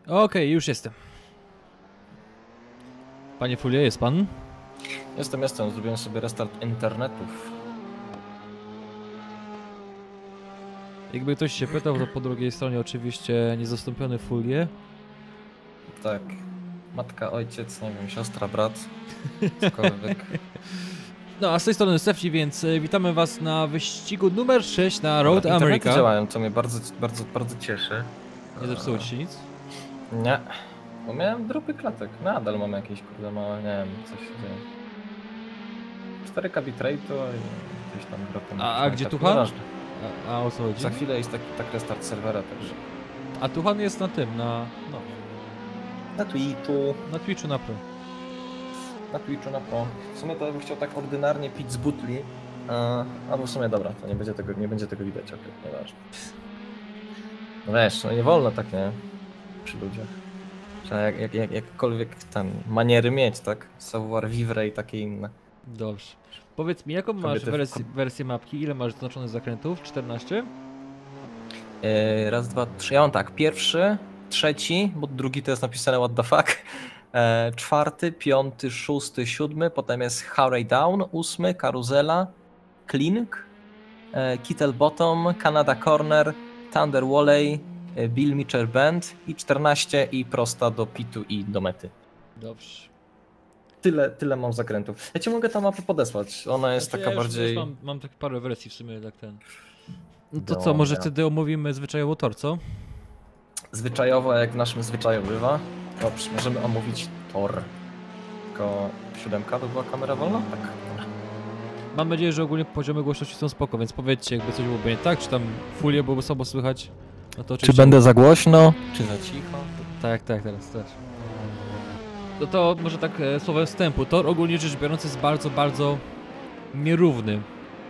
Okej, już jestem. Panie Fulie, jest pan? Jestem. Zrobiłem sobie restart internetów. Jakby ktoś się pytał, to po drugiej stronie oczywiście niezastąpiony Fulie. Tak. Matka, ojciec, nie wiem, siostra, brat. Cokolwiek. No, a z tej strony Stefci, więc witamy was na wyścigu numer 6 na Road Internety America. działają, co mnie bardzo cieszy. Nie zepsuło ci się nic? Nie. Bo miałem dropy klatek. Nadal mam jakieś kurde małe, nie wiem, coś się dzieje. 4K bitrate'u i gdzieś tam dropy. A gdzie Tuchan? A o co chodzi? Za chwilę jest tak restart serwera, także. A Tuchan jest na tym, no. Na Twitchu. Na Twitchu na Pro. Na Twitchu na Pro. W sumie to ja bym chciał tak ordynarnie pić z butli. Albo w sumie dobra, to nie będzie tego widać, okej, nieważne. No wiesz, no nie wolno tak, nie? Przy ludziach. Trzeba jakkolwiek ten maniery mieć, tak? Savoir vivre i takie inne. Dobrze. Powiedz mi, jaką masz wersję mapki? Ile masz zaznaczonych zakrętów? 14? Raz, dwa, trzy. Ja mam tak, pierwszy, trzeci, bo drugi to jest napisane what the fuck. Czwarty, piąty, szósty, siódmy, potem jest Hurry Down, ósmy, Karuzela, Klink, Kittle Bottom, Canada Corner, Thunder Valley, Bill Mitchell Bend i 14 i prosta do pitu i do mety. Dobrze. Tyle mam zakrętów. Ja ci mogę tę mapę podesłać, ona jest taka bardziej... Mam tak parę wersji w sumie jak ten. No to co, może wtedy omówimy zwyczajowo tor, co? Zwyczajowo, jak w naszym zwyczaju bywa. Dobrze, możemy omówić tor. Tylko 7K to była kamera wolna? Tak. Mam nadzieję, że ogólnie poziomy głośności są spoko, więc powiedzcie, jakby coś byłoby nie tak, czy tam Fulię byłoby słabo słychać. No to czy będę za głośno, czy za cicho? Tak, teraz też. No to może tak słowem wstępu. Tor ogólnie rzecz biorąc jest bardzo nierówny.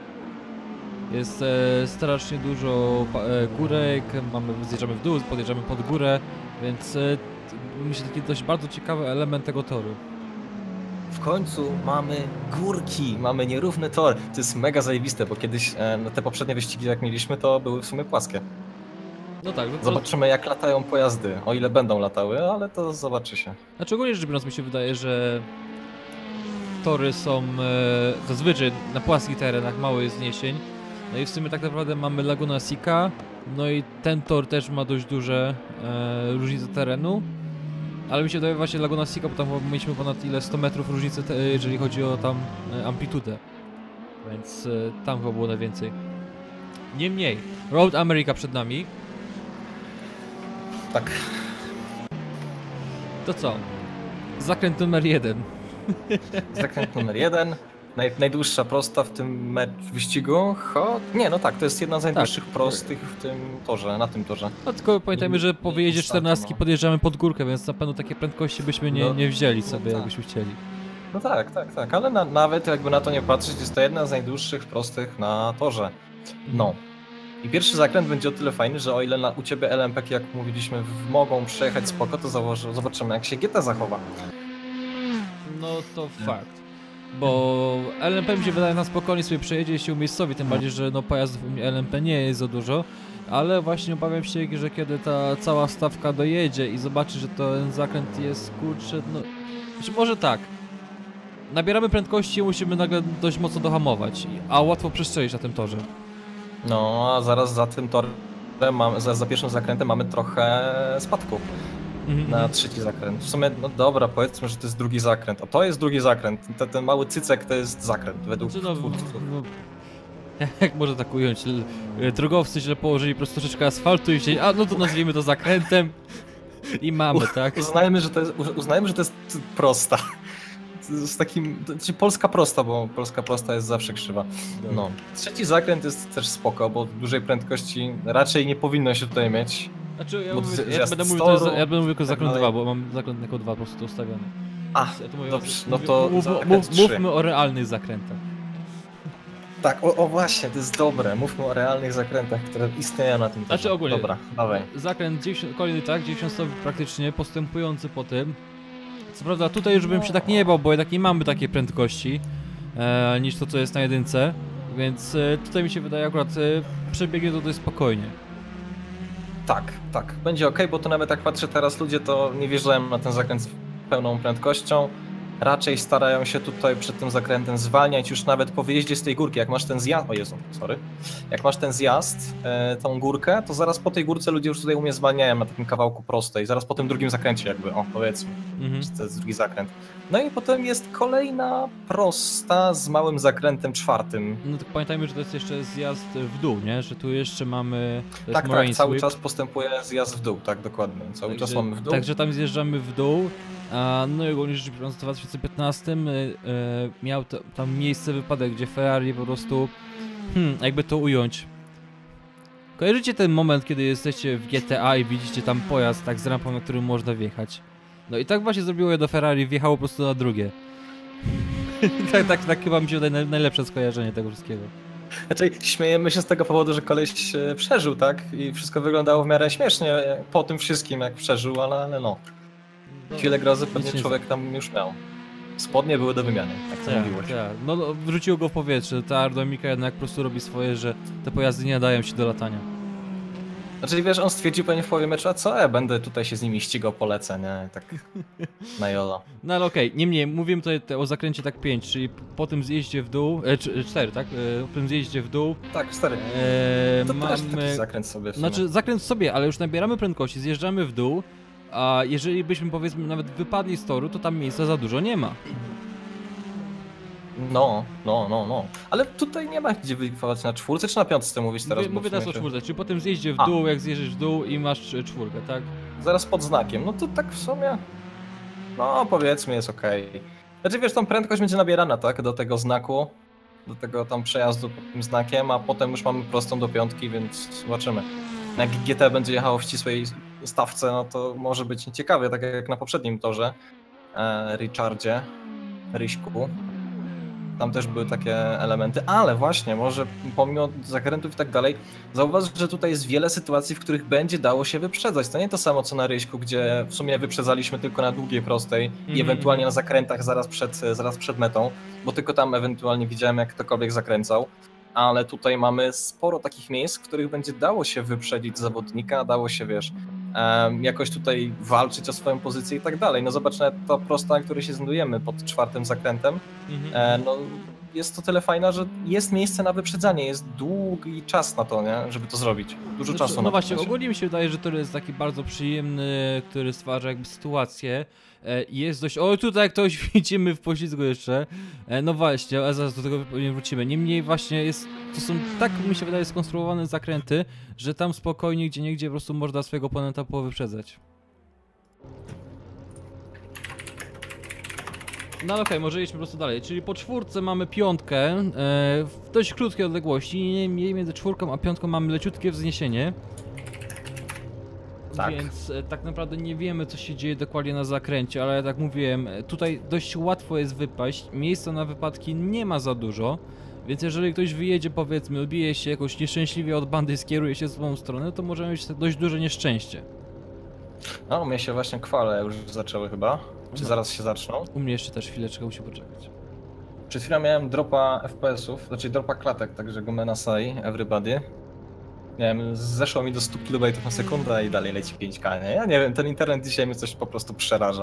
Jest strasznie dużo górek, zjeżdżamy w dół, podjeżdżamy pod górę, więc myślę, taki dość bardzo ciekawy element tego toru. W końcu mamy górki, mamy nierówny tor. To jest mega zajebiste, bo kiedyś te poprzednie wyścigi jak mieliśmy, to były w sumie płaskie. No tak. To... Zobaczymy jak latają pojazdy, o ile będą latały, ale to zobaczy się. Znaczy ogólnie rzecz biorąc mi się wydaje, że tory są zazwyczaj na płaskich terenach, mało jest wzniesień. No i w sumie tak naprawdę mamy Laguna Seca, no i ten tor też ma dość duże różnice terenu. Ale mi się wydaje właśnie Laguna Seca, bo tam mieliśmy ponad 100 metrów różnicy, jeżeli chodzi o tam amplitudę. Więc tam chyba było najwięcej. Niemniej, Road America przed nami. Tak. To co? Zakręt numer 1. Zakręt numer 1. Najdłuższa prosta w tym wyścigu. Nie, no tak, to jest jedna z najdłuższych prostych w tym torze, na tym torze. No tylko pamiętajmy, że po wyjeździe 14 podjeżdżamy pod górkę, więc na pewno takie prędkości byśmy nie wzięli sobie, jakbyśmy chcieli. No tak, ale nawet jakby na to nie patrzeć, jest to jedna z najdłuższych prostych na torze. No. I pierwszy zakręt będzie o tyle fajny, że o ile u ciebie LMP, jak mówiliśmy, mogą przejechać spoko, to zobaczymy jak się GT zachowa. No to fakt. Bo LMP mi się wydaje na spokojnie sobie przejedzie się umiejscowi, tym bardziej, że no pojazdów LMP nie jest za dużo. Ale właśnie obawiam się, że kiedy ta cała stawka dojedzie i zobaczy, że ten zakręt jest kurczę, no... Znaczy może tak. Nabieramy prędkości i musimy nagle dość mocno dohamować, a łatwo przestrzelić na tym torze. No, a zaraz za tym torem, za pierwszym zakrętem mamy trochę spadku. Na trzeci zakręt. W sumie, no dobra, powiedzmy, że to jest drugi zakręt. A to jest drugi zakręt. Ten mały cycek to jest zakręt według twórców. Jak można tak ująć? Drogowcy źle położyli po prostu troszeczkę asfaltu i wzięli, no to nazwijmy to zakrętem i mamy, tak? Uznajmy, że to jest prosta. Z takim, znaczy polska prosta, bo polska prosta jest zawsze krzywa. No. Trzeci zakręt jest też spoko, bo dużej prędkości raczej nie powinno się tutaj mieć. Znaczy ja będę mówił tylko zakręt 2, bo mam zakręt jako 2 po prostu ustawiony. Dobrze, no to mówmy o realnych zakrętach. Tak, o właśnie, to jest dobre. Mówmy o realnych zakrętach, które istnieją na tym torze. Znaczy ogólnie, dobra, dawaj. Zakręt kolejny, tak, 90 praktycznie, postępujący po tym. Co prawda tutaj już bym się tak nie bał, bo jednak nie mamy takiej prędkości niż to, co jest na jedynce. Więc tutaj mi się wydaje akurat przebiegnie to dość spokojnie. Tak, będzie ok, bo to nawet jak patrzę teraz, ludzie to nie wjeżdżają na ten zakręt z pełną prędkością. Raczej starają się tutaj przed tym zakrętem zwalniać już nawet po wyjeździe z tej górki. Jak masz ten zjazd, o Jezu, sorry. Jak masz ten zjazd, tą górkę, to zaraz po tej górce ludzie już tutaj u mnie zwalniają na takim kawałku prostej. Zaraz po tym drugim zakręcie jakby, o powiedzmy, że to jest drugi zakręt. No i potem jest kolejna prosta z małym zakrętem czwartym. No to pamiętajmy, że to jest jeszcze zjazd w dół, nie? Że tu jeszcze mamy... Tak, cały czas postępuje zjazd w dół, tak dokładnie. Cały czas mamy w dół. Także tam zjeżdżamy w dół. No i ogólnie rzecz biorąc w 2015 miał tam miejsce wypadek, gdzie Ferrari po prostu, jakby to ująć. Kojarzycie ten moment, kiedy jesteście w GTA i widzicie tam pojazd tak z rampą, na którym można wjechać? No i tak właśnie zrobiło je do Ferrari, wjechało po prostu na drugie. tak chyba mi się wydaje najlepsze skojarzenie tego wszystkiego. Znaczy, śmiejemy się z tego powodu, że koleś przeżył, tak? I wszystko wyglądało w miarę śmiesznie po tym wszystkim, jak przeżył, ale no. Chwilę grozy pewnie człowiek tam już miał. Spodnie były do wymiany, jak to mówiłeś. Tak. No wrzuciło go w powietrze, ta aerodynamika jednak po prostu robi swoje, że te pojazdy nie nadają się do latania. Znaczy wiesz, on stwierdził pewnie w połowie meczu, a co będę tutaj się z nimi ścigał, polecę, nie? Tak na jolo. No ale okej, niemniej, mówimy tutaj o zakręcie tak 5, czyli po tym zjeździe w dół, 4, tak? Po tym zjeździe w dół. Tak, 4. To mamy... też taki zakręt sobie w sumie. Znaczy zakręt sobie, ale już nabieramy prędkości, zjeżdżamy w dół, a jeżeli byśmy powiedzmy nawet wypadli z toru, to tam miejsca za dużo nie ma. No. Ale tutaj nie ma gdzie wyjechać na czwórce czy na piątce mówisz teraz? Mówię teraz o czwórce, czyli po tym zjeździe w dół, jak zjeżdżasz w dół i masz czwórkę, tak? Zaraz pod znakiem, no to tak w sumie, no powiedzmy jest okej. Znaczy wiesz, tą prędkość będzie nabierana, tak, do tego znaku, do tego tam przejazdu pod tym znakiem, a potem już mamy prostą do piątki, więc zobaczymy. Jak GT będzie jechało w ścisłej stawce, no to może być nieciekawie, tak jak na poprzednim torze, Ryśku. Tam też były takie elementy, ale właśnie, może pomimo zakrętów i tak dalej, zauważ, że tutaj jest wiele sytuacji, w których będzie dało się wyprzedzać. To nie to samo co na Ryśku, gdzie w sumie wyprzedzaliśmy tylko na długiej prostej i ewentualnie na zakrętach zaraz przed metą, bo tylko tam ewentualnie widziałem, jak ktokolwiek zakręcał. Ale tutaj mamy sporo takich miejsc, w których będzie dało się wyprzedzić zawodnika, dało się, wiesz, jakoś tutaj walczyć o swoją pozycję i tak dalej. No zobacz, nawet ta prosta, na której się znajdujemy pod czwartym zakrętem, no jest to tyle fajna, że jest miejsce na wyprzedzanie, jest długi czas na to, nie, żeby to zrobić. Dużo czasu na to. No właśnie, ogólnie mi się wydaje, że to jest taki bardzo przyjemny, który stwarza jakby sytuację. Jest dość... O, tutaj ktoś widzimy w poślizgu jeszcze. No właśnie, a zaraz do tego nie wrócimy. Niemniej właśnie to są tak, mi się wydaje, skonstruowane zakręty, że tam spokojnie, gdzieniegdzie po prostu można swojego oponenta powyprzedzać. No ale okej, może jedźmy po prostu dalej, czyli po czwórce mamy piątkę w dość krótkiej odległości, między czwórką a piątką mamy leciutkie wzniesienie. Tak. Więc tak naprawdę nie wiemy, co się dzieje dokładnie na zakręcie, ale jak tak mówiłem, tutaj dość łatwo jest wypaść, miejsca na wypadki nie ma za dużo, więc jeżeli ktoś wyjedzie, powiedzmy, odbije się jakoś nieszczęśliwie od bandy i skieruje się w złą stronę, to może mieć dość duże nieszczęście. No, u mnie się właśnie kwale już zaczęły chyba, czy zaraz się zaczną. U mnie jeszcze też chwileczkę musi poczekać. Przed chwilą miałem dropa FPS-ów, znaczy dropa klatek, także Gomena Sai, Everybody. Nie wiem, zeszło mi do 100 kB na sekundę i dalej leci 5K, nie? Ja nie wiem, ten internet dzisiaj mnie coś po prostu przeraża.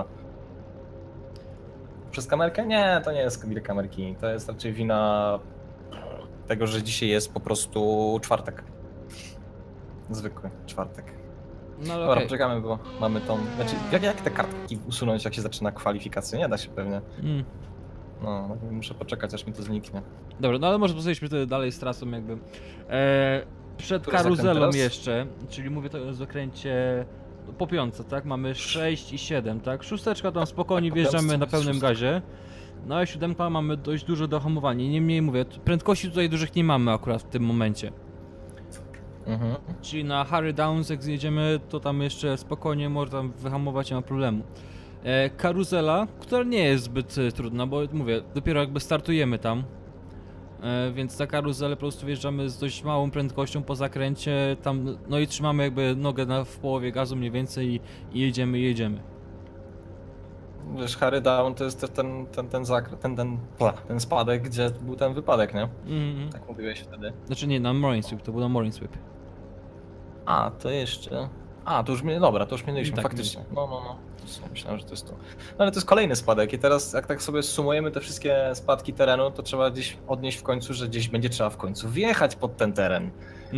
Przez kamerkę? Nie, to nie jest wina kamerki, to jest raczej wina tego, że dzisiaj jest po prostu czwartek. Zwykły czwartek. No ale Dobra, okej. czekamy, bo mamy tą... Znaczy, jak te kartki usunąć, jak się zaczyna kwalifikację? Nie da się pewnie. No, muszę poczekać, aż mi to zniknie. Dobra, no ale może pozostańmy wtedy dalej z trasą jakby. Przed Który zakręt karuzelą teraz? jeszcze, czyli mówię to o zakręcie po piątce, tak? Mamy 6 i 7, tak? Szósteczka tam spokojnie po wjeżdżamy piątce na jest pełnym szóstka. gazie. No a siódemka mamy dość dużo do hamowania. Niemniej mówię, prędkości tutaj dużych nie mamy akurat w tym momencie. Czyli na Harry Downs jak zjedziemy, to tam jeszcze spokojnie można tam wyhamować, nie ma problemu. Karuzela, która nie jest zbyt trudna, bo mówię, dopiero jakby startujemy tam. Więc na karuzelę po prostu wjeżdżamy z dość małą prędkością po zakręcie, tam, no i trzymamy jakby nogę w połowie gazu mniej więcej i jedziemy. Wiesz, Harry Down to jest też ten spadek, gdzie był ten wypadek, nie? Tak mówiłeś wtedy. Znaczy nie, na Marine Sweep, to był na Marine Sweep. A, to jeszcze... A, to już dobra, to już minęliśmy, Tak, faktycznie. No. Myślałem, że to jest to. No ale to jest kolejny spadek i teraz jak tak sobie sumujemy te wszystkie spadki terenu, to trzeba gdzieś odnieść w końcu, że gdzieś będzie trzeba w końcu wjechać pod ten teren.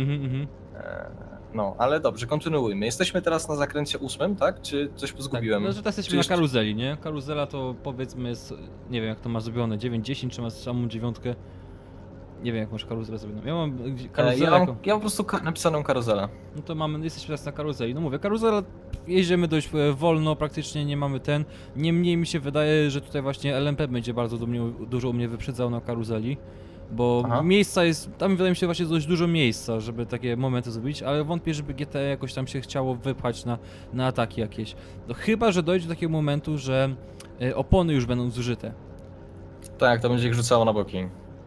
No, ale dobrze, kontynuujmy. Jesteśmy teraz na zakręcie 8, tak? Czy coś zgubiłem? Tak, no, że teraz jesteśmy na karuzeli, nie? Karuzela to powiedzmy jest, nie wiem jak to ma zrobione, 9-10 czy masz samą dziewiątkę? Nie wiem jak masz karuzelę zrobioną. Ja mam karuzelę Ja mam po prostu napisaną karuzelę. No to jesteśmy teraz na karuzeli. No mówię, karuzela, jeździmy dość wolno, praktycznie nie mamy ten. Niemniej mi się wydaje, że tutaj właśnie LMP będzie bardzo dużo u mnie wyprzedzał na karuzeli. Bo miejsca jest, tam wydaje mi się właśnie dość dużo miejsca, żeby takie momenty zrobić, ale wątpię, żeby GT jakoś tam się chciało wypchać na ataki jakieś. No chyba, że dojdzie do takiego momentu, że opony już będą zużyte. Tak, to będzie ich rzucało na boki.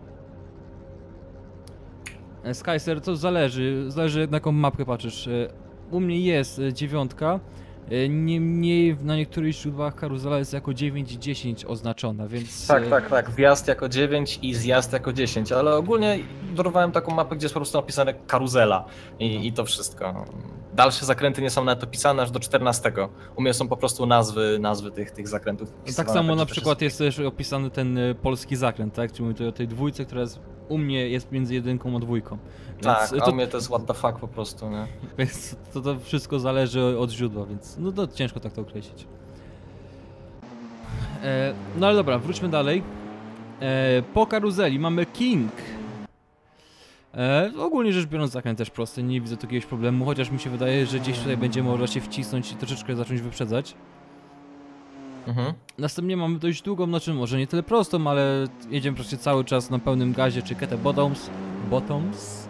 Skyser, to zależy na jaką mapkę patrzysz. U mnie jest 9, niemniej na niektórych źródłach karuzela jest jako 9 i 10 oznaczona, więc... Tak, wjazd jako 9 i zjazd jako 10, ale ogólnie dorwałem taką mapę, gdzie jest po prostu napisane karuzela i to wszystko. Dalsze zakręty nie są nawet opisane aż do 14. U mnie są po prostu nazwy tych zakrętów. Tak samo na przykład jest też opisany ten polski zakręt, tak? Czyli mówię o tej dwójce, która jest, u mnie jest między 1 a 2. Tak, a u mnie to jest what the fuck po prostu, nie? Więc to wszystko zależy od źródła, więc no to ciężko tak to określić. No ale dobra, wróćmy dalej. Po karuzeli mamy King. Ogólnie rzecz biorąc zakręt też prosty, nie widzę tu jakiegoś problemu, chociaż mi się wydaje, że gdzieś tutaj będzie można się wcisnąć i troszeczkę zacząć wyprzedzać. Następnie mamy dość długą, znaczy może nie tyle prostą, ale jedziemy praktycznie cały czas na pełnym gazie, czy ketę bottoms.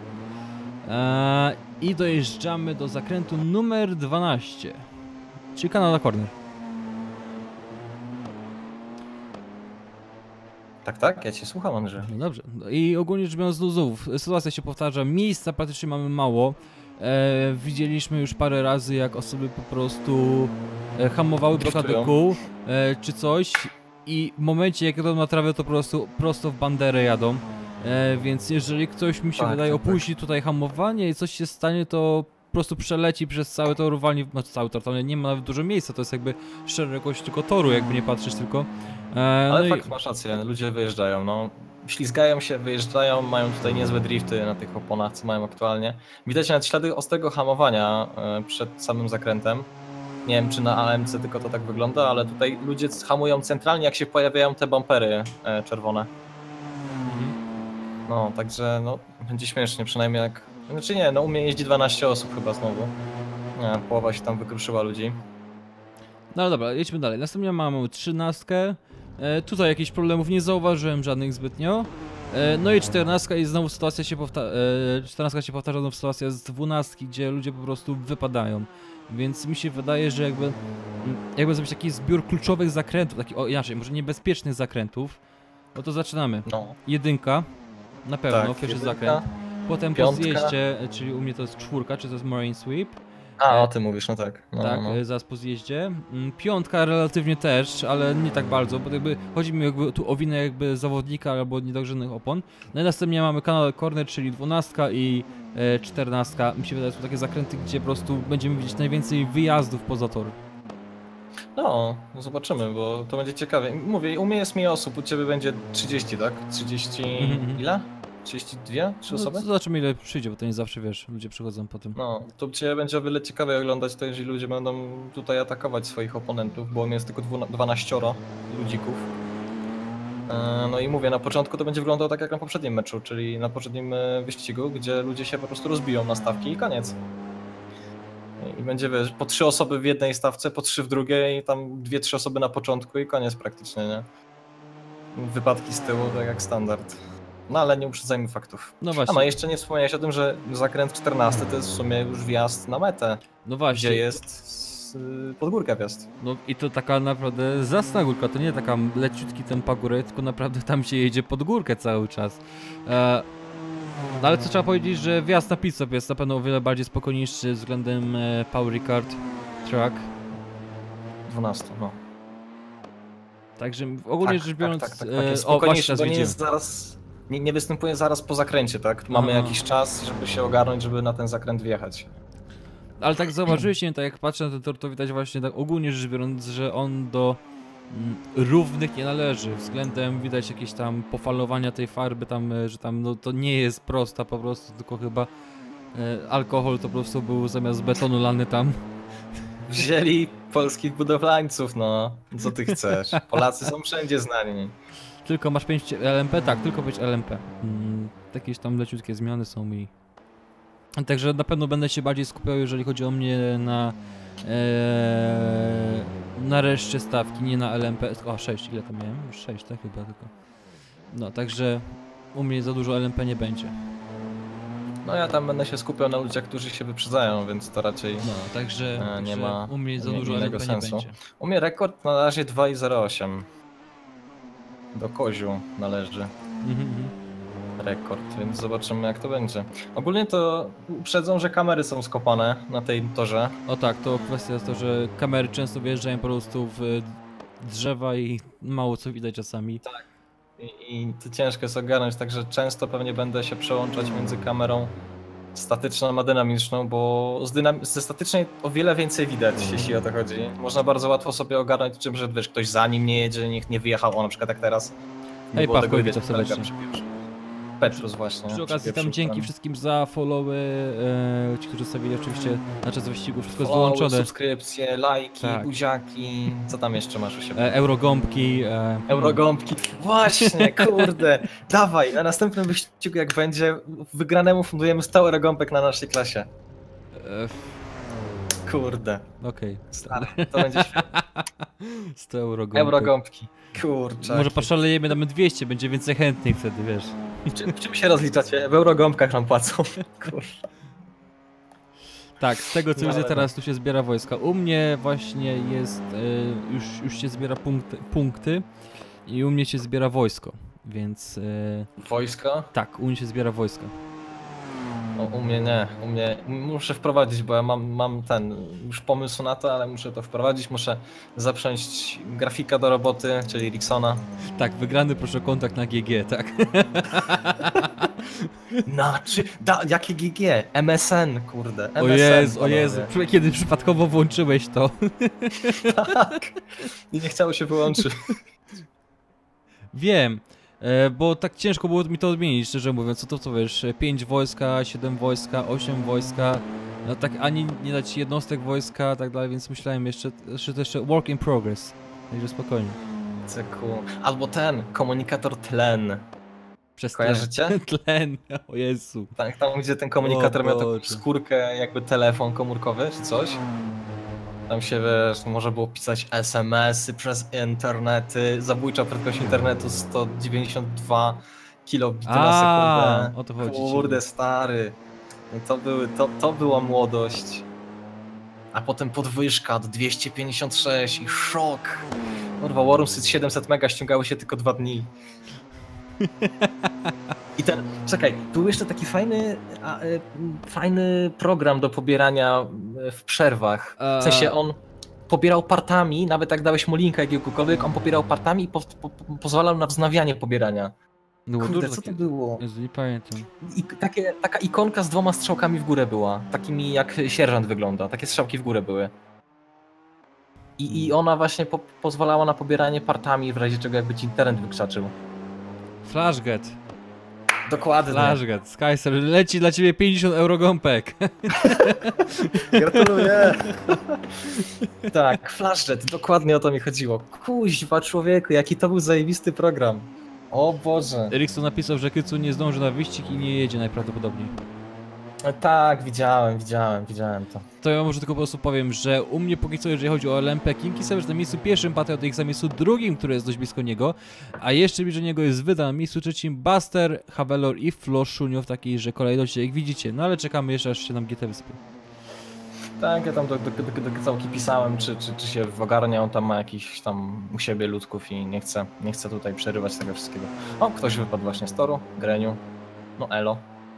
I dojeżdżamy do zakrętu numer 12, czyli Canada Corner. Tak, ja cię słucham, Andrzej. No dobrze. I ogólnie rzecz biorąc, znów sytuacja się powtarza, miejsca praktycznie mamy mało. Widzieliśmy już parę razy, jak osoby po prostu hamowały blokadę kół czy coś i w momencie jak jadą na trawę, to po prostu prosto w banderę jadą. Więc jeżeli ktoś mi się wydaje opuści tutaj hamowanie i coś się stanie, to po prostu przeleci przez cały tor, walnie, no cały tor, tam nie ma nawet dużo miejsca, to jest jakby szerokość tylko toru, jakby nie patrzysz tylko. Ale fakt, masz rację, ludzie wyjeżdżają, no. Ślizgają się, wyjeżdżają, mają tutaj niezłe drifty na tych oponach, co mają aktualnie. Widać nawet ślady ostrego hamowania przed samym zakrętem. Nie wiem, czy na AMC tylko to tak wygląda, ale tutaj ludzie hamują centralnie, jak się pojawiają te bumpery czerwone. No, także no, będzie śmiesznie, przynajmniej jak... Znaczy nie, no u mnie jeździ 12 osób chyba znowu. Połowa się tam wykruszyła ludzi. No ale dobra, jedźmy dalej. Następnie mamy 13. Tutaj jakichś problemów nie zauważyłem żadnych zbytnio. No i 14 i znowu sytuacja się powtarza. 14 się powtarza znowu sytuacja z 12, gdzie ludzie po prostu wypadają. Więc mi się wydaje, że jakby zrobić taki zbiór kluczowych zakrętów, inaczej, może niebezpiecznych zakrętów, no to zaczynamy. No. 1, na pewno, tak, pierwszy zakręt. Potem 5. po zjeździe, czyli u mnie to jest 4, czy to jest Marine Sweep. A, o tym mówisz, no tak. No, tak, no. zaraz po zjeździe. 5 relatywnie też, ale nie tak bardzo, bo jakby chodzi mi jakby tu o winę jakby zawodnika albo niedogrzenych opon. No i następnie mamy Canada Corner, czyli 12 i 14. Mi się wydaje, że są takie zakręty, gdzie po prostu będziemy widzieć najwięcej wyjazdów poza tor. No, zobaczymy, bo to będzie ciekawe. Mówię, u mnie jest mniej osób, u ciebie będzie 30, tak? 30... ile? 32? 3 osoby? No, zobaczymy ile przyjdzie, bo to nie zawsze, wiesz, ludzie przychodzą po tym. No, to cię będzie o wiele ciekawiej oglądać to, jeżeli ludzie będą tutaj atakować swoich oponentów, bo u mnie jest tylko 12 ludzików. No i mówię, na początku to będzie wyglądało tak jak na poprzednim meczu, czyli na poprzednim wyścigu, gdzie ludzie się po prostu rozbiją na stawki i koniec. I będzie, wiesz, po 3 osoby w jednej stawce, po 3 w drugiej i tam 2-3 osoby na początku i koniec praktycznie, nie? Wypadki z tyłu, tak jak standard. No ale nie uprzedzajmy faktów. No właśnie. No jeszcze nie wspomniałeś o tym, że zakręt 14 to jest w sumie już wjazd na metę. No właśnie. Gdzie jest pod górkę wjazd. No i to taka naprawdę zasna górka, to nie taka leciutki ten pagórek, tylko naprawdę tam się jedzie pod górkę cały czas. No ale co trzeba powiedzieć, że wjazd na pit stop jest na pewno o wiele bardziej spokojniejszy względem Paul Ricard Track. 12, no. Także ogólnie rzecz biorąc... Tak, spokojniejszy, bo nie jest zaraz... Nie występuje zaraz po zakręcie, tak? Mamy jakiś czas, żeby się ogarnąć, żeby na ten zakręt wjechać. Ale tak zauważyłeś, nie, tak jak patrzę na ten tor, to widać właśnie tak ogólnie rzecz biorąc, że on do równych nie należy. Względem widać jakieś tam pofalowania tej farby tam, że tam no to nie jest prosta po prostu, tylko chyba alkohol to po prostu był zamiast betonu lany tam. Wzięli polskich budowlańców, no. Co ty chcesz? Polacy są wszędzie znani. Tylko masz 5 LMP? Tak, tylko 5 LMP. Jakieś tam leciutkie zmiany są i... Także na pewno będę się bardziej skupiał, jeżeli chodzi o mnie na reszcie stawki, nie na LMP. O, 6, ile tam miałem? Już 6, tak chyba tylko. No, także u mnie za dużo LMP nie będzie. No ja tam będę się skupiał na ludziach, którzy się wyprzedzają, więc to raczej No, także nie ma u mnie za dużo innego LMP sensu. nie będzie. U mnie rekord na razie 2,08. Do Koziu należy rekord, więc zobaczymy jak to będzie. Ogólnie to uprzedzą, że kamery są skopane na tej torze. O tak, to kwestia jest to, że kamery często wjeżdżają po prostu w drzewa i mało co widać czasami. I to ciężko jest ogarnąć, także często pewnie będę się przełączać między kamerą statyczną a dynamiczną, bo ze statycznej o wiele więcej widać, jeśli o to chodzi. Można bardzo łatwo sobie ogarnąć czym, że wiesz, ktoś za nim nie jedzie, nikt nie wyjechał, o na przykład jak teraz. Hej, było tego Pawko, widać, witam kolega serdecznie. przypieprzył. Petrus właśnie. Przy okazji tam przypieprzył dzięki tam. wszystkim za followy, ci, którzy stawili oczywiście na czas wyścigu, wszystko jest Followy, wyłączone. subskrypcje, lajki, Tak. buziaki, co tam jeszcze masz u siebie? Eurogąbki. Eurogąbki. Właśnie, kurde. Dawaj, na następnym wyścigu jak będzie, wygranemu fundujemy 100 eurogąbek na naszej klasie. Kurde. Okej. Stary, to będzie świetne. 100 eurogąbek. Eurogąbki. Kurczę. Może poszalejemy, damy 200, będzie więcej chętnych wtedy, wiesz. W czym się rozliczacie? W eurogąbkach nam płacą. Kurwa. Tak, z tego co No, widzę ale teraz tu się zbiera wojska. U mnie właśnie jest, już się zbiera punkty i u mnie się zbiera wojsko, więc Wojsko? tak, u mnie się zbiera wojsko. No, u mnie nie. U mnie muszę wprowadzić, bo ja mam ten już pomysł na to, ale muszę to wprowadzić. Muszę zaprząść grafika do roboty, czyli Ricksona. Tak, wygrany proszę kontakt na GG, tak. Jakie GG? MSN, kurde. MSN, O Jezu, o panowie. Jezu, kiedy przypadkowo włączyłeś to. Tak. I nie chciało się wyłączyć. Wiem, bo tak ciężko było mi to odmienić, szczerze mówiąc, co wiesz, 5 wojska, 7 wojska, 8 wojska, no tak ani nie dać jednostek wojska, tak dalej, więc myślałem jeszcze work in progress, także spokojnie. Cyku. Albo ten, komunikator tlen. Przez Kojarzycie? Tlen, o Jezu. Tak, tam gdzie ten komunikator O miał taką Boże. skórkę, jakby telefon komórkowy czy coś. Tam się, wiesz, można było pisać SMS-y przez internety, zabójcza prędkość internetu 192 kilobity na sekundę. O to chodzi. Kurde, stary. No to była młodość. A potem podwyżka do 256 i szok. Kurwa, Wormsy 700 mega ściągały się tylko 2 dni. I ten, czekaj, był jeszcze taki fajny program do pobierania w przerwach. W sensie on pobierał partami, nawet jak dałeś mu linka jakiegokolwiek, on pobierał partami i pozwalał na wznawianie pobierania. Było Kurde, dużo co to takie- było? Jezu, nie pamiętam. I taka ikonka z 2 strzałkami w górę była. Takimi jak sierżant wygląda. Takie strzałki w górę były. I ona właśnie pozwalała na pobieranie partami, w razie czego jakby ci internet wykrzaczył. Flashget, Dokładnie. Flashget, Skyser, leci dla ciebie 50 eurogąbek. Gratuluję. Tak, Flashjet, dokładnie o to mi chodziło. Kuźwa człowieku, jaki to był zajebisty program. O Boże. Erickson napisał, że Kycu nie zdąży na wyścig i nie jedzie najprawdopodobniej. Tak, widziałem to. To ja może tylko po prostu powiem, że u mnie póki co, jeżeli chodzi o LMP, Kinki Savage na miejscu pierwszym, Patriot na miejscu drugim, który jest dość blisko niego, a jeszcze bliżej niego jest Wyda na miejscu trzecim, Buster, Havelor i Floszunio w takiej, że kolejności jak widzicie, no ale czekamy jeszcze aż się nam GT wyspie. Tak, ja tam do całki pisałem, czy się ogarnia, on tam ma jakiś tam u siebie ludków i nie chce tutaj przerywać tego wszystkiego. O, ktoś wypadł właśnie z toru, Greniu. No elo.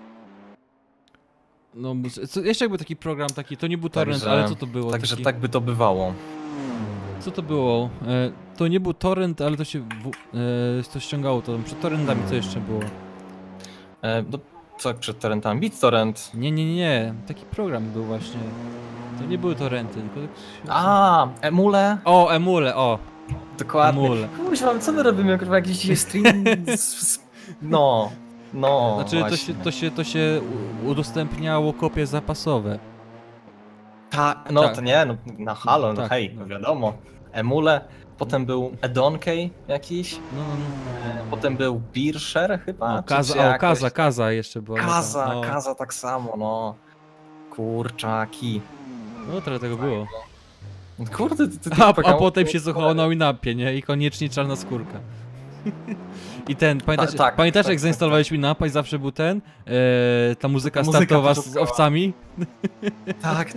No, jeszcze jakby taki program, to nie był torrent, Także- ale co to było? Także Taki, tak by to bywało. Co to było? To nie był torrent, ale to się to ściągało to. Przed torrentami co jeszcze było? No, Co przed torrentami? BitTorrent. Nie, taki program był właśnie. To nie były torrenty, tylko... A, Emule? O, Emule, o! Dokładnie. Emule. Kurwa, co my robimy, kurwa, jakiś dzisiaj stream? No, Znaczy właśnie. to się udostępniało kopie zapasowe. No Tak. to nie, no na halo, no Tak, hej, no. wiadomo. Emule, potem był Edonkey jakiś, No. potem był Beershare chyba, O, czy jakoś... Kaza jeszcze była. Kaza, no. Kaza tak samo, no. Kurczaki. No trochę tego było. Kurde, ty A programów potem było się sporo. słuchało na Winapie, nie? I koniecznie czarna skórka. I ten, pamiętasz, tak, pamiętasz tak, jak zainstalowałeś Winampa i zawsze był ten? Ta muzyka startowa z początkowa. owcami? Tak.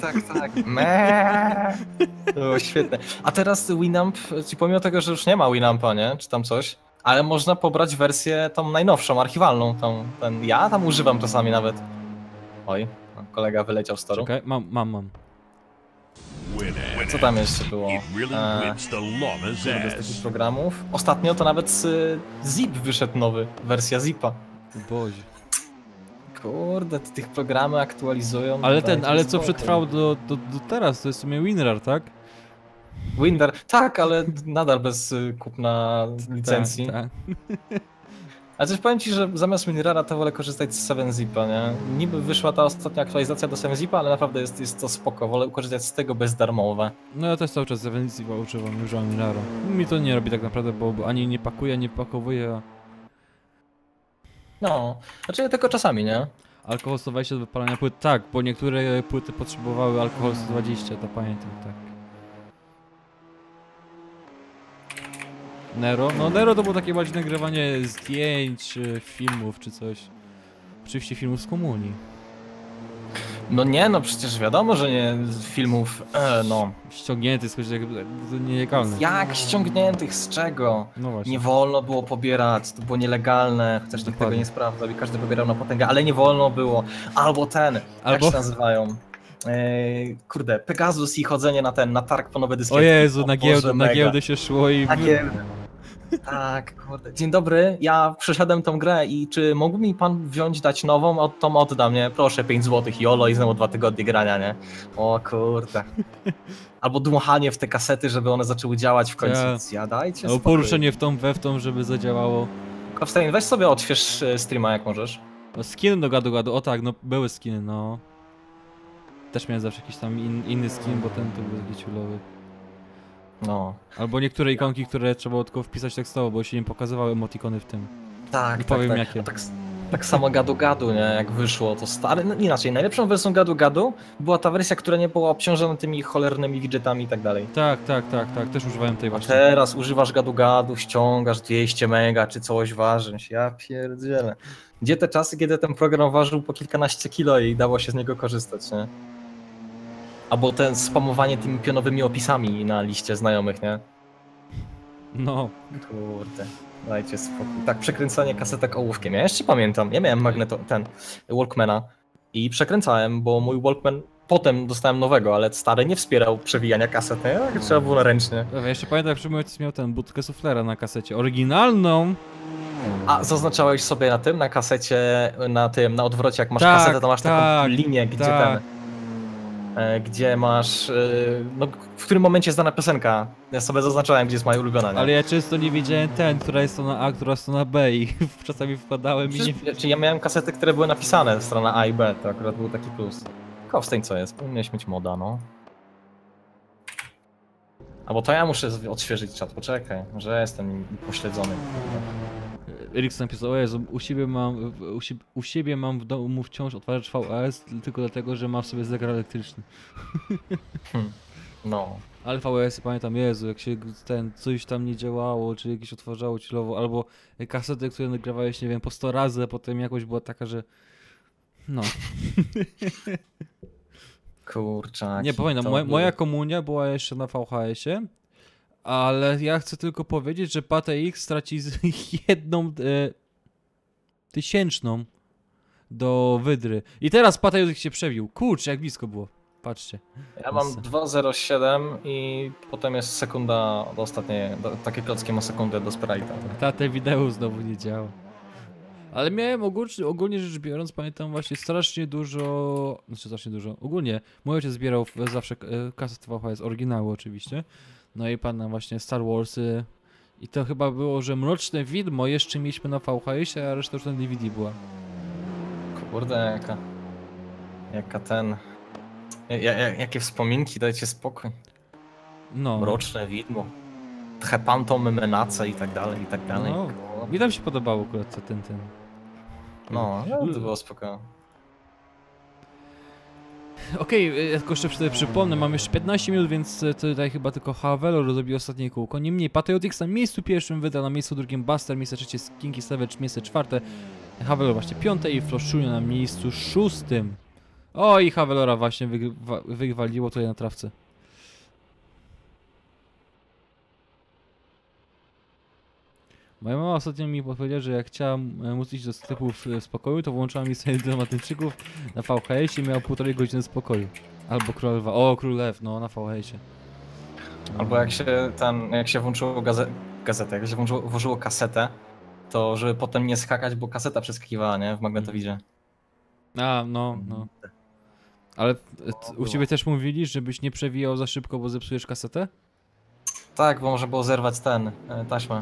To było świetne. A teraz Winamp, pomimo tego, że już nie ma Winampa, nie? Czy tam coś, ale można pobrać wersję tą najnowszą, archiwalną. Ja tam używam czasami nawet. Oj, kolega wyleciał z toru. Czekaj, mam. Co tam jeszcze było? Kurde, z takich programów. Ostatnio to nawet Zip wyszedł nowy, wersja Zipa. Boże. Kurde, tych programy aktualizują. Ale co przetrwało do teraz, to jest w sumie WinRAR, tak? Winder, tak, ale nadal bez kupna licencji. Tak. Ale coś powiem ci, że zamiast WinRARa to wolę korzystać z 7-Zipa, nie? Niby wyszła ta ostatnia aktualizacja do 7-Zipa, ale naprawdę jest to spoko, wolę korzystać z tego bezdarmowe. No ja też cały czas Zipa używam WinRARa. Mi to nie robi tak naprawdę, bo ani nie pakuje, ani nie pakowuje, a... No, znaczy tylko czasami, nie? Alkohol 120 do wypalania płyt, tak, bo niektóre płyty potrzebowały alkohol 120, to pamiętam, tak. Nero? No Nero to było takie bardziej nagrywanie zdjęć, czy filmów, czy coś. Oczywiście filmów z komunii. No nie, no przecież wiadomo, że nie z filmów, no. Ściągnięty, coś to nielegalne. Jak ściągniętych, z czego? No właśnie. Nie wolno było pobierać, to było nielegalne, chociaż nikt tego Dokładnie. nie sprawdzał i każdy pobierał na potęgę, ale nie wolno było. Albo jak Albo- się nazywają? Kurde, Pegasus i chodzenie na targ po nowe dyskietki. O Jezu, O na Boże, mega. giełdę się szło i... Na giełdę. Tak, kurde. Dzień dobry, ja przeszedłem tą grę i czy mógłby mi pan dać nową? Tą oddam, nie? Proszę, 5 zł, jolo i znowu 2 tygodnie grania, nie? O kurde. Albo dmuchanie w te kasety, żeby one zaczęły działać w końcu. Tak. Zjadajcie Albo spokój. poruszenie w tą, żeby zadziałało. Kowstein, weź sobie odśwież streama jak możesz. No, skiny do gadu, o tak, no były skiny, no. Też miałem zawsze jakiś tam inny skin, bo ten to był taki ciulowy. No. Albo niektóre ikonki, które trzeba było tylko wpisać tekstowo, bo się nie pokazywały emotikony w tym. Tak, Nie powiem tak. jakie. A tak samo gadu, nie? Jak wyszło, to stary. No, inaczej, najlepszą wersją gadu była ta wersja, która nie była obciążona tymi cholernymi widgetami i tak dalej. Tak, też używałem tej A właśnie. teraz używasz gadu, ściągasz 200 mega czy coś waży. Ja pierdzielę. Gdzie te czasy, kiedy ten program ważył po kilkanaście kilo i dało się z niego korzystać, nie? Albo ten spamowanie tymi pionowymi opisami na liście znajomych, nie? No, Kurde, dajcie spokój. Tak, przekręcanie kasetek ołówkiem. Ja jeszcze pamiętam, ja miałem Walkmana i przekręcałem, bo mój Walkman potem dostałem nowego, ale stary nie wspierał przewijania kaset, nie? Tak, trzeba było ręcznie. ja jeszcze pamiętam, jak mój ojciec miał ten budkę suflera na kasecie. Oryginalną! A zaznaczałeś sobie na kasecie, na odwrocie, jak masz Tak, kasetę, to masz taką tak, linię, gdzie tak. gdzie masz, no w którym momencie jest dana piosenka. Ja sobie zaznaczałem, gdzie jest moja ulubiona, nie? Ale ja często nie wiedziałem która jest strona A, która strona B i czasami wkładałem i nie... Czyli ja miałem kasety, które były napisane, strona A i B, to akurat był taki plus. Kowstein co jest? Powinieneś mieć moda, no. Albo to ja muszę odświeżyć czat, poczekaj, że jestem pośledzony. Erikson napisał, o Jezu, u siebie mam w domu wciąż odtwarzacz VHS tylko dlatego, że mam w sobie zegar elektryczny. No. Ale VHS pamiętam, Jezu, jak się coś tam nie działało, czy jakieś odtwarzało chillowo, albo kasety, które nagrywałeś, nie wiem, po 100 razy, a potem jakoś była taka, że... No. Kurczaki. Nie, pamiętam, moja komunia była jeszcze na VHS-ie, ale ja chcę tylko powiedzieć, że PATX straci 1/1000 do wydry. I teraz PATX się przebił. Kurczę, jak blisko było. Patrzcie. Ja mam 2.07 i potem jest sekunda takie klocki ma sekundę do sprite'a. Te wideo znowu nie działa. Ale miałem ogólnie rzecz biorąc, pamiętam właśnie strasznie dużo, ogólnie mój ojciec zbierał zawsze kasety VHS, oryginały oczywiście, no i pan właśnie Star Warsy i to chyba było, że Mroczne Widmo jeszcze mieliśmy na VHS-ie, a reszta już na DVD była. Kurde, jaka ten... Jakie wspominki, dajcie spokój. No. Mroczne Widmo. Hepantom, Menace i tak dalej, i tak dalej. No. Mi tam się podobało akurat ten. No, to było spoko. Okej, ja tylko jeszcze wtedy przypomnę, mam jeszcze 15 minut, więc tutaj chyba tylko Havelo zrobił ostatnie kółko. Niemniej Patriotix na miejscu pierwszym wyda, na miejscu drugim Buster, miejsce trzecie Kinky Savage, miejsce czwarte Havelo właśnie piąte i Floszunia na miejscu szóstym. O i Havelora właśnie wywaliło tutaj na trawce. Moja mama ostatnio mi powiedziała, że jak chciałam móc iść do sklepu w spokoju, to włączała mi sobie dramatyczników na VHS i miała 1,5 godziny spokoju. Albo Król Lewa. O, Król Lew, no na VHS-ie. Albo jak się włączyło gazetę, jak się włożyło kasetę, to żeby potem nie skakać, bo kaseta przeskakiwała, nie? W magnetowidzie. A, no. Ale u ciebie też mówili, żebyś nie przewijał za szybko, bo zepsujesz kasetę? Tak, bo można było zerwać taśmę.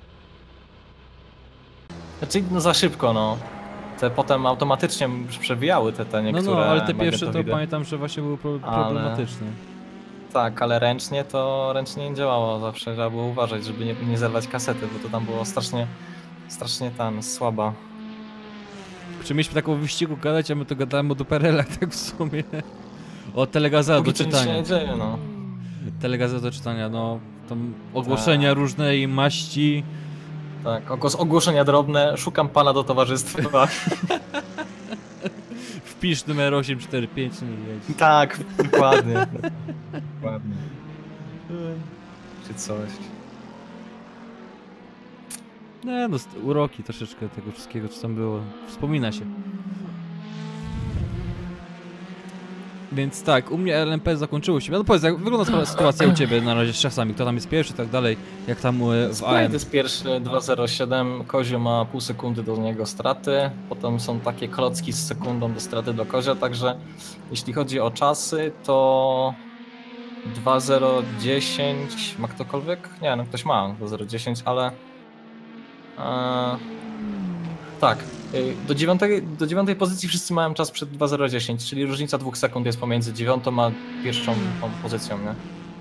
Znaczy, no za szybko, no. Te potem automatycznie przewijały te niektóre. No, ale te pierwsze to magnetowidy. Pamiętam, że właśnie były problematyczne. Tak, ale ręcznie nie działało zawsze. Trzeba było uważać, żeby nie zerwać kasety, bo to tam było strasznie słaba. Czy mieliśmy taką wyścigu gadać, a my to gadamy o duperelach, tak w sumie. O telegazeta do Póki co nic czytania. się nie dzieje, no. Telegazeta do czytania, no. Tam ogłoszenia różnej maści. Tak, ogłoszenia drobne, szukam pana do towarzystwa. Wpisz numer 845, no i jedź. Tak, dokładnie. Dokładnie. Czy coś. Nie no, uroki troszeczkę tego wszystkiego, co tam było. Wspomina się. Więc tak, u mnie LMP zakończyło się. No powiedz, jak wygląda sytuacja u ciebie na razie z czasami? Kto tam jest pierwszy i tak dalej? Jak tam w Sprite AM? jest pierwszy 2.07, Kozio ma pół sekundy do niego straty, potem są takie klocki z sekundą do straty do Kozia, także jeśli chodzi o czasy, to 2.010 ma ktokolwiek? Nie, no ktoś ma 2.010, ale tak, do dziewiątej pozycji wszyscy mają czas przed 2.010, czyli różnica 2 sekund jest pomiędzy 9 a pierwszą pozycją, nie?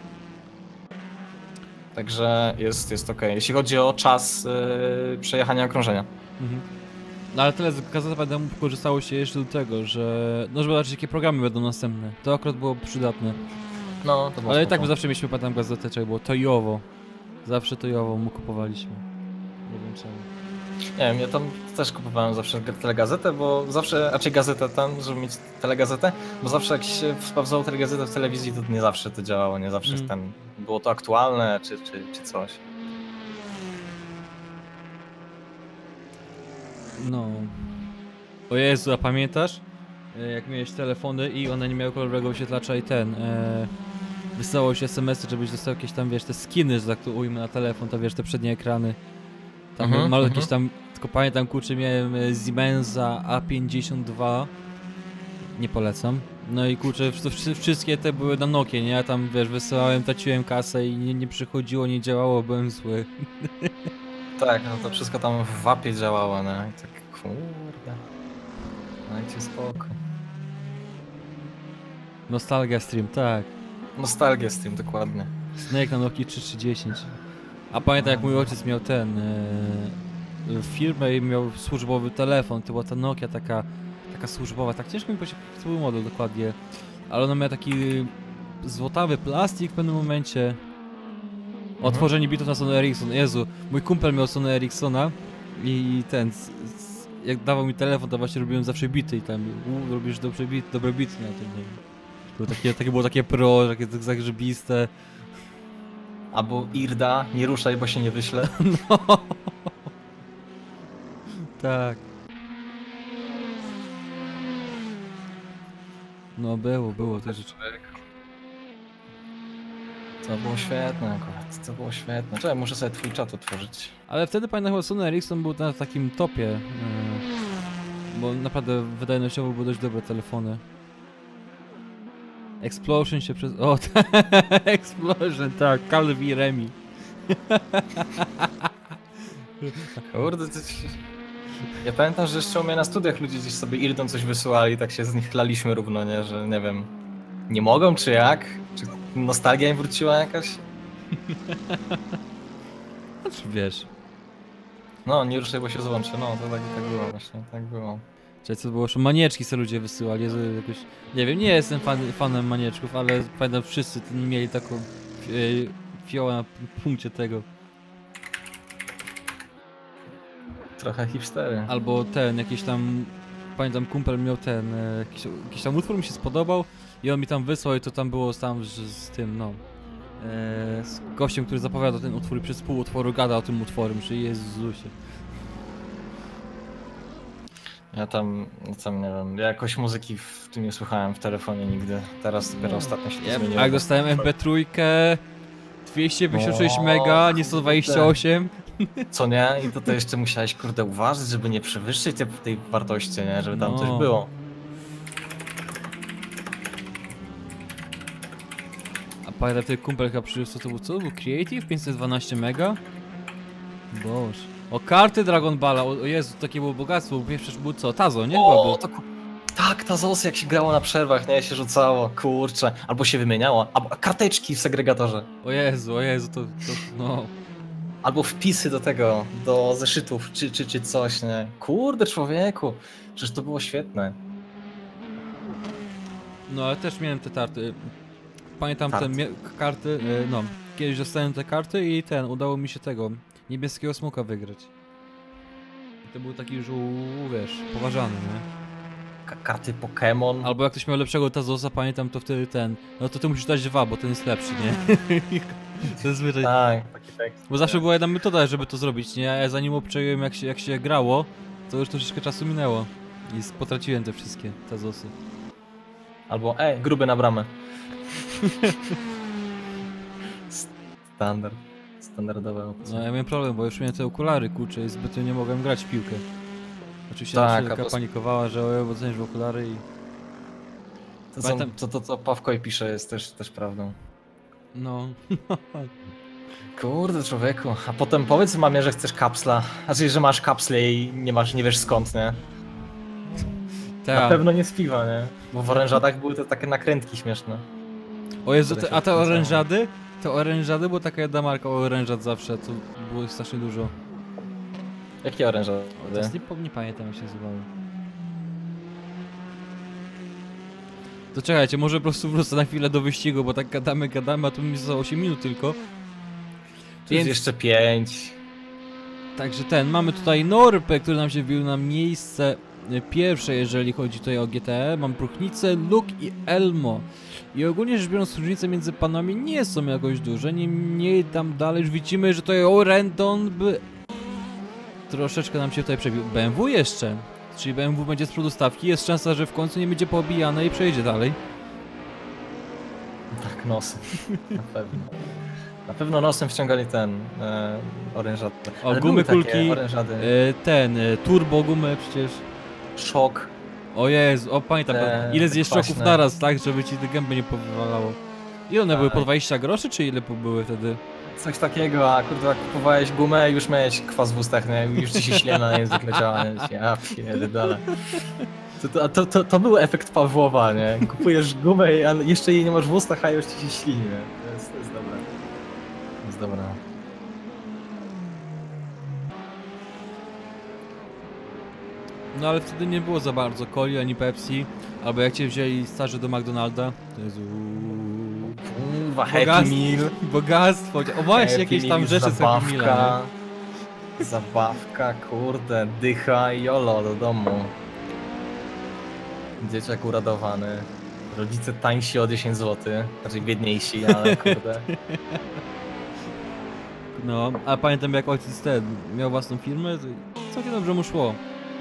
Także jest ok. Jeśli chodzi o czas przejechania okrążenia. Mhm. No ale tyle z gazety będę korzystało się jeszcze do tego, że... No żeby zobaczyć jakie programy będą następne. To akurat było przydatne. No, to było Ale i spoko. tak my zawsze mieliśmy pamiętam gazetę, czyli było tojowo. Zawsze tojowo mu kupowaliśmy. Nie wiem czemu. Nie wiem, ja tam też kupowałem zawsze telegazetę, bo zawsze, raczej gazetę tam, żeby mieć telegazetę, bo zawsze jak się sprawdzało telegazetę w telewizji, to nie zawsze to działało, nie zawsze było to aktualne, czy coś. No. O Jezu, a pamiętasz? Jak miałeś telefony i one nie miały kolorowego wyświetlacza i wysyłało się SMS-y, żebyś dostał jakieś tam, wiesz, te skiny, że tak to ujmę na telefon, to wiesz, te przednie ekrany. Tam jakieś tam, tylko pamiętam, kurczę, miałem Siemensa A52. Nie polecam. No i kurczę, wszystkie te były na Nokie, nie? Ja tam, wiesz, wysyłałem, traciłem kasę i nie przychodziło, nie działało, byłem zły. Tak, no to wszystko tam w wapie działało, no i tak, kurde. Dajcie spokój. Nostalgia Stream, tak. Nostalgia z tym, dokładnie. Snake na Nokii 3310. A pamiętam, jak mój ojciec miał firmę i miał służbowy telefon, to była ta Nokia taka służbowa, tak ciężko mi powiedzieć, to był model dokładnie, ale ona miała taki złotawy plastik w pewnym momencie. Otworzenie bitów na Sony Ericsson, Jezu, mój kumpel miał Sony Ericssona i jak dawał mi telefon, to właśnie robiłem zawsze bity i tam, robisz dobre bity na tym, nie wiem. Było takie pro, takie zagrzebiste. Albo Irda, nie ruszaj, bo się nie wyślę. No. Tak. No było też rzeczy. To było świetne akurat, to było świetne. Czekaj, muszę sobie twój czat otworzyć. Ale wtedy pamiętam, chyba Sony Ericsson był na takim topie Bo naprawdę wydajnościowo były dość dobre telefony. Explosion się przez... O, Explosion, tak, Calvi Remi. Kurde, ja pamiętam, że jeszcze u mnie na studiach ludzie gdzieś sobie Irdon coś wysyłali, tak się z nich chlaliśmy równo, nie? Że nie wiem, nie mogą czy jak? Czy nostalgia im wróciła jakaś? Znaczy wiesz... No, nie ruszaj, bo się złączy. No, to tak było właśnie, tak było. Czekaj, co było? Że manieczki sobie ludzie wysyłali, Jezu, jakoś... Nie wiem, nie jestem fanem manieczków, ale pamiętam wszyscy mieli taką fiołę na punkcie tego. Trochę hipstery. Albo ten, jakiś tam... Pamiętam, kumpel miał ten, jakiś tam utwór mi się spodobał i on mi tam wysłał i to tam było tam z tym, no... z gościem, który zapowiadał ten utwór i przez pół utworu gada o tym utworem, że Jezusie. Ja tam nie wiem, ja jakoś muzyki w tym nie słuchałem w telefonie nigdy. Teraz dopiero ostatnio się to zmieniło. A jak dostałem MP3, 256 O, mega, nie 128. Co nie? I to jeszcze musiałeś, kurde, uważać, żeby nie przewyższyć tej wartości, nie? Żeby tam coś było. A pamiętam, ten kumpel chyba przyniósł, co to był? Creative? 512 mega? Boże. O, karty Dragon Balla, o Jezu, takie było bogactwo, bo przecież był co? Tazo, nie? O, to tak, ta ZOS jak się grało na przerwach, nie? Się rzucało, kurczę. Albo się wymieniało, albo karteczki w segregatorze. O Jezu, to no... Albo wpisy do tego, do zeszytów, czy coś, nie? Kurde, człowieku, przecież to było świetne. No, ale też miałem te tarty. Pamiętam te karty, no, kiedyś dostałem te karty i udało mi się tego, niebieskiego smoka wygrać. I to był taki już, wiesz, poważany, nie? Karty Pokémon. Albo jak ktoś miał lepszego Tazosa, pamiętam, to wtedy no to ty musisz dać 2, bo ten jest lepszy, nie? Zazwyczaj. Tak, taki tekst. Bo zawsze była jedna metoda, żeby to zrobić, nie? Ja zanim obczaiłem jak się grało, to już troszeczkę czasu minęło. I potraciłem te wszystkie Tazosy. Albo, gruby na bramę. Standardowe opcje. No ja miałem problem, bo już miałem te okulary, kurczę, i zbytnio nie mogłem grać w piłkę. Oczywiście tak, taka panikowała, że bo w okulary i... To co Pawkoj pisze jest też prawdą. No. Kurde, człowieku. A potem powiedz mamie, że chcesz kapsla. Znaczy, że masz kapsle i nie wiesz skąd, nie? Na pewno nie z piwa, nie? Bo w orężadach były te takie nakrętki śmieszne. O Jezu, a te orężady? Te orężady, bo taka jedna marka orężad zawsze, to było ich strasznie dużo. Jakie orężady? Nie pamiętam jak się nazywały. To czekajcie, może po prostu wrócę na chwilę do wyścigu, bo tak gadamy, a tu mi zostało 8 minut tylko. Tu jest jeszcze 5. Także mamy tutaj Norpę, który nam się wbił na miejsce pierwsze, jeżeli chodzi tutaj o GTE. Mam Próchnicę, Luke i Elmo. I ogólnie rzecz biorąc, różnice między panami nie są jakoś duże. Niemniej tam dalej już widzimy, że tutaj Orendon by... Troszeczkę nam się tutaj przebił. BMW jeszcze. Czyli BMW będzie z przodu stawki. Jest szansa, że w końcu nie będzie poobijane i przejdzie dalej. Tak, nosem. Na pewno. Na pewno nosem wciągali orężadę. O, gumy kulki, turbo gumy przecież. Szok. O Jezu, pamiętam, ile zjesz szoków naraz, tak, żeby ci te gęby nie powywalało. Ile one były, po 20 groszy, czy ile były wtedy? Coś takiego, a kurde, jak kupowałeś gumę już miałeś kwas w ustach, nie? Już ci się ślina na język leciała, nie? Ja pierdolę. To był efekt Pawłowa, nie? Kupujesz gumę, a jeszcze jej nie masz w ustach, a już ci się ślini, nie? To jest dobre. To jest dobre. No ale wtedy nie było za bardzo coli ani Pepsi, albo jak cię wzięli starzy do McDonalda, to jest Happy Meal. Bogactwo, o właśnie jakieś tam rzeczy z Happy Meala, nie? Zabawka, kurde, dycha i jolo do domu. Dzieciak uradowany. Rodzice tańsi o 10 zł, znaczy biedniejsi, ale kurde. No, a pamiętam jak ojciec miał własną firmę, to całkiem dobrze mu szło.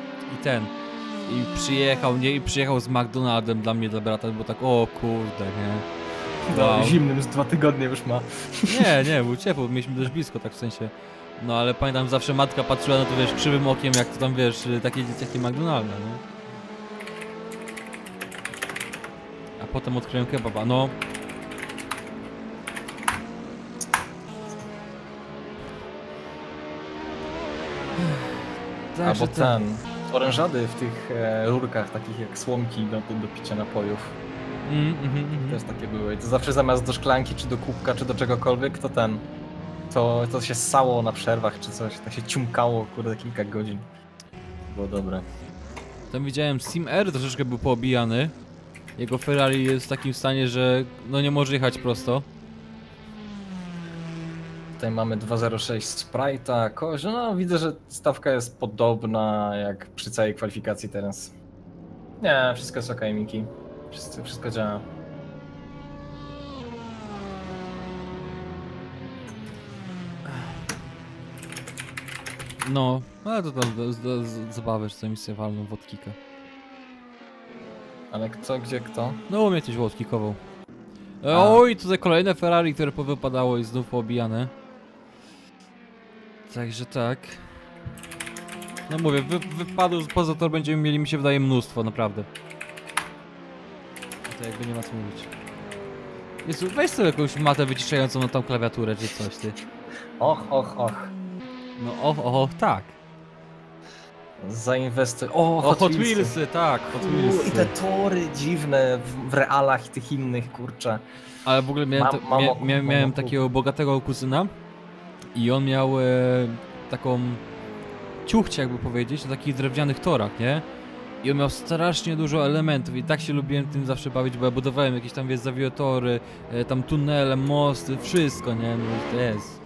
I przyjechał z McDonaldem dla mnie, dla brata, bo tak, o kurde, nie? Wow. No, zimnym z 2 tygodnie już ma. Nie, był ciepło, mieliśmy dość blisko, tak w sensie. No ale pamiętam, zawsze matka patrzyła na to, wiesz, krzywym okiem, jak to tam, wiesz, takie dzieciaki McDonalda, no. A potem odkryłem kebaba, no. Albo ten, orężady w tych rurkach, takich jak słomki do picia napojów. Też takie były. To zawsze zamiast do szklanki, czy do kubka, czy do czegokolwiek, to się ssało na przerwach, czy coś. Tak się ciumkało, kurde, kilka godzin. Było dobre. Tam widziałem Sim R, troszeczkę był poobijany. Jego Ferrari jest w takim stanie, że no nie może jechać prosto. Tutaj mamy 2.06 Sprite'a, no widzę, że stawka jest podobna jak przy całej kwalifikacji teraz. Nie, wszystko jest okej, Miki. Wszystko działa. No, ale to tam zabawy, że co mi sobie walną w odkika. Ale kto, gdzie, kto? No, u mnie coś odkikował. Oj, tutaj kolejne Ferrari, które powypadało i znów poobijane. Także tak. No mówię, wypadł poza to będziemy mieli, mi się wydaje, mnóstwo, naprawdę. To jakby nie ma co mówić. Jezu, weź sobie jakąś matę wyciszającą na tą klawiaturę czy coś, ty. Och. No tak. Zainwestuj. Hot Wheelsy, tak, Hot Wheelsy. I te tory dziwne w realach i tych innych, kurczę. Ale w ogóle miałem takiego bogatego kuzyna i on miał taką ciuchcię, jakby powiedzieć, na takich drewnianych torach, nie? I on miał strasznie dużo elementów i tak się lubiłem tym zawsze bawić, bo ja budowałem jakieś tam, wiesz, zawiatory, tam tunele, mosty, wszystko, nie? No to jest.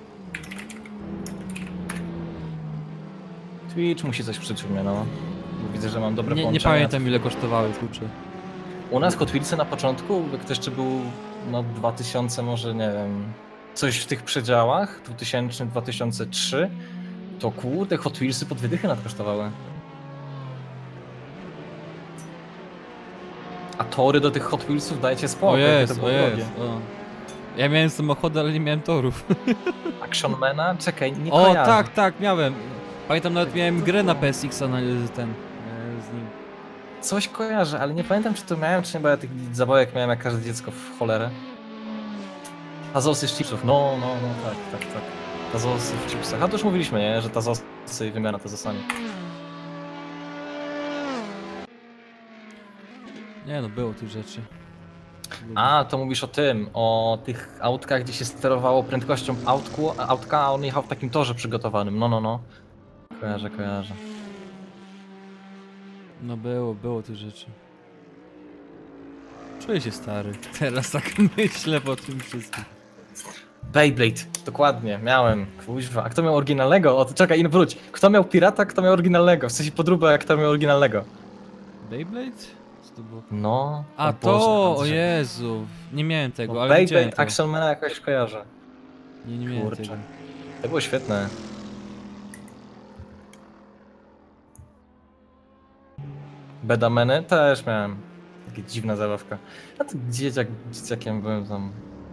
Twitch musi coś przyć u mnie, no. Bo widzę, że mam dobre połączenia. Nie pamiętam, ile kosztowały, kurczę. U nas Hot Wheelsy na początku, jak to jeszcze był, no 2000 może, nie wiem, coś w tych przedziałach, 2000, 2003, to kurde, Hot Wheelsy po 2 dychy nadkosztowały. A tory do tych Hot Wheelsów dajcie spokój. O jest. Ja miałem samochody, ale nie miałem torów. Actionmana? Czekaj, nie O, kojarzę. tak, miałem. Pamiętam, nawet miałem grę na PSX-a z nim. Coś kojarzę, ale nie pamiętam, czy to miałem, czy nie, bo ja tych zabawek miałem jak każde dziecko w cholerę. Tazosy z chipsów, no, tak. Tazosy w chipsach. A to już mówiliśmy, nie? Że Tazosy i wymiana Tazosami. Nie no, było tych rzeczy. A, to mówisz o tych autkach, gdzie się sterowało prędkością autka, a on jechał w takim torze przygotowanym. No. Kojarzę. No było tych rzeczy. Czuję się stary. Teraz tak myślę po tym wszystkim. Beyblade, dokładnie, miałem. Kuźwa, a kto miał oryginalnego? Czekaj, wróć. Kto miał pirata, kto miał oryginalnego? W sensie podróbę, jak kto miał oryginalnego. Beyblade? Co to było? No. A to, o Jezu. Nie miałem tego, no, ale Beyblade, Actionmana jakoś kojarzę. Nie miałem tego. To było świetne. Bedameny też miałem. Taka dziwna zabawka. A to dzieciakiem byłem tam.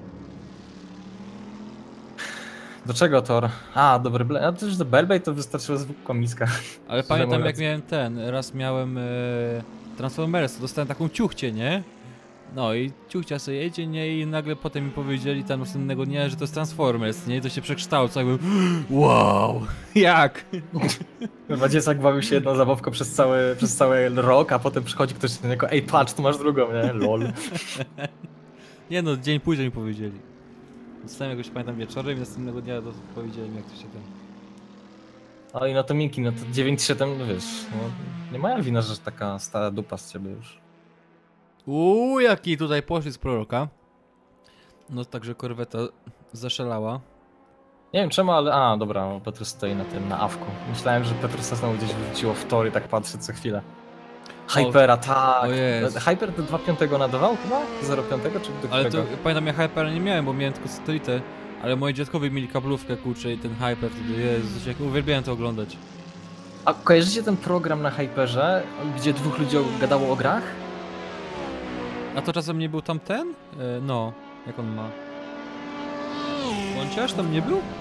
Do czego Thor? A, dobry a to już do Beyblade to wystarczyło zwykła miska. Ale pamiętam, jak miałem raz miałem Transformers, dostałem taką ciuchcię, nie? No i ciuchcia sobie jedzie, nie? I nagle potem mi powiedzieli tam następnego dnia, że to jest Transformers, nie? I to się przekształca, jakby wow, jak? Chyba dzieciak bawił się jedną zabawką przez cały rok, a potem przychodzi ktoś do niego, ej patrz, tu masz drugą, nie? Lol. Nie no, dzień później mi powiedzieli. Dostałem jakoś, pamiętam, wieczorem i następnego dnia powiedzieli mi, jak to się tam... Oj, no to Miki, no to 9.7, no wiesz, no, nie moja wina, że taka stara dupa z ciebie już. Jaki tutaj poszli z proroka. No także korweta zaszalała. Nie wiem czemu, ale... A, dobra, Petrus stoi na awku. Myślałem, że Petrusa znowu gdzieś wróciło w tory, tak patrzę co chwilę. Hypera, tak. Hyper do 2.5 nadawał chyba? 0.5 czy do Ale to pamiętam, ja Hypera nie miałem, bo miałem tylko satelitę. Ale moi dziadkowie mieli kablówkę, kurczę, i ten Hyper wtedy, Jezus, jak uwielbiałem to oglądać. A kojarzycie ten program na Hyperze, gdzie 2 ludzi gadało o grach? A to czasem nie był tam ten? No, jak on ma? Bąciarz tam nie był?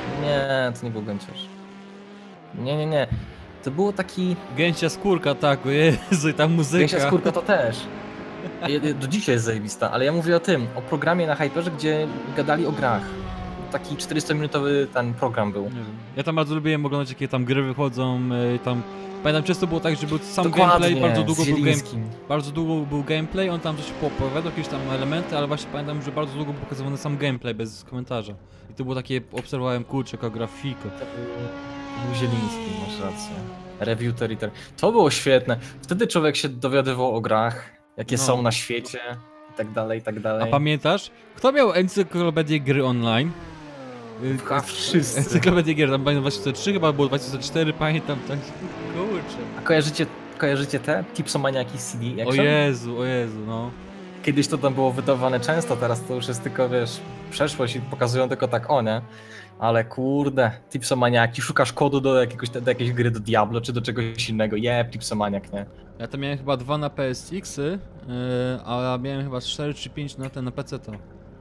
Nie, to nie był gęciarz. Nie. To było taki... Gęsia skórka, tak, o Jezu, i ta muzyka. Gęsia skórka to też. Do dzisiaj jest zajebista, ale ja mówię o tym, o programie na Hyperze, gdzie gadali o grach. Taki 400-minutowy ten program był. Nie wiem. Ja tam bardzo lubiłem oglądać, jakie tam gry wychodzą, tam... Pamiętam, często było tak, że był sam gameplay, bardzo długo był gameplay, on tam coś poopowiadał, jakieś tam elementy, ale właśnie pamiętam, że bardzo długo był pokazywany sam gameplay, bez komentarza. I to było takie, obserwowałem, kurczę, jaka grafika. To był Zieliński, masz rację. Review Territory. To było świetne. Wtedy człowiek się dowiadywał o grach, jakie są na świecie i tak dalej, i tak dalej. A pamiętasz, kto miał encyklopedię gry online? Wszyscy. Encyklopedię gier, tam pamiętam 2003, chyba było 2004, pamiętam, tak, kurczę. A kojarzycie te? Tipsomaniaki CD Action? O Jezu, no. Kiedyś to tam było wydawane często, teraz to już jest tylko, wiesz, przeszłość i pokazują tylko tak nie? Ale kurde, Tipsomaniaki, szukasz kodu do jakiejś gry, do Diablo czy do czegoś innego, Tipsomaniak, nie? Ja tam miałem chyba 2 na PSX-y, a miałem chyba 4 czy 5 na PC-to.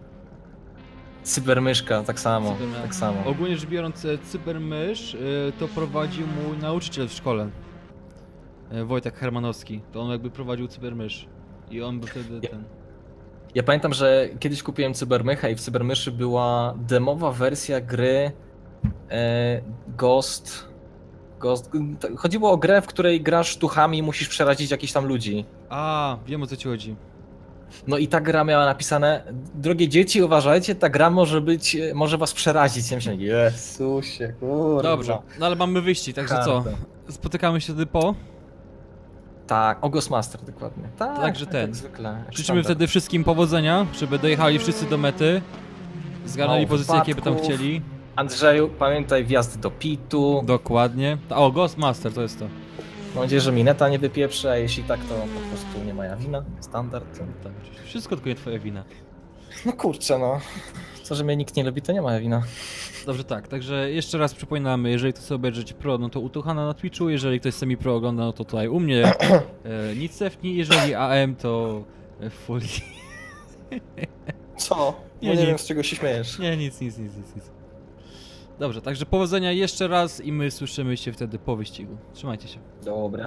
Cybermyszka, tak samo. Ogólnie rzecz biorąc, cybermysz to prowadził mój nauczyciel w szkole. Wojtek Hermanowski, to on jakby prowadził cybermysz. I on był wtedy ten... Ja pamiętam, że kiedyś kupiłem cybermycha i w cybermyszy była demowa wersja gry Ghost... Chodziło o grę, w której grasz sztuchami i musisz przerazić jakichś tam ludzi. A, wiem, o co ci chodzi. No i ta gra miała napisane: drogie dzieci, uważajcie, ta gra może was przerazić. Ja myślę, Jezusie, kurwa. Dobrze, no ale mamy wyścig, także co? Spotykamy się wtedy po? Tak, o Ghostmaster dokładnie. Także ten. Jak zwykle. Życzymy wtedy wszystkim powodzenia, żeby dojechali wszyscy do mety. Zgarnęli pozycje, jakie by tam chcieli. Andrzeju, pamiętaj wjazd do pitu. Dokładnie. O, Ghostmaster, to jest to. Mam nadzieję, że mi neta nie wypieprze, a jeśli tak, to po prostu nie moja wina. Standard. Tak, wszystko tylko nie twoja wina. No kurczę, no. To, że mnie nikt nie lubi, to nie moja wina. Dobrze, tak, także jeszcze raz przypominamy, jeżeli chcesz obejrzeć pro, no to u Tuchana na Twitchu, jeżeli ktoś semi-pro ogląda, no to tutaj u mnie nic cefni, jeżeli AM, to Fully. Co? Nie wiem, z czego się śmiejesz. Nie, nic. Dobrze, także powodzenia jeszcze raz i my słyszymy się wtedy po wyścigu. Trzymajcie się. Dobra.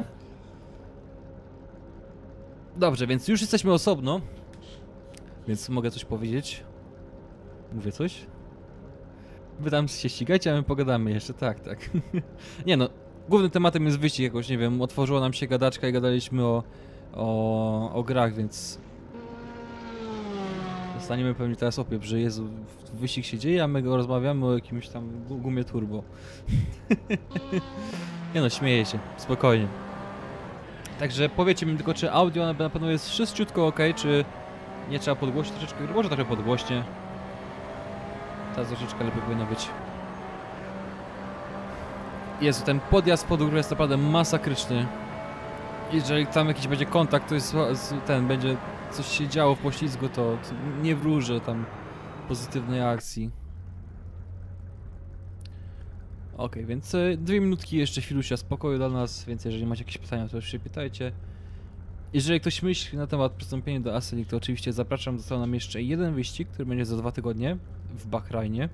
Dobrze, więc już jesteśmy osobno, więc mogę coś powiedzieć. Mówię coś? Wy tam się ścigajcie, a my pogadamy jeszcze, tak. Nie no, głównym tematem jest wyścig jakoś, nie wiem, otworzyła nam się gadaczka i gadaliśmy o grach, więc... Dostaniemy pewnie teraz opiew, że Jezu, wyścig się dzieje, a my go rozmawiamy o jakimś tam gumie turbo. Nie no, śmieję się, spokojnie. Także powiedzcie mi tylko, czy audio na pewno jest wszystko ok, czy nie trzeba podgłośnić troszeczkę, może trochę podgłośnie. Teraz troszeczkę lepiej powinno być. Jezu, ten podjazd pod górę jest naprawdę masakryczny. Jeżeli tam jakiś będzie kontakt, to jest będzie coś się działo w poślizgu, to nie wróżę tam pozytywnej akcji. Okej, więc 2 minutki jeszcze chwilusia spokoju dla nas, więc jeżeli macie jakieś pytania, to już się pytajcie. Jeżeli ktoś myśli na temat przystąpienia do Asset League, to oczywiście zapraszam, został nam jeszcze jeden wyścig, który będzie za 2 tygodnie w Bahrajnie.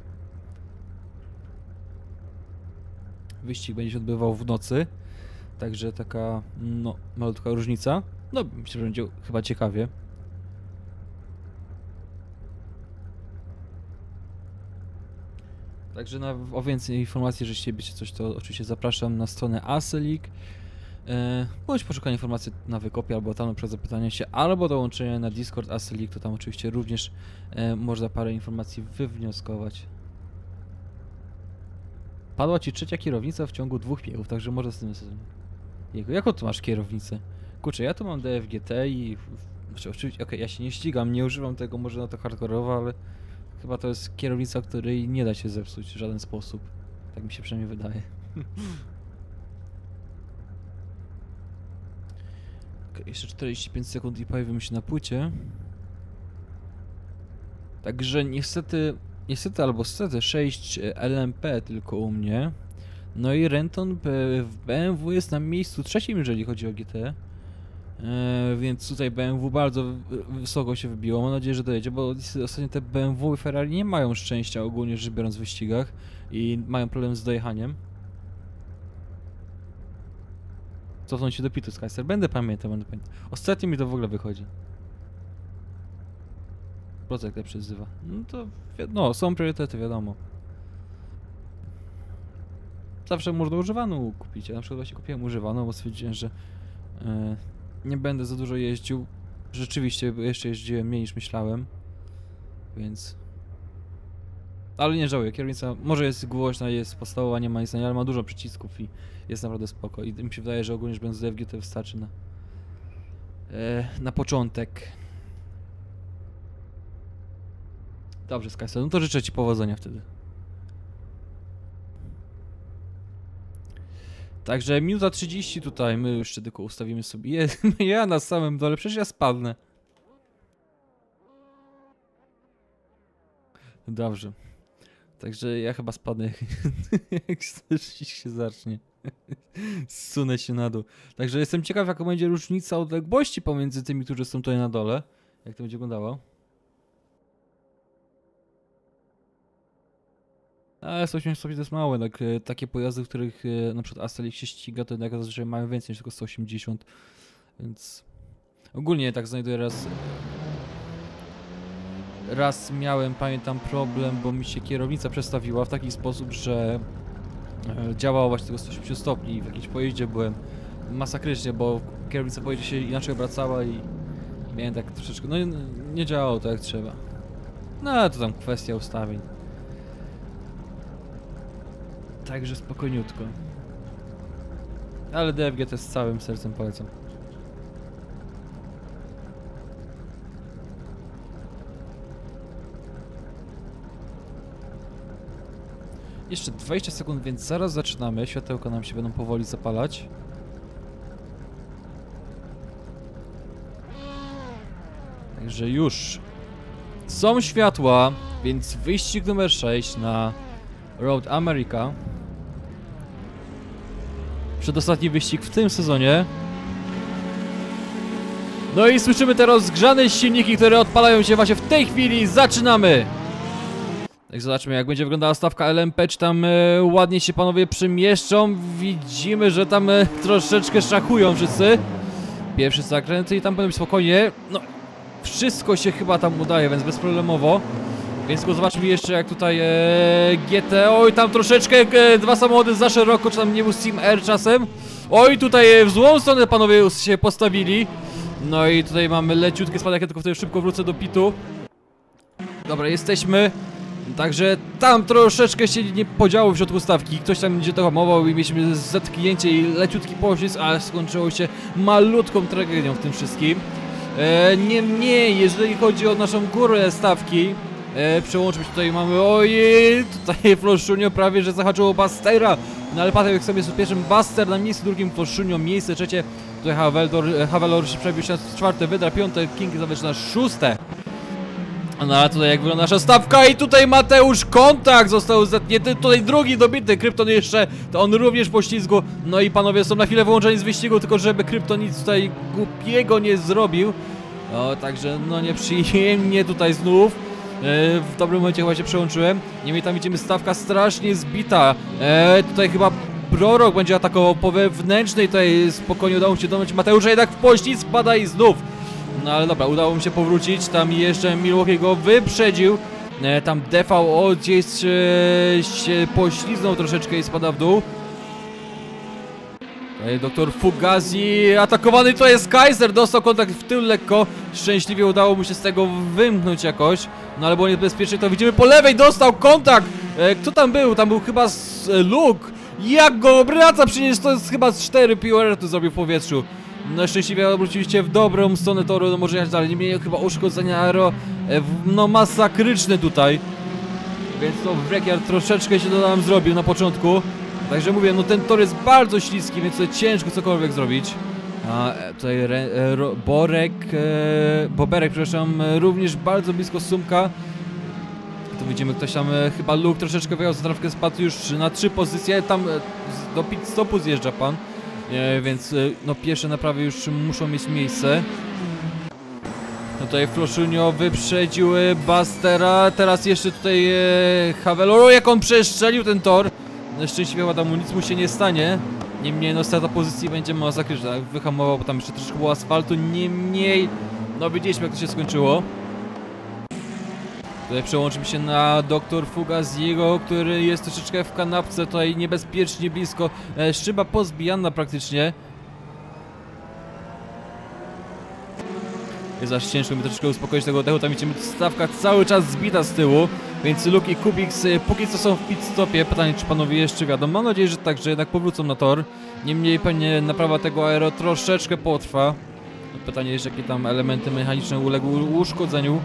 Wyścig będzie się odbywał w nocy, także taka, no, malutka różnica. No, myślę, że będzie chyba ciekawie. Także o więcej informacji, jeżeli chcielibyście coś, to oczywiście zapraszam na stronę Asset League. Bądź poszukanie informacji na wykopie, albo tam przez zapytanie się, albo dołączenie na Discord Asset League, to tam oczywiście również można parę informacji wywnioskować. Padła ci 3. kierownica w ciągu 2 biegów, także może z tym sezonie. Jaką tu masz kierownicę? Kurczę, ja tu mam DFGT i... Oczywiście, okej, ja się nie ścigam, nie używam tego może na to hardkorowo, ale chyba to jest kierownica, której nie da się zepsuć w żaden sposób. Tak mi się przynajmniej wydaje. Jeszcze 45 sekund i pojawimy się na płycie. Także niestety albo stety 6 LMP tylko u mnie. No i Renton w BMW jest na miejscu 3, jeżeli chodzi o GT. Więc tutaj BMW bardzo wysoko się wybiło. Mam nadzieję, że dojedzie, bo ostatnio te BMW i Ferrari nie mają szczęścia ogólnie rzecz biorąc w wyścigach i mają problem z dojechaniem. Cofnąć się do pitu, Skyster. Będę pamiętał. Ostatnio mi to w ogóle wychodzi. Procek lepszy wzywa. No to no, są priorytety, wiadomo. Zawsze można używaną kupić. Ja na przykład właśnie kupiłem używaną, bo stwierdziłem, że nie będę za dużo jeździł. Rzeczywiście jeszcze jeździłem mniej niż myślałem. Więc... Ale nie żałuję, kierownica może jest głośna, jest podstawowa, nie ma nic, ale ma dużo przycisków i jest naprawdę spoko. I mi się wydaje, że ogólnie rzecz biorąc DFG to wystarczy na początek. Dobrze, Skyson, no to życzę ci powodzenia wtedy. Także minuta 30 tutaj, my jeszcze tylko ustawimy sobie. Ja na samym dole, przecież ja spadnę. Dobrze. Także ja chyba spadnę, jak się zacznie. Zsunę się na dół. Także jestem ciekaw, jaka będzie różnica odległości pomiędzy tymi, którzy są tutaj na dole. Jak to będzie wyglądało. Ale 180 stopni to jest małe, tak, takie pojazdy, w których na przykład Astelik się ściga, to jednak zazwyczaj mają więcej niż tylko 180. Więc ogólnie tak znajduję raz miałem, pamiętam, problem, bo mi się kierownica przestawiła w taki sposób, że działało właśnie tylko 180 stopni i w jakimś pojeździe byłem masakrycznie, bo kierownica pojeździe się inaczej obracała i miałem tak troszeczkę, no nie działało to jak trzeba. No ale to tam kwestia ustawień. Także spokojniutko. Ale DFG też z całym sercem polecam. Jeszcze 20 sekund, więc zaraz zaczynamy. Światełka nam się będą powoli zapalać. Także już są światła, więc wyścig numer 6 na Road America. Przedostatni wyścig w tym sezonie. No i słyszymy te rozgrzane silniki, które odpalają się właśnie w tej chwili. Zaczynamy! Tak, zobaczmy, jak będzie wyglądała stawka LMP, czy tam ładnie się panowie przemieszczą. Widzimy, że tam troszeczkę szachują wszyscy. Pierwszy zakręt i tam powinno być spokojnie. No, wszystko się chyba tam udaje, więc bezproblemowo. Więc tylko zobaczmy jeszcze, jak tutaj GT. Oj, tam troszeczkę dwa samochody za szeroko, czy tam nie był Steam Air czasem. Oj, tutaj w złą stronę panowie się postawili. No i tutaj mamy leciutkie spadek, ja tylko wtedy szybko wrócę do pitu. Dobra, jesteśmy. Także tam troszeczkę się nie podziało w środku stawki. Ktoś tam będzie to hamował i mieliśmy zetknięcie i leciutki poślizg, ale skończyło się malutką tragedią w tym wszystkim. Niemniej, jeżeli chodzi o naszą górę stawki, przełączmy się, tutaj mamy, ojej, tutaj Floszunio prawie, że zahaczyło Bastera. No ale Paweł sobie jest pierwszym, Baster na miejscu drugim, Floszunio miejsce trzecie. Tutaj Havelor się przebił się na czwarte, Wydra piąte, King zawiesz na szóste. No a tutaj jak wygląda nasza stawka i tutaj Mateusz Kontakt został zetnięty, tutaj drugi dobity, Krypton jeszcze, to on również po ślizgu. No i panowie są na chwilę wyłączeni z wyścigu, tylko żeby Krypton nic tutaj głupiego nie zrobił. No także no nieprzyjemnie tutaj znów. W dobrym momencie chyba się przełączyłem. Niemniej tam widzimy stawka strasznie zbita. Tutaj chyba Prorok będzie atakował po wewnętrznej, tutaj spokojnie udało mu się domyć Mateusza, jednak w poślizg spada i znów. No ale dobra, udało mi się powrócić, tam jeszcze Milwaukee go wyprzedził. Tam DVO gdzieś się pośliznął troszeczkę i spada w dół. Doktor Fugazi atakowany, to jest Kaiser, dostał kontakt w tył lekko. Szczęśliwie udało mu się z tego wymknąć jakoś. No ale było niebezpiecznie, to widzimy po lewej, dostał kontakt. Kto tam był? Tam był chyba Luke. Jak go obraca, przecież to jest chyba z 4 POR tu zrobił w powietrzu. No szczęśliwie obróciliście w dobrą stronę toru, no może jechać dalej, nie mieli chyba uszkodzenia aero, no masakryczne tutaj. Więc to wrekiar troszeczkę się to nam zrobił na początku. Także mówię, no ten tor jest bardzo śliski, więc tutaj ciężko cokolwiek zrobić. A tutaj Boberek, przepraszam, również bardzo blisko Sumka. Tu widzimy, ktoś tam, chyba Luke troszeczkę wyjechał za trawkę, spadł już na 3 pozycje, tam do pit stopu zjeżdża pan. więc no pierwsze naprawy już muszą mieć miejsce. Tutaj Floszunio wyprzedził Bustera, teraz jeszcze tutaj Havelo, jak on przestrzelił ten tor. Szczęśliwie chyba tam nic mu się nie stanie. Niemniej no strata pozycji będzie masakryczna, wyhamował, bo tam jeszcze troszkę było asfaltu, niemniej no widzieliśmy jak to się skończyło. Tutaj przełączymy się na Dr. Fugaziego, który jest troszeczkę w kanapce, tutaj niebezpiecznie blisko, szyba pozbijana praktycznie. Jest aż ciężko mi troszeczkę uspokoić tego oddechu, tam widzimy stawka cały czas zbita z tyłu, więc Luke i Kubiks póki co są w pit stopie. Pytanie, czy panowie jeszcze wiadą. Mam nadzieję, że tak, że jednak powrócą na tor. Niemniej pewnie naprawa tego aero troszeczkę potrwa. Pytanie jest, jakie tam elementy mechaniczne uległy uszkodzeniu.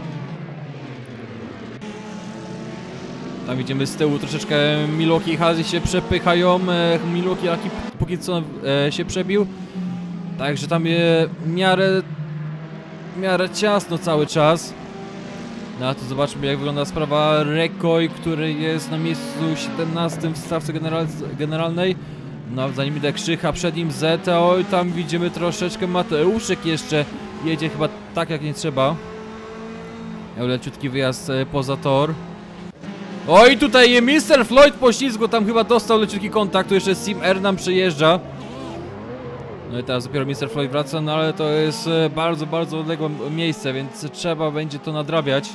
Tam widzimy z tyłu troszeczkę Milwaukee i Hazy się przepychają. Milwaukee póki co się przebił. Także tam w miarę ciasno cały czas. No a tu zobaczmy jak wygląda sprawa Rekoj, który jest na miejscu 17 w stawce generalnej. No za nim idę Krzycha, przed nim Z, oj tam widzimy troszeczkę Mateuszek jeszcze jedzie chyba tak jak nie trzeba. Miał leciutki wyjazd poza tor. Oj tutaj Mr. Floyd po ślizgu, tam chyba dostał leciutki kontakt, tu jeszcze Sim R nam przejeżdża. No i teraz dopiero Mr. Floyd wraca, no ale to jest bardzo, bardzo odległe miejsce, więc trzeba będzie to nadrabiać.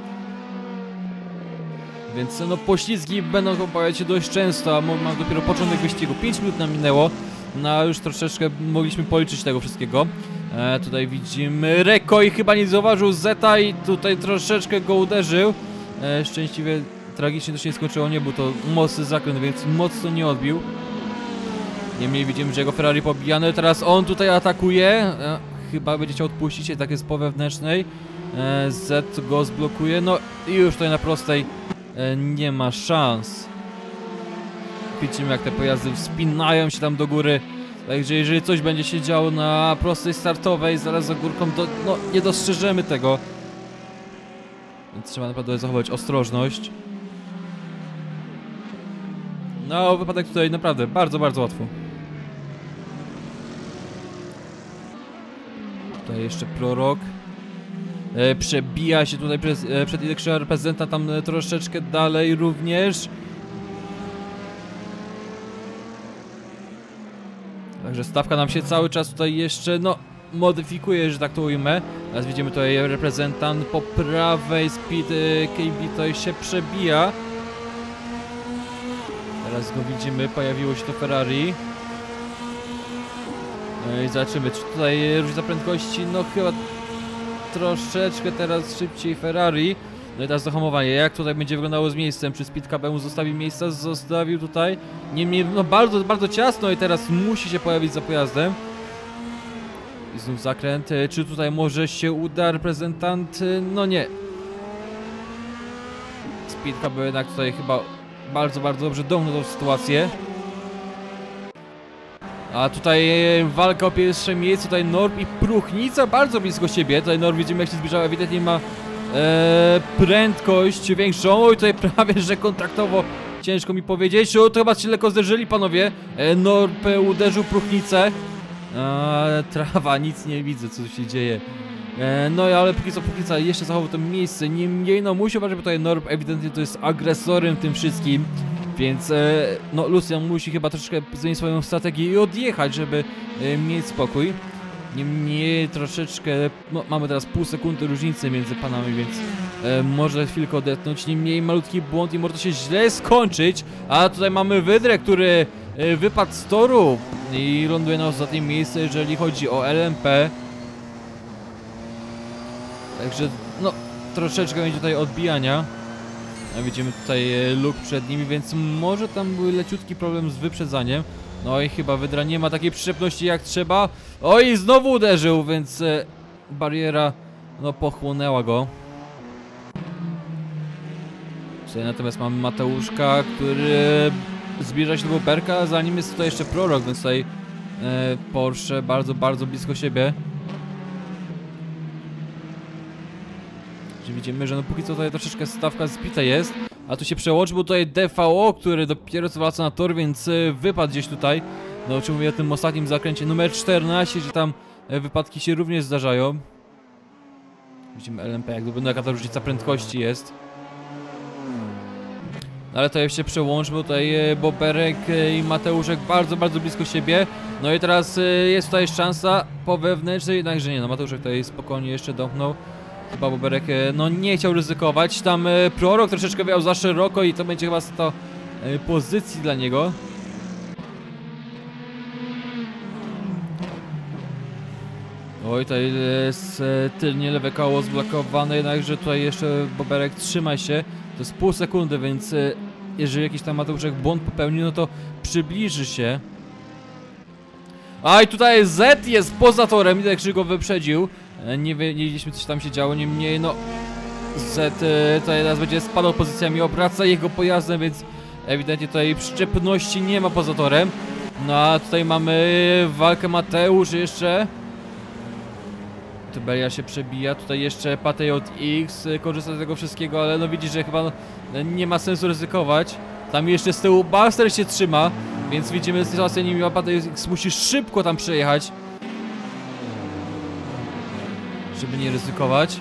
Więc no poślizgi będą pojawiać się dość często, a mam dopiero początek wyścigu. 5 minut nam minęło, no już troszeczkę mogliśmy policzyć tego wszystkiego. Tutaj widzimy Rekoj, chyba nie zauważył Zeta i tutaj troszeczkę go uderzył. Szczęśliwie tragicznie to się nie skończyło, nie był to mocny zakręt, więc mocno nie odbił. Niemniej widzimy, że jego Ferrari pobijane, teraz on tutaj atakuje. Chyba będzie chciał odpuścić, tak jest po wewnętrznej. Z go zblokuje, no i już tutaj na prostej nie ma szans. Widzimy jak te pojazdy wspinają się tam do góry. Także jeżeli coś będzie się działo na prostej startowej zaraz za górką, to no, nie dostrzeżemy tego. Więc trzeba naprawdę zachować ostrożność. No wypadek tutaj naprawdę bardzo, bardzo łatwo. Tutaj jeszcze Prorok. Przebija się tutaj przed Ileksia reprezenta, tam troszeczkę dalej również. Także stawka nam się cały czas tutaj jeszcze, no, modyfikuje, że tak to ujmę. Teraz widzimy tutaj reprezentant po prawej, Speed KB tutaj się przebija. Teraz go widzimy, pojawiło się to Ferrari. I zobaczymy, czy tutaj różnica prędkości, no chyba troszeczkę teraz szybciej Ferrari. No i teraz zahamowanie, jak tutaj będzie wyglądało z miejscem, czy Speed KB zostawił miejsca, zostawił tutaj. Niemniej, no bardzo, bardzo ciasno i teraz musi się pojawić za pojazdem. I znów zakręt, czy tutaj może się uda reprezentant, no nie. Speed KB jednak tutaj chyba bardzo, bardzo dobrze domknął tą sytuację. A tutaj walka o pierwsze miejsce, tutaj Norb i Próchnica bardzo blisko siebie. Tutaj Norb widzimy jak się zbliżał, ewidentnie ma prędkość większą. Oj, tutaj prawie że kontaktowo, ciężko mi powiedzieć. O, to chyba się lekko zderzyli panowie. Norb uderzył Próchnicę. Trawa, nic nie widzę co się dzieje. No ale póki co Próchnica jeszcze zachował to miejsce. Niemniej no musi uważać, bo tutaj Norb ewidentnie to jest agresorem w tym wszystkim. Więc no Lucian musi chyba troszeczkę zmienić swoją strategię i odjechać, żeby mieć spokój. Niemniej troszeczkę, no mamy teraz pół sekundy różnicy między panami, więc może chwilkę odetchnąć. Niemniej malutki błąd i może to się źle skończyć. A tutaj mamy Wydrę, który wypadł z toru i ląduje na ostatnim miejscu, jeżeli chodzi o LMP. Także no troszeczkę będzie tutaj odbijania. Widzimy tutaj Luke przed nimi, więc może tam był leciutki problem z wyprzedzaniem. No i chyba Wydra nie ma takiej przyczepności jak trzeba. Oj, znowu uderzył, więc bariera no pochłonęła go. Tutaj natomiast mamy Mateuszka, który zbliża się do Boberka, za nim jest tutaj jeszcze Prorok, więc tutaj Porsche bardzo, bardzo blisko siebie. Widzimy, że no póki co tutaj troszeczkę stawka zbita jest. A tu się przełączy, bo tutaj DVO, który dopiero co wraca na tor, więc wypadł gdzieś tutaj. No, czy mówię o tym ostatnim zakręcie numer 14, że tam wypadki się również zdarzają. Widzimy LMP, jak gdyby jaka ta różnica prędkości jest. Ale tutaj się przełączmy, tutaj Boberek i Mateuszek bardzo, bardzo blisko siebie. No i teraz jest tutaj szansa po wewnętrznej, jednakże nie, no Mateuszek tutaj spokojnie jeszcze domknął. Chyba Boberek no nie chciał ryzykować, tam Prorok troszeczkę wjechał za szeroko i to będzie chyba z to pozycji dla niego. Oj, tutaj jest tylnie lewe koło zblokowane, jednakże tutaj jeszcze Boberek trzyma się. To jest pół sekundy, więc jeżeli jakiś tam Mateuszek błąd popełni, no to przybliży się. A i tutaj Z jest poza torem, widać, że go wyprzedził. Nie wiedzieliśmy, co tam się działo, niemniej no Z tutaj teraz będzie spadał pozycjami, obraca jego pojazdem, więc ewidentnie tutaj przyczepności nie ma poza torem. No a tutaj mamy walkę Mateusz jeszcze. Tu Belia się przebija, tutaj jeszcze Patriot X korzysta z tego wszystkiego, ale no widzi, że chyba nie ma sensu ryzykować. Tam jeszcze z tyłu Buster się trzyma, więc widzimy sytuację, nim Patriot X musi szybko tam przejechać, żeby nie ryzykować.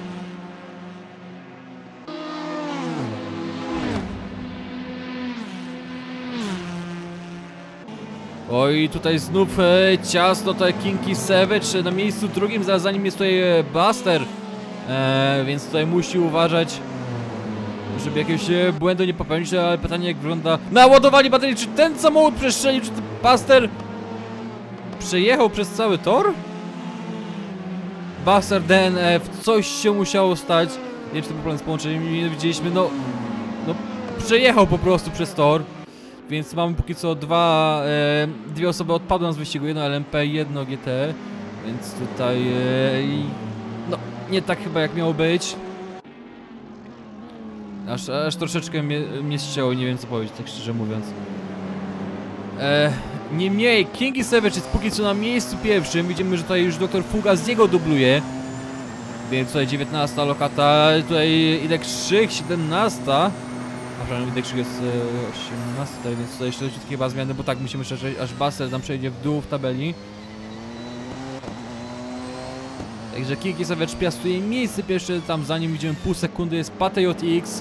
Oj, tutaj znów ciasno, tutaj Kinky Savage na miejscu drugim, zaraz za nim jest tutaj Buster, więc tutaj musi uważać, żeby jakiegoś błędu nie popełnić, ale pytanie, jak wygląda naładowanie baterii, czy ten samochód przestrzelił, czy Buster przejechał przez cały tor? Buster DNF, coś się musiało stać, nie wiem, czy to był problem z połączeniem, nie widzieliśmy, no przejechał po prostu przez tor. Więc mamy póki co dwie osoby odpadły z wyścigu, jedno LMP, jedno GT, więc tutaj no nie tak chyba jak miało być. Aż troszeczkę mnie ścięło, nie wiem co powiedzieć, tak szczerze mówiąc. Niemniej Kinky Savage jest póki co na miejscu pierwszym, widzimy, że tutaj już Dr. Fuga z niego dubluje. Więc tutaj 19 lokata, tutaj Idek Krzyk 17. A przynajmniej Idek Krzyk jest 18, więc tutaj jeszcze chyba zmiany, bo tak musimy czekać, aż Buster tam przejdzie w dół w tabeli. Także Kinky Savage piastuje miejsce pierwsze, tam za nim widzimy pół sekundy jest Patriot X.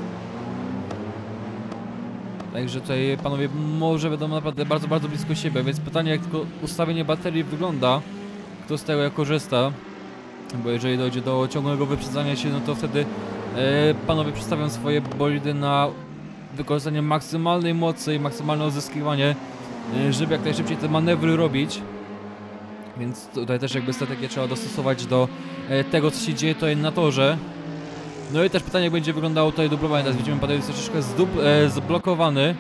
Także tutaj panowie może będą naprawdę bardzo, bardzo blisko siebie, więc pytanie, jak tylko ustawienie baterii wygląda, kto z tego jak korzysta. Bo jeżeli dojdzie do ciągłego wyprzedzania się, no to wtedy panowie przestawią swoje bolidy na wykorzystanie maksymalnej mocy i maksymalne uzyskiwanie, żeby jak najszybciej te manewry robić. Więc tutaj też jakby strategię trzeba dostosować do tego, co się dzieje tutaj na torze. No i też pytanie, jak będzie wyglądało tutaj dublowanie. Teraz widzimy, Patriot jest troszeczkę zblokowany.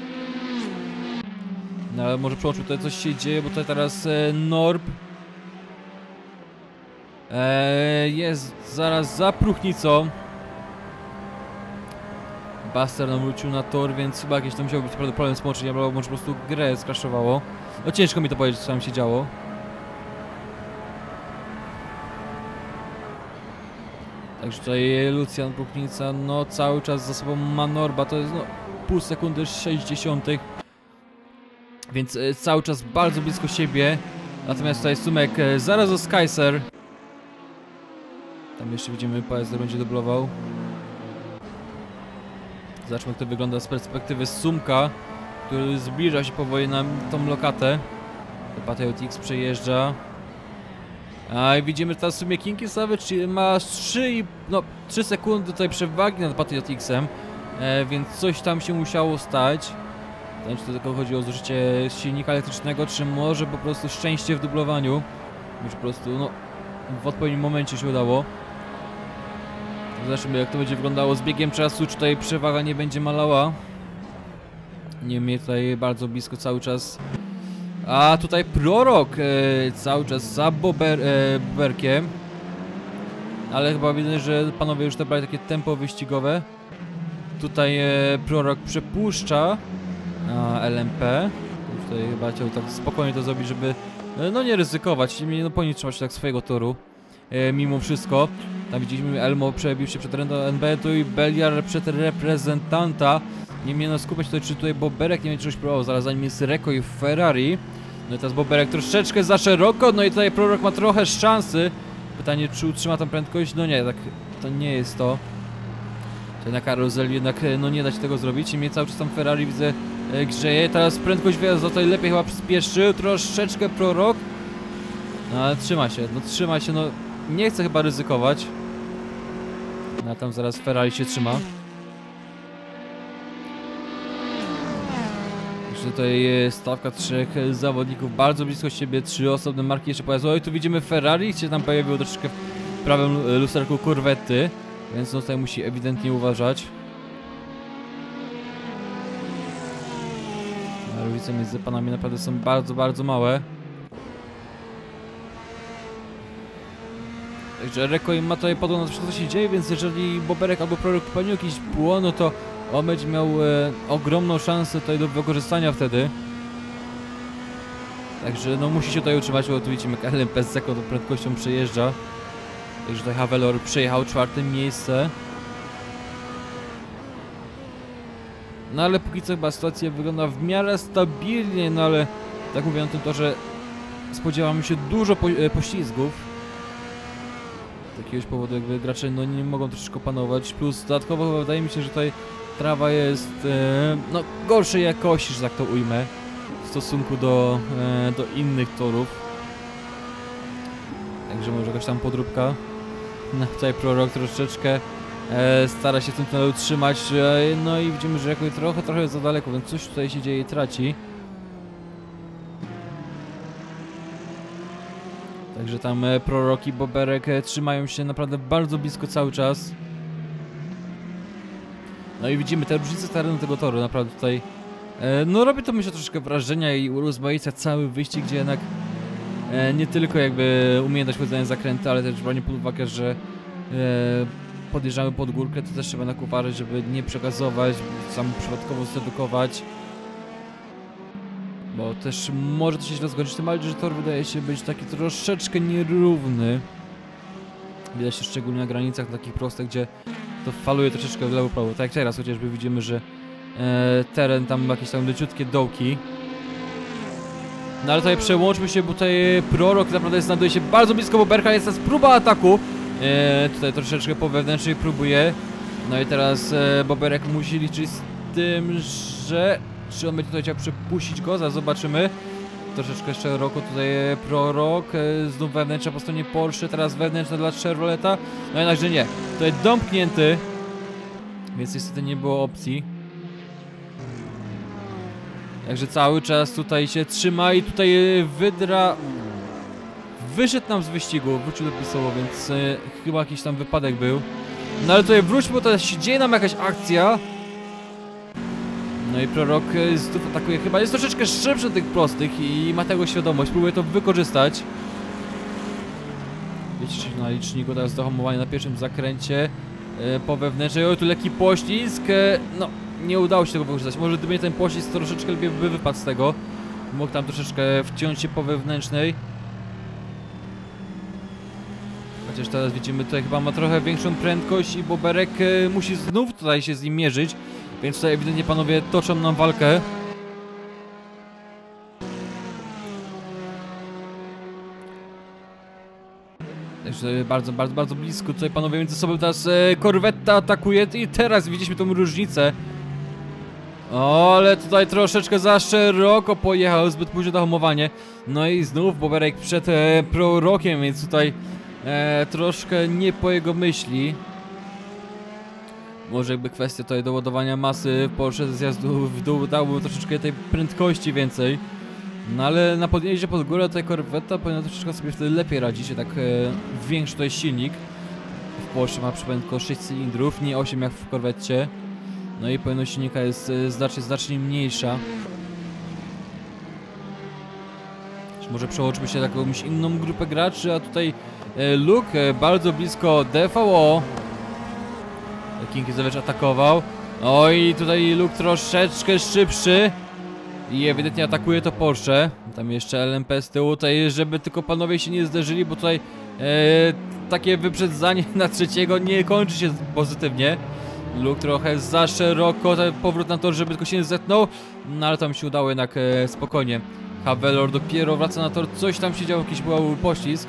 No ale może przełączmy tutaj, coś się dzieje, bo tutaj teraz Norb jest zaraz za próchnicą. Buster nam wrócił na tor, więc chyba jakieś to musiał być problem z połączeniem, albo może po prostu grę skraszowało. No ciężko mi to powiedzieć, co tam się działo. Także tutaj Lucjan Próchnica, no cały czas za sobą ma Norba, to jest no pół sekundy 60. Więc cały czas bardzo blisko siebie. Natomiast tutaj Sumek zaraz do Skyser. Tam jeszcze widzimy, PSR będzie dublował. Zobaczmy, jak to wygląda z perspektywy Sumka, który zbliża się powoli na tą lokatę. Patriot X przejeżdża. A i widzimy, że teraz w sumie Kinky Savage ma 3 sekundy tutaj przewagi nad Patriot X-em, więc coś tam się musiało stać. Nie wiem, czy to tylko chodzi o zużycie silnika elektrycznego, czy może po prostu szczęście w dublowaniu. Już po prostu no, w odpowiednim momencie się udało. Zobaczymy, jak to będzie wyglądało z biegiem czasu, czy tutaj przewaga nie będzie malała. Niemniej tutaj bardzo blisko cały czas. A tutaj Prorok cały czas za Boberkiem. Ale chyba widzę, że panowie już dobrali takie tempo wyścigowe. Tutaj Prorok przepuszcza LMP. Tutaj chyba chciał tak spokojnie to zrobić, żeby no nie ryzykować. No powinien trzymać się tak swojego toru. Mimo wszystko. Tam widzieliśmy, Elmo przebił się przed NB, tu i Beliar przed reprezentanta. Niemniej no skupiać tutaj, czy tutaj Boberek nie będzie czegoś próbował. Zaraz za nim jest Reko i Ferrari. No i teraz Boberek troszeczkę za szeroko, no i tutaj Prorok ma trochę szansy. Pytanie, czy utrzyma tą prędkość? No nie, tak to nie jest to. Tutaj na karuzeli jednak no nie da się tego zrobić i mnie cały czas tam Ferrari widzę grzeje. Teraz prędkość wjazdu tutaj lepiej chyba przyspieszył troszeczkę Prorok. No ale trzyma się, no nie chce chyba ryzykować. No a tam zaraz Ferrari się trzyma. Tutaj stawka 3 zawodników bardzo blisko siebie, 3 osobne marki jeszcze pojazdów. Oj, tu widzimy Ferrari, gdzie tam pojawiło troszeczkę w prawym lusterku Corvette, więc no tutaj musi ewidentnie uważać. Różnice między panami naprawdę są bardzo, bardzo małe. Także Reko ma tutaj podgląd na wszystko, co się dzieje, więc jeżeli Boberek albo Prorok popełnił jakiś błąd, no to on będzie miał ogromną szansę tutaj do wykorzystania wtedy. Także no musi się tutaj utrzymać, bo tu widzimy LMP z jaką prędkością przejeżdża. Także tutaj Havelor przejechał 4. miejsce. No ale póki co chyba sytuacja wygląda w miarę stabilnie, no ale tak mówię o tym to, że spodziewamy się dużo poślizgów. Z jakiegoś powodu jakby gracze no nie mogą troszeczkę panować, plus dodatkowo wydaje mi się, że tutaj trawa jest no gorszej jakości, że tak to ujmę, w stosunku do innych torów. Także może jakaś tam podróbka. No tutaj Prorok troszeczkę stara się w tym tunelu trzymać, no i widzimy, że jakoś trochę za daleko, więc coś tutaj się dzieje i traci. Także tam Prorok i Boberek trzymają się naprawdę bardzo blisko cały czas. No i widzimy te różnice terenu tego toru, naprawdę tutaj no robi to myślę troszeczkę wrażenia i urozmaica cały wyścig, gdzie jednak nie tylko jakby umiejętność wchodzenia zakręty, ale też branie pod uwagę, że podjeżdżamy pod górkę, to też trzeba jednak uważać, żeby nie przekazować, sam przypadkowo zredukować. Bo też może to się źle skończyć, tym bardziej, że tor wydaje się być taki troszeczkę nierówny. Widać się szczególnie na granicach takich prostych, gdzie to faluje troszeczkę w lewo prawo. Tak jak teraz chociażby widzimy, że teren tam jakieś tam leciutkie dołki. No ale tutaj przełączmy się, bo tutaj Prorok naprawdę znajduje się bardzo blisko Boberka, jest teraz próba ataku. Tutaj troszeczkę po wewnętrznej próbuje. No i teraz Boberek musi liczyć z tym, że... Czy on będzie tutaj chciał przepuścić go? Zaraz zobaczymy. Troszeczkę szeroko tutaj Prorok. Znów wewnętrzna po stronie Porsche, teraz wewnętrzna dla Chevroleta. No jednakże nie. Tutaj domknięty. Więc niestety nie było opcji. Także cały czas tutaj się trzyma i tutaj Wydra wyszedł nam z wyścigu, wrócił do pisoło, więc chyba jakiś tam wypadek był. No ale tutaj wróćmy, bo teraz się dzieje nam jakaś akcja. No i Prorok znów atakuje, chyba jest troszeczkę szybszy tych prostych i ma tego świadomość, próbuje to wykorzystać. Widzicie na liczniku teraz do hamowania na pierwszym zakręcie po wewnętrznej. Oj, tu lekki poślizg, no nie udało się tego wykorzystać, może gdyby nie ten poślizg troszeczkę lepiej by wypadł z tego. Mógł tam troszeczkę wciąć się po wewnętrznej. Chociaż teraz widzimy, tutaj chyba ma trochę większą prędkość i Boberek musi znów tutaj się z nim mierzyć. Więc tutaj ewidentnie panowie toczą nam walkę. Także bardzo blisko tutaj panowie między sobą. Teraz Corvette atakuje i teraz widzieliśmy tą różnicę. O, ale tutaj troszeczkę za szeroko pojechał, zbyt późno to hamowanie. No i znów Boberek przed Prorokiem, więc tutaj troszkę nie po jego myśli. Może jakby kwestia tutaj doładowania masy Porsche ze zjazdu w dół dałoby troszeczkę tej prędkości więcej. No ale na podjeździe pod górę tutaj Corvette powinna troszeczkę sobie wtedy lepiej radzić, tak większy tutaj silnik. W Porsche ma przypomnę tylko 6 cylindrów, nie 8 jak w Corvette. No i pojemność silnika jest znacznie mniejsza. Czy może przełączymy się na jakąś inną grupę graczy, a tutaj Luke bardzo blisko DVO. King Zavage atakował. Oj, tutaj Luke troszeczkę szybszy. I ewidentnie atakuje to Porsche. Tam jeszcze LMP z tyłu, tutaj żeby tylko panowie się nie zderzyli, bo tutaj takie wyprzedzanie na trzeciego nie kończy się pozytywnie. Luke trochę za szeroko, ten powrót na tor, żeby tylko się nie zetnął. No ale tam się udało jednak spokojnie Havelor dopiero wraca na tor, coś tam się działo, jakiś był poślizg.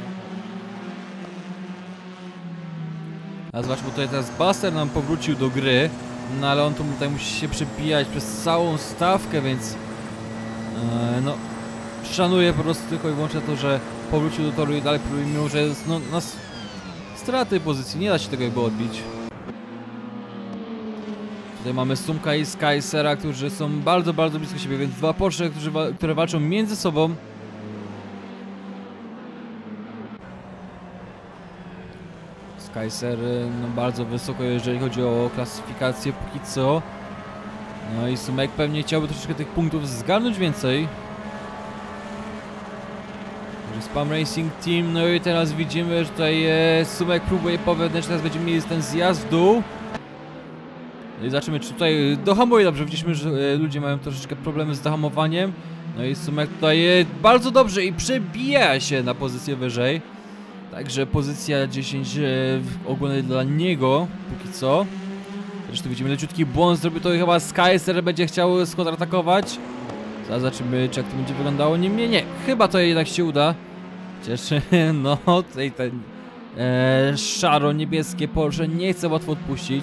A zobaczmy, tutaj teraz Buster nam powrócił do gry, no ale on tutaj musi się przebijać przez całą stawkę, więc no szanuję po prostu tylko i wyłącznie to, że powrócił do toru i dalej próbuje, mimo że jest no, na straty pozycji, nie da się tego jakby odbić. Tutaj mamy Sumka i Skysera, którzy są bardzo blisko siebie, więc dwa Porsche, które walczą między sobą. Skyser no bardzo wysoko, jeżeli chodzi o klasyfikację póki co. No i Sumek pewnie chciałby troszeczkę tych punktów zgarnąć więcej. Spam Racing Team, no i teraz widzimy, że tutaj Sumek próbuje po wewnętrznie, teraz będziemy mieli ten zjazd w dół. No i zobaczymy, czy tutaj dohamuje dobrze. Widzieliśmy, że ludzie mają troszeczkę problemy z dohamowaniem. No i Sumek tutaj bardzo dobrze i przebija się na pozycję wyżej. Także pozycja 10 ogólnie dla niego, póki co. Zresztą widzimy leciutki błąd, zrobił to i chyba Skyser będzie chciał skontratakować. Zaraz zobaczymy, czy jak to będzie wyglądało. Niemniej nie, chyba to jednak się uda. Cieszy, no tutaj ten szaro-niebieskie Porsche nie chce łatwo odpuścić.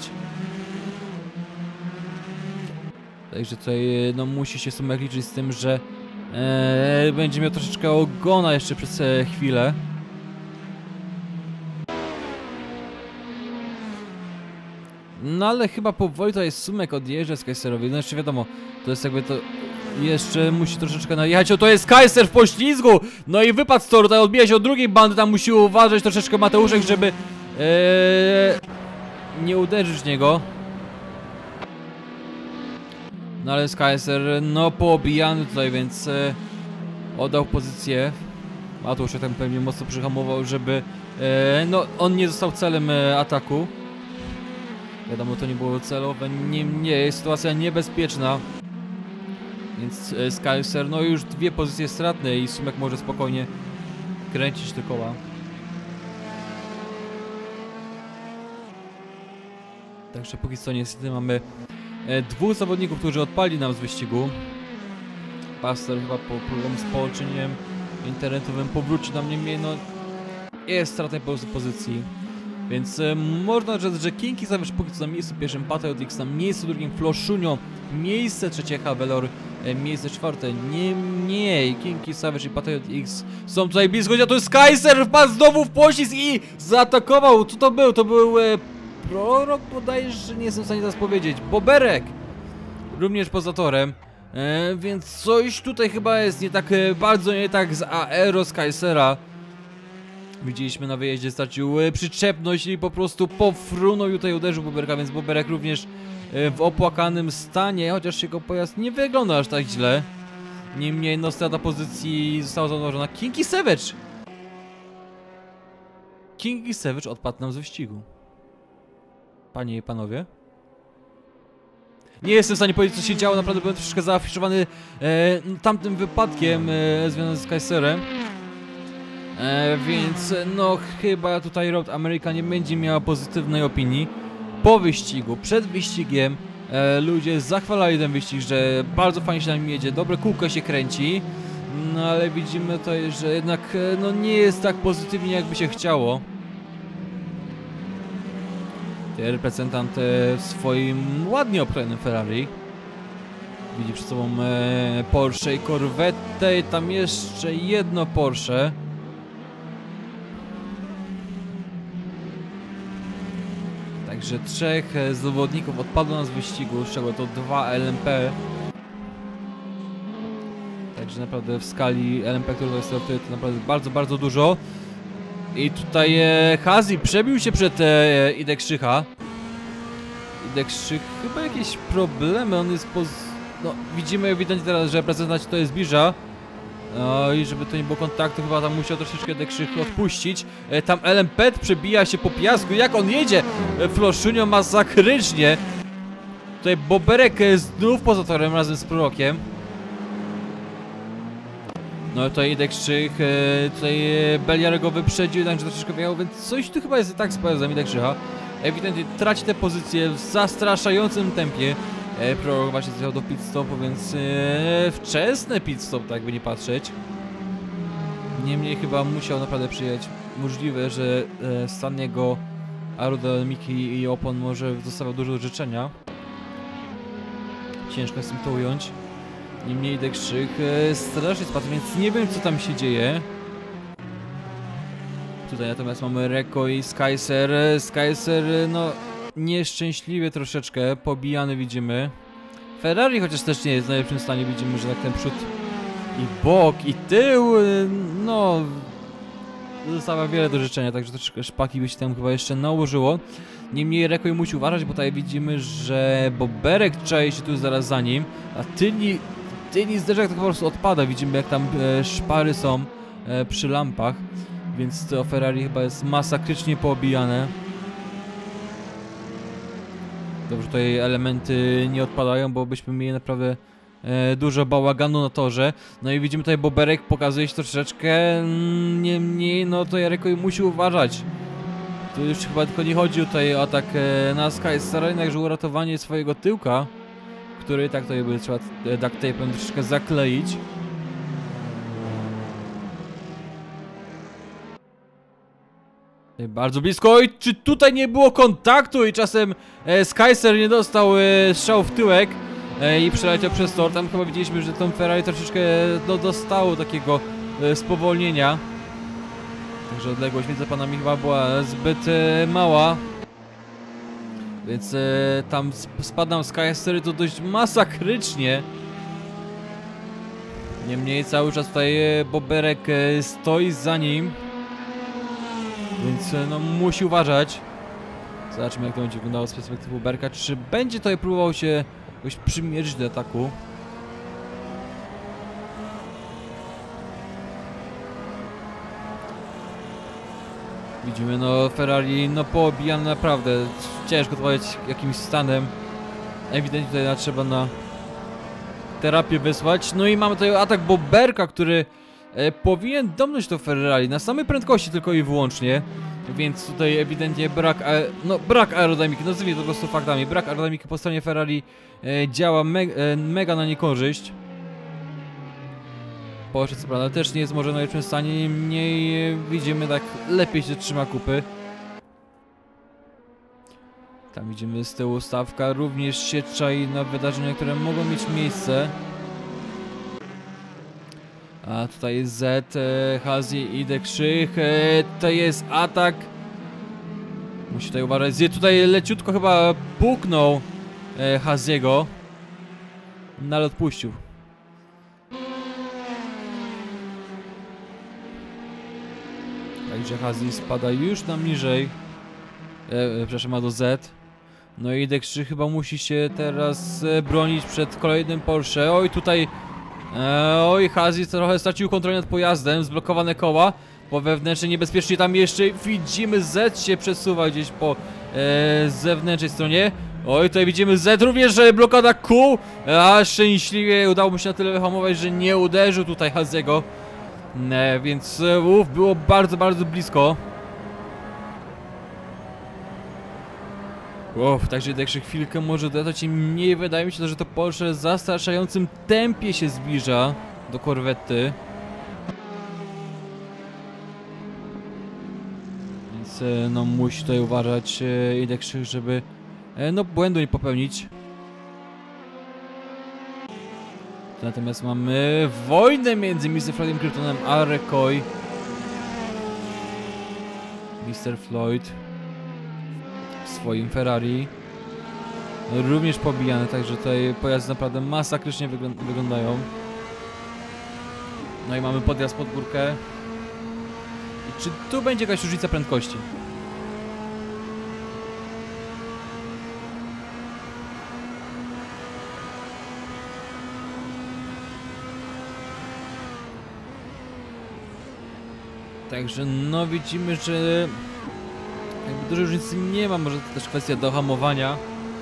Także tutaj no musi się Sumek liczyć z tym, że będzie miał troszeczkę ogona jeszcze przez chwilę. No ale chyba powoli to jest Sumek odjeżdża Skyserowi. No jeszcze wiadomo, to jest jakby to... Jeszcze musi troszeczkę najechać. O, to jest Skyser w poślizgu! No i wypadł z toru, tutaj odbija się od drugiej bandy, tam musi uważać troszeczkę Mateuszek, żeby nie uderzyć w niego. No ale Skyser, no poobijany tutaj, więc oddał pozycję. Mateuszek tam pewnie mocno przyhamował, żeby no on nie został celem ataku. Wiadomo, to nie było celowe, nie jest sytuacja niebezpieczna. Więc Skyser, no już dwie pozycje stratne i Sumek może spokojnie kręcić te koła. Także póki co niestety mamy dwóch zawodników, którzy odpali nam z wyścigu. Buster chyba po problemu z połączeniem internetowym powróci nam, niemniej no jest stratnej po prostu pozycji. Więc można rzec, że Kinki Savage póki co na miejscu pierwszym, Patriot X na miejscu drugim, Floszunio miejsce trzecie, Havelor miejsce czwarte. Niemniej Kinki Savage i Patriot X są tutaj blisko, a to jest Skyser, wpadł znowu w poślizg i zaatakował. Co to był? To był prorok bodajże, nie jestem w stanie teraz powiedzieć. Boberek również poza torem. Więc coś tutaj chyba jest nie tak bardzo nie tak z aero Skysera. Widzieliśmy na wyjeździe, stracił przyczepność i po prostu pofrunął i tutaj uderzył Boberka, więc Boberek również w opłakanym stanie, chociaż jego pojazd nie wygląda aż tak źle. Niemniej no strata pozycji została zauważona. Kinki Savage! Kinki Savage odpadł nam z wyścigu. Panie i panowie. Nie jestem w stanie powiedzieć, co się działo, naprawdę byłem troszeczkę zaafiszowany tamtym wypadkiem związanym z Skyserem. Więc no chyba tutaj Road America nie będzie miała pozytywnej opinii. Po wyścigu, przed wyścigiem ludzie zachwalali ten wyścig, że bardzo fajnie się nam jedzie, dobre kółko się kręci. No ale widzimy tutaj, że jednak no nie jest tak pozytywnie, jakby się chciało. Reprezentant w swoim ładnie obkrojonym Ferrari widzi przed sobą Porsche i Corvette i tam jeszcze jedno Porsche. Także trzech zawodników odpadło nam z wyścigu, z czego to 2 LMP. Także naprawdę w skali LMP, które tutaj startuje, to naprawdę bardzo dużo. I tutaj Hazi przebił się przed Idek Krzycha. Idek Krzych chyba jakieś problemy, on jest no widzimy ewidentnie teraz, że reprezentant to jest zbliża. No i żeby to nie było kontaktu, chyba tam musiał troszeczkę Idek Krzych odpuścić. Tam LMP przebija się po piasku, jak on jedzie! Floszunio masakrycznie. Tutaj Boberek znów poza torem razem z Prorokiem. No tutaj Idek Krzych, tutaj Beliar go wyprzedził, także troszeczkę wyjechał, więc coś tu chyba jest tak z pojazdem Idek Krzycha. Ewidentnie traci te pozycje w zastraszającym tempie. Prolog właśnie zjechał do pit stopu, więc wczesny pit stop, tak by nie patrzeć. Niemniej chyba musiał naprawdę przyjechać. Możliwe, że stan jego aerodynamiki i opon może zostawiał dużo do życzenia. Ciężko jest tym to ująć. Niemniej Dekrzyk strasznie spadł, więc nie wiem co tam się dzieje. Tutaj natomiast mamy Reko i Skyser. Skyser no nieszczęśliwie troszeczkę, pobijany widzimy. Ferrari chociaż też nie jest w najlepszym stanie, widzimy, że tak ten przód i bok i tył, no zostawia wiele do życzenia, także troszeczkę szpaki by się tam chyba jeszcze nałożyło. Niemniej Reko musi uważać, bo tutaj widzimy, że Boberek czai się tu zaraz za nim, a tylni zderzak tak po prostu odpada, widzimy jak tam szpary są przy lampach, więc to Ferrari chyba jest masakrycznie poobijane. Dobrze, tutaj elementy nie odpadają, bo byśmy mieli naprawdę dużo bałaganu na torze. No i widzimy tutaj Boberek pokazuje się troszeczkę, niemniej no to Jareko musi uważać. Tu już chyba tylko nie chodzi tutaj o atak na Skysera, jednakże uratowanie swojego tyłka, który tak tutaj by trzeba duct tape'em troszeczkę zakleić. Bardzo blisko i czy tutaj nie było kontaktu i czasem Skyser nie dostał strzału w tyłek i przeleciał przez tor. Tam chyba widzieliśmy, że tą Ferrari troszeczkę dostało takiego spowolnienia. Także odległość między panami chyba była zbyt mała. Więc tam spadam Skyser to dość masakrycznie. Niemniej cały czas tutaj Boberek stoi za nim. Więc no musi uważać. Zobaczmy jak to będzie wyglądało z perspektywy Boberka. Czy będzie tutaj próbował się jakoś przymierzyć do ataku? Widzimy no Ferrari no poobijane naprawdę. Ciężko to powiedzieć jakimś stanem. Ewidentnie tutaj trzeba na terapię wysłać. No i mamy tutaj atak Boberka, który powinien domnąć to Ferrari na samej prędkości tylko i wyłącznie. Więc tutaj ewidentnie brak aerodynamiki, nazwijmy to po prostu faktami. Brak aerodynamiki po stronie Ferrari działa mega na niekorzyść. Porsche co prawda też nie jest może w najlepszym stanie, niemniej widzimy tak lepiej się trzyma kupy. Tam widzimy z tyłu stawka, również się czai na wydarzenia, które mogą mieć miejsce. A tutaj jest Z, Hazi i Dekrzyk, to jest atak. Musi tutaj uważać, tutaj leciutko chyba puknął Haziego, no ale odpuścił. Także Hazi spada już tam niżej, przepraszam, ma do Z. No i Dekrzyk chyba musi się teraz bronić przed kolejnym Porsche. Oj tutaj oj, Hazi trochę stracił kontrolę nad pojazdem, zblokowane koła. Po wewnętrznej niebezpiecznie tam jeszcze widzimy Z się przesuwa gdzieś po zewnętrznej stronie. Oj, tutaj widzimy Z również, że blokada kół. A szczęśliwie udało mu się na tyle wyhamować, że nie uderzył tutaj Haziego. Więc było bardzo, bardzo blisko. Także Dekrzyk chwilkę może dodać i mniej wydaje mi się, że to Porsche w zastraszającym tempie się zbliża do korwety. Więc no musi tutaj uważać i Dekrzyk, żeby no błędu nie popełnić. Natomiast mamy wojnę między Mr. Floydem Kryptonem a Rekoi. Mr. Floyd w swoim Ferrari również pobijane, także tutaj pojazdy naprawdę masakrycznie wyglądają. No i mamy podjazd pod górkę. I czy tu będzie jakaś różnica prędkości? Także no widzimy, że jakby dużej różnicy nie ma, może to też kwestia dohamowania.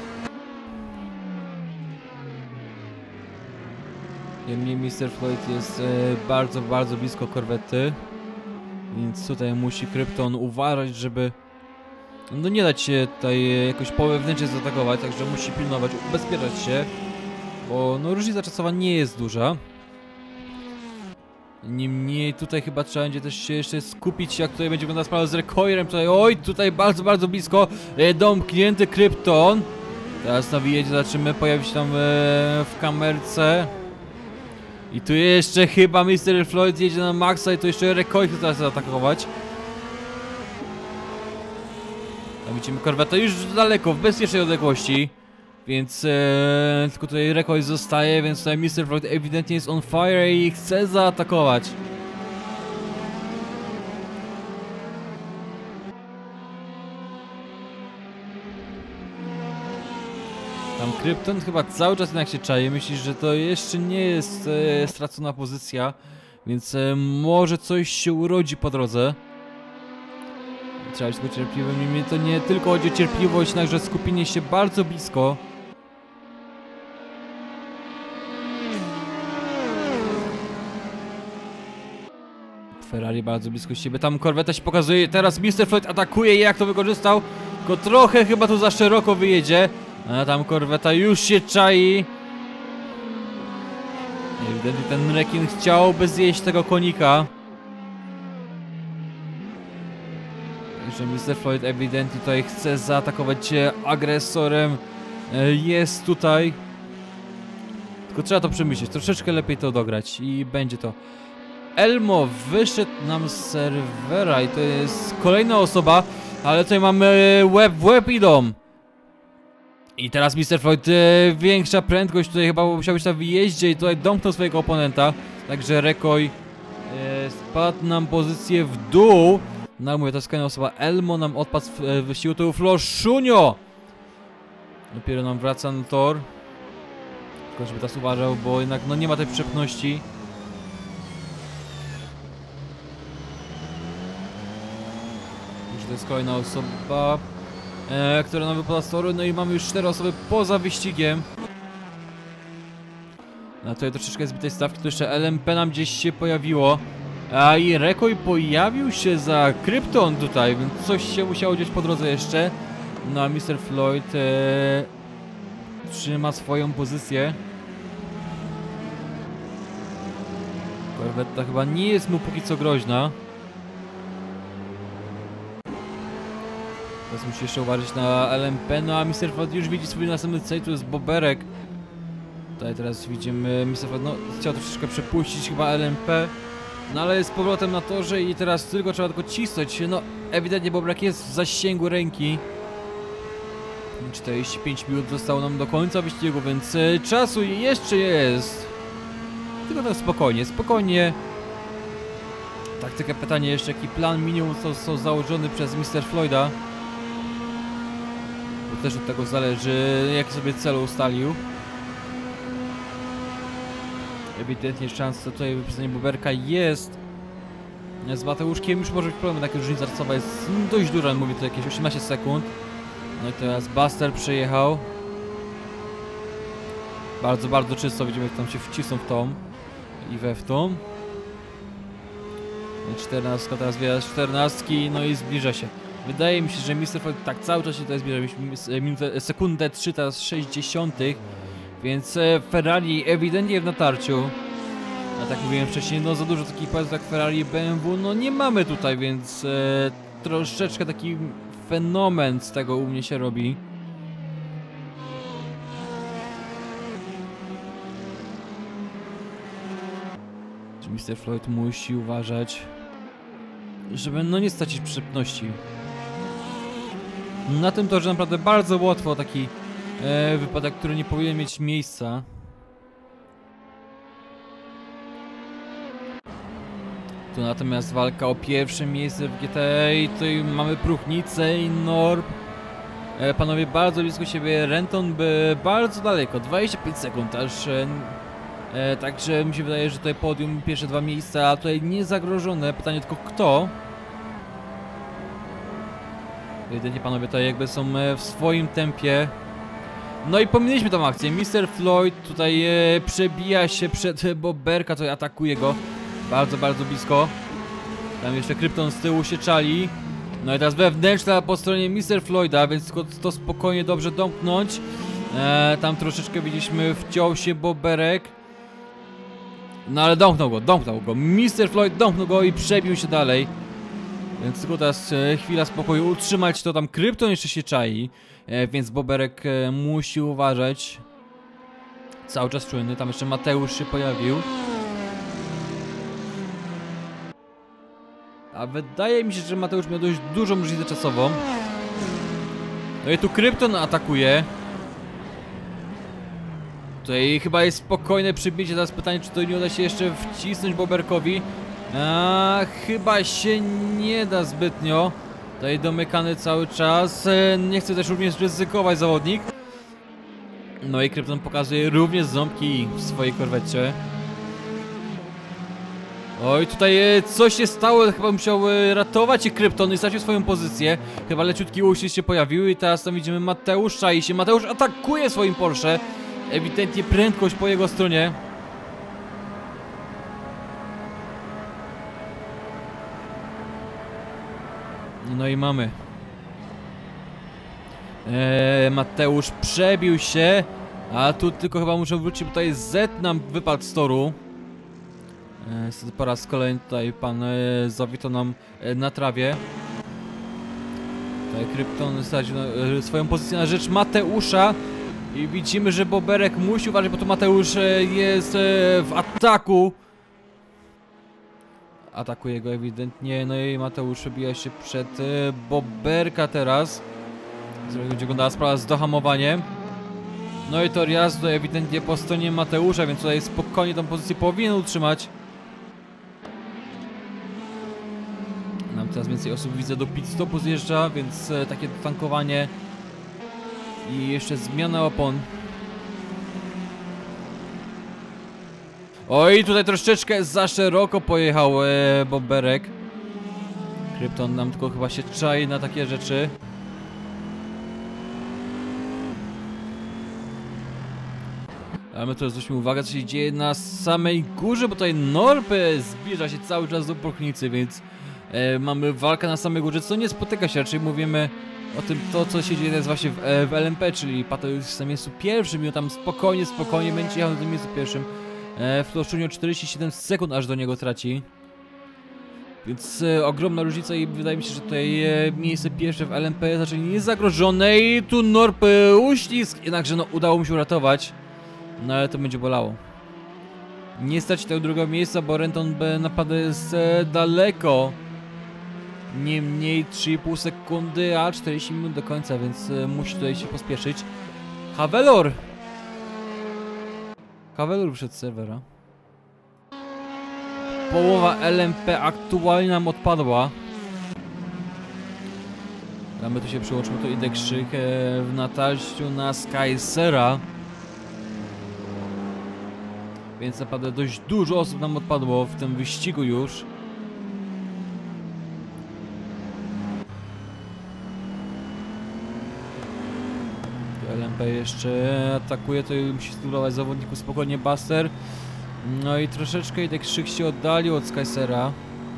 Niemniej Mr. Floyd jest bardzo, bardzo blisko korwety. Więc tutaj musi Krypton uważać, żeby No nie dać się tutaj jakoś wewnętrznie zaatakować, także musi pilnować, ubezpieczać się. Bo no różnica czasowa nie jest duża. Niemniej tutaj chyba trzeba będzie też się jeszcze skupić, jak tutaj będzie wyglądała sprawa z Recoilem. Tutaj, oj, tutaj bardzo, bardzo blisko. Domknięty Krypton. Teraz na wyjedzie zobaczymy, pojawi się tam w kamerce. I tu jeszcze chyba Mr. Floyd jedzie na maksa i tu jeszcze Recoil chce teraz zaatakować. A widzimy korwetę już daleko, w bezpiecznej odległości. Więc tylko tutaj Recoil zostaje, więc tutaj Mr. Floyd ewidentnie jest on fire i chce zaatakować. Tam Krypton chyba cały czas jednak się czaje, myślisz, że to jeszcze nie jest stracona pozycja, więc może coś się urodzi po drodze. Trzeba być tylko cierpliwym, niemniej to nie tylko chodzi o cierpliwość, jednakże skupienie się bardzo blisko. Ferrari bardzo blisko siebie, tam korweta się pokazuje, teraz Mr. Floyd atakuje, jak to wykorzystał, tylko trochę chyba tu za szeroko wyjedzie, a tam korweta już się czai. Ewidentnie ten rekin chciałby zjeść tego konika. Że Mr. Floyd ewidentnie tutaj chce zaatakować agresorem, jest tutaj. Tylko trzeba to przemyśleć, troszeczkę lepiej to dograć i będzie to. Elmo wyszedł nam z serwera i to jest kolejna osoba, ale tutaj mamy łeb w łeb idą. I teraz Mr. Floyd, większa prędkość, tutaj chyba musiał być na wyjeździe i tutaj domknął swojego oponenta. Także Recoil spadł nam pozycję w dół. No mówię, to jest kolejna osoba. Elmo nam odpadł w wyścigu, to był Floszunio. Dopiero nam wraca na tor. Tylko żeby teraz uważał, bo jednak no nie ma tej przyczepności. To jest kolejna osoba, która nam wypada z toru, no i mamy już 4 osoby poza wyścigiem. No tutaj troszeczkę zbitej stawki, tu jeszcze LMP nam gdzieś się pojawiło. A i Recoil pojawił się za Krypton tutaj, więc coś się musiało dziać po drodze jeszcze. No a Mr. Floyd trzyma swoją pozycję. Korwetta chyba nie jest mu póki co groźna. Teraz musi jeszcze uważać na LMP, no a Mr. Floyd już widzi swój następny cel, to jest Boberek. Tutaj teraz widzimy Mr. Floyd, no chciał troszeczkę przepuścić chyba LMP. No ale jest z powrotem na torze i teraz trzeba tylko cisnąć. No ewidentnie Boberek jest w zasięgu ręki. 45 minut zostało nam do końca wyścigu, więc czasu jeszcze jest. Tylko tak spokojnie, spokojnie. Taktykę pytanie jeszcze, jaki plan minimum został założony przez Mr. Floyda. Bo też od tego zależy, jaki sobie cel ustalił. Ewidentnie szansa tutaj wyprzedzenia Boberka jest. Z Mateuszkiem już może być problem, taka różnica czasowa jest dość duża, mówię to jakieś 18 sekund. No i teraz Buster przyjechał. Bardzo, bardzo czysto, widzimy jak tam się wcisną w tą i we w tą. 14, teraz wjazd 14, no i zbliża się. Wydaje mi się, że Mr. Floyd tak cały czas się tutaj zbliża, minutę, sekundę 3, teraz 60. Więc Ferrari ewidentnie w natarciu. A tak mówiłem wcześniej, no za dużo takich pojazdów jak Ferrari i BMW, no nie mamy tutaj, więc troszeczkę taki fenomen z tego u mnie się robi. Mr. Floyd musi uważać, żeby no nie stracić przyczepności. Na tym torze naprawdę bardzo łatwo taki wypadek, który nie powinien mieć miejsca. Tu natomiast walka o pierwsze miejsce w GTA i tutaj mamy próchnicę i Norb. Panowie bardzo blisko siebie, Renton by bardzo daleko, 25 sekund aż. Także mi się wydaje, że tutaj podium, pierwsze 2 miejsca, a tutaj nie zagrożone. Pytanie tylko kto? Jedynie panowie tutaj jakby są w swoim tempie. No i pominęliśmy tą akcję. Mr. Floyd tutaj przebija się przed Boberka, tutaj atakuje go. Bardzo, bardzo blisko. Tam jeszcze Krypton z tyłu się czali. No i teraz wewnętrzna po stronie Mr. Floyda, więc tylko to spokojnie dobrze domknąć. Tam troszeczkę widzieliśmy, wciął się Boberek. No ale domknął go. Mr. Floyd domknął go i przebił się dalej. Więc tylko teraz chwila spokoju, utrzymać to tam. Krypton jeszcze się czai, więc Boberek musi uważać. Cały czas czujny, tam jeszcze Mateusz się pojawił. A wydaje mi się, że Mateusz miał dość dużą różnicę czasową. No i tu Krypton atakuje. Tutaj chyba jest spokojne przybicie, teraz pytanie, czy to nie uda się jeszcze wcisnąć Boberkowi. Chyba się nie da zbytnio. Tutaj domykany cały czas. Nie chce też również ryzykować zawodnik. No i Krypton pokazuje również ząbki w swojej korwecie. Oj, tutaj coś się stało, chyba musiał ratować się Krypton i stracił swoją pozycję. Chyba leciutki uścisk się pojawiły i teraz tam widzimy Mateusza i Mateusz atakuje swoim Porsche. Ewidentnie prędkość po jego stronie. No i mamy. Mateusz przebił się. A tu tylko chyba muszę wrócić, bo tutaj Z nam wypadł z toru. Po raz kolejny tutaj pan zawito nam na trawie. Tutaj Krypton stracił swoją pozycję na rzecz Mateusza. I widzimy, że Boberek musi uważać, bo to Mateusz jest w ataku. Atakuje go ewidentnie, no i Mateusz przebija się przed Boberka teraz. Będzie wyglądała sprawa z dohamowaniem. No i tor jazdy ewidentnie po stronie Mateusza, więc tutaj spokojnie tą pozycję powinien utrzymać. Nam teraz więcej osób widzę do pit stopu zjeżdża, więc takie tankowanie. I jeszcze zmiana opon. Oj, tutaj troszeczkę za szeroko pojechał Boberek. Krypton nam tylko chyba się czai na takie rzeczy. A my tu zwróćmy uwagę, co się dzieje na samej górze, bo tutaj Norby zbliża się cały czas do Prochnicy, więc mamy walkę na samej górze, co nie spotyka się, raczej mówimy o tym, to co się dzieje teraz właśnie w LMP, czyli Pato jest na miejscu pierwszym i on tam spokojnie będzie jechał na tym miejscu pierwszym. W Ploszczuniu 47 sekund aż do niego traci. Więc ogromna różnica i wydaje mi się, że tutaj miejsce pierwsze w LMP jest raczej niezagrożone i tu Norb uścisk, jednakże no udało mu się uratować. No ale to będzie bolało. Nie stać tego drugiego miejsca, bo Renton napada jest daleko. Niemniej 3,5 sekundy, a 40 minut do końca, więc musi tutaj się pospieszyć. Havelor wszedł z serwera. Połowa LMP aktualnie nam odpadła. A my tu się przyłączymy, to idę krzyk w natarciu na Skysera. Więc naprawdę dość dużo osób nam odpadło w tym wyścigu już. LMP jeszcze atakuje, to musi spróbować zawodników spokojnie Buster. No i troszeczkę Idek Krzyk się oddalił od Skysera.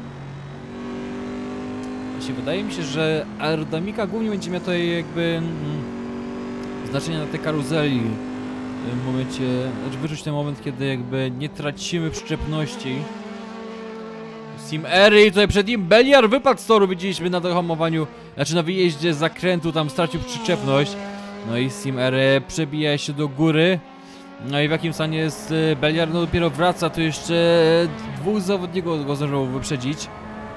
Właśnie wydaje mi się, że aerodynamika głównie będzie miała tutaj jakby znaczenie na tej karuzeli. W tym momencie, znaczy wyczuć ten moment, kiedy jakby nie tracimy przyczepności. Sim Ery i tutaj przed nim Beliar wypadł z toru, widzieliśmy na dohamowaniu, znaczy na wyjeździe z zakrętu, tam stracił przyczepność. No i Sim Ery przebija się do góry. No i w jakim stanie jest Beliar, no dopiero wraca, tu jeszcze dwóch zawodników go zdążyło wyprzedzić.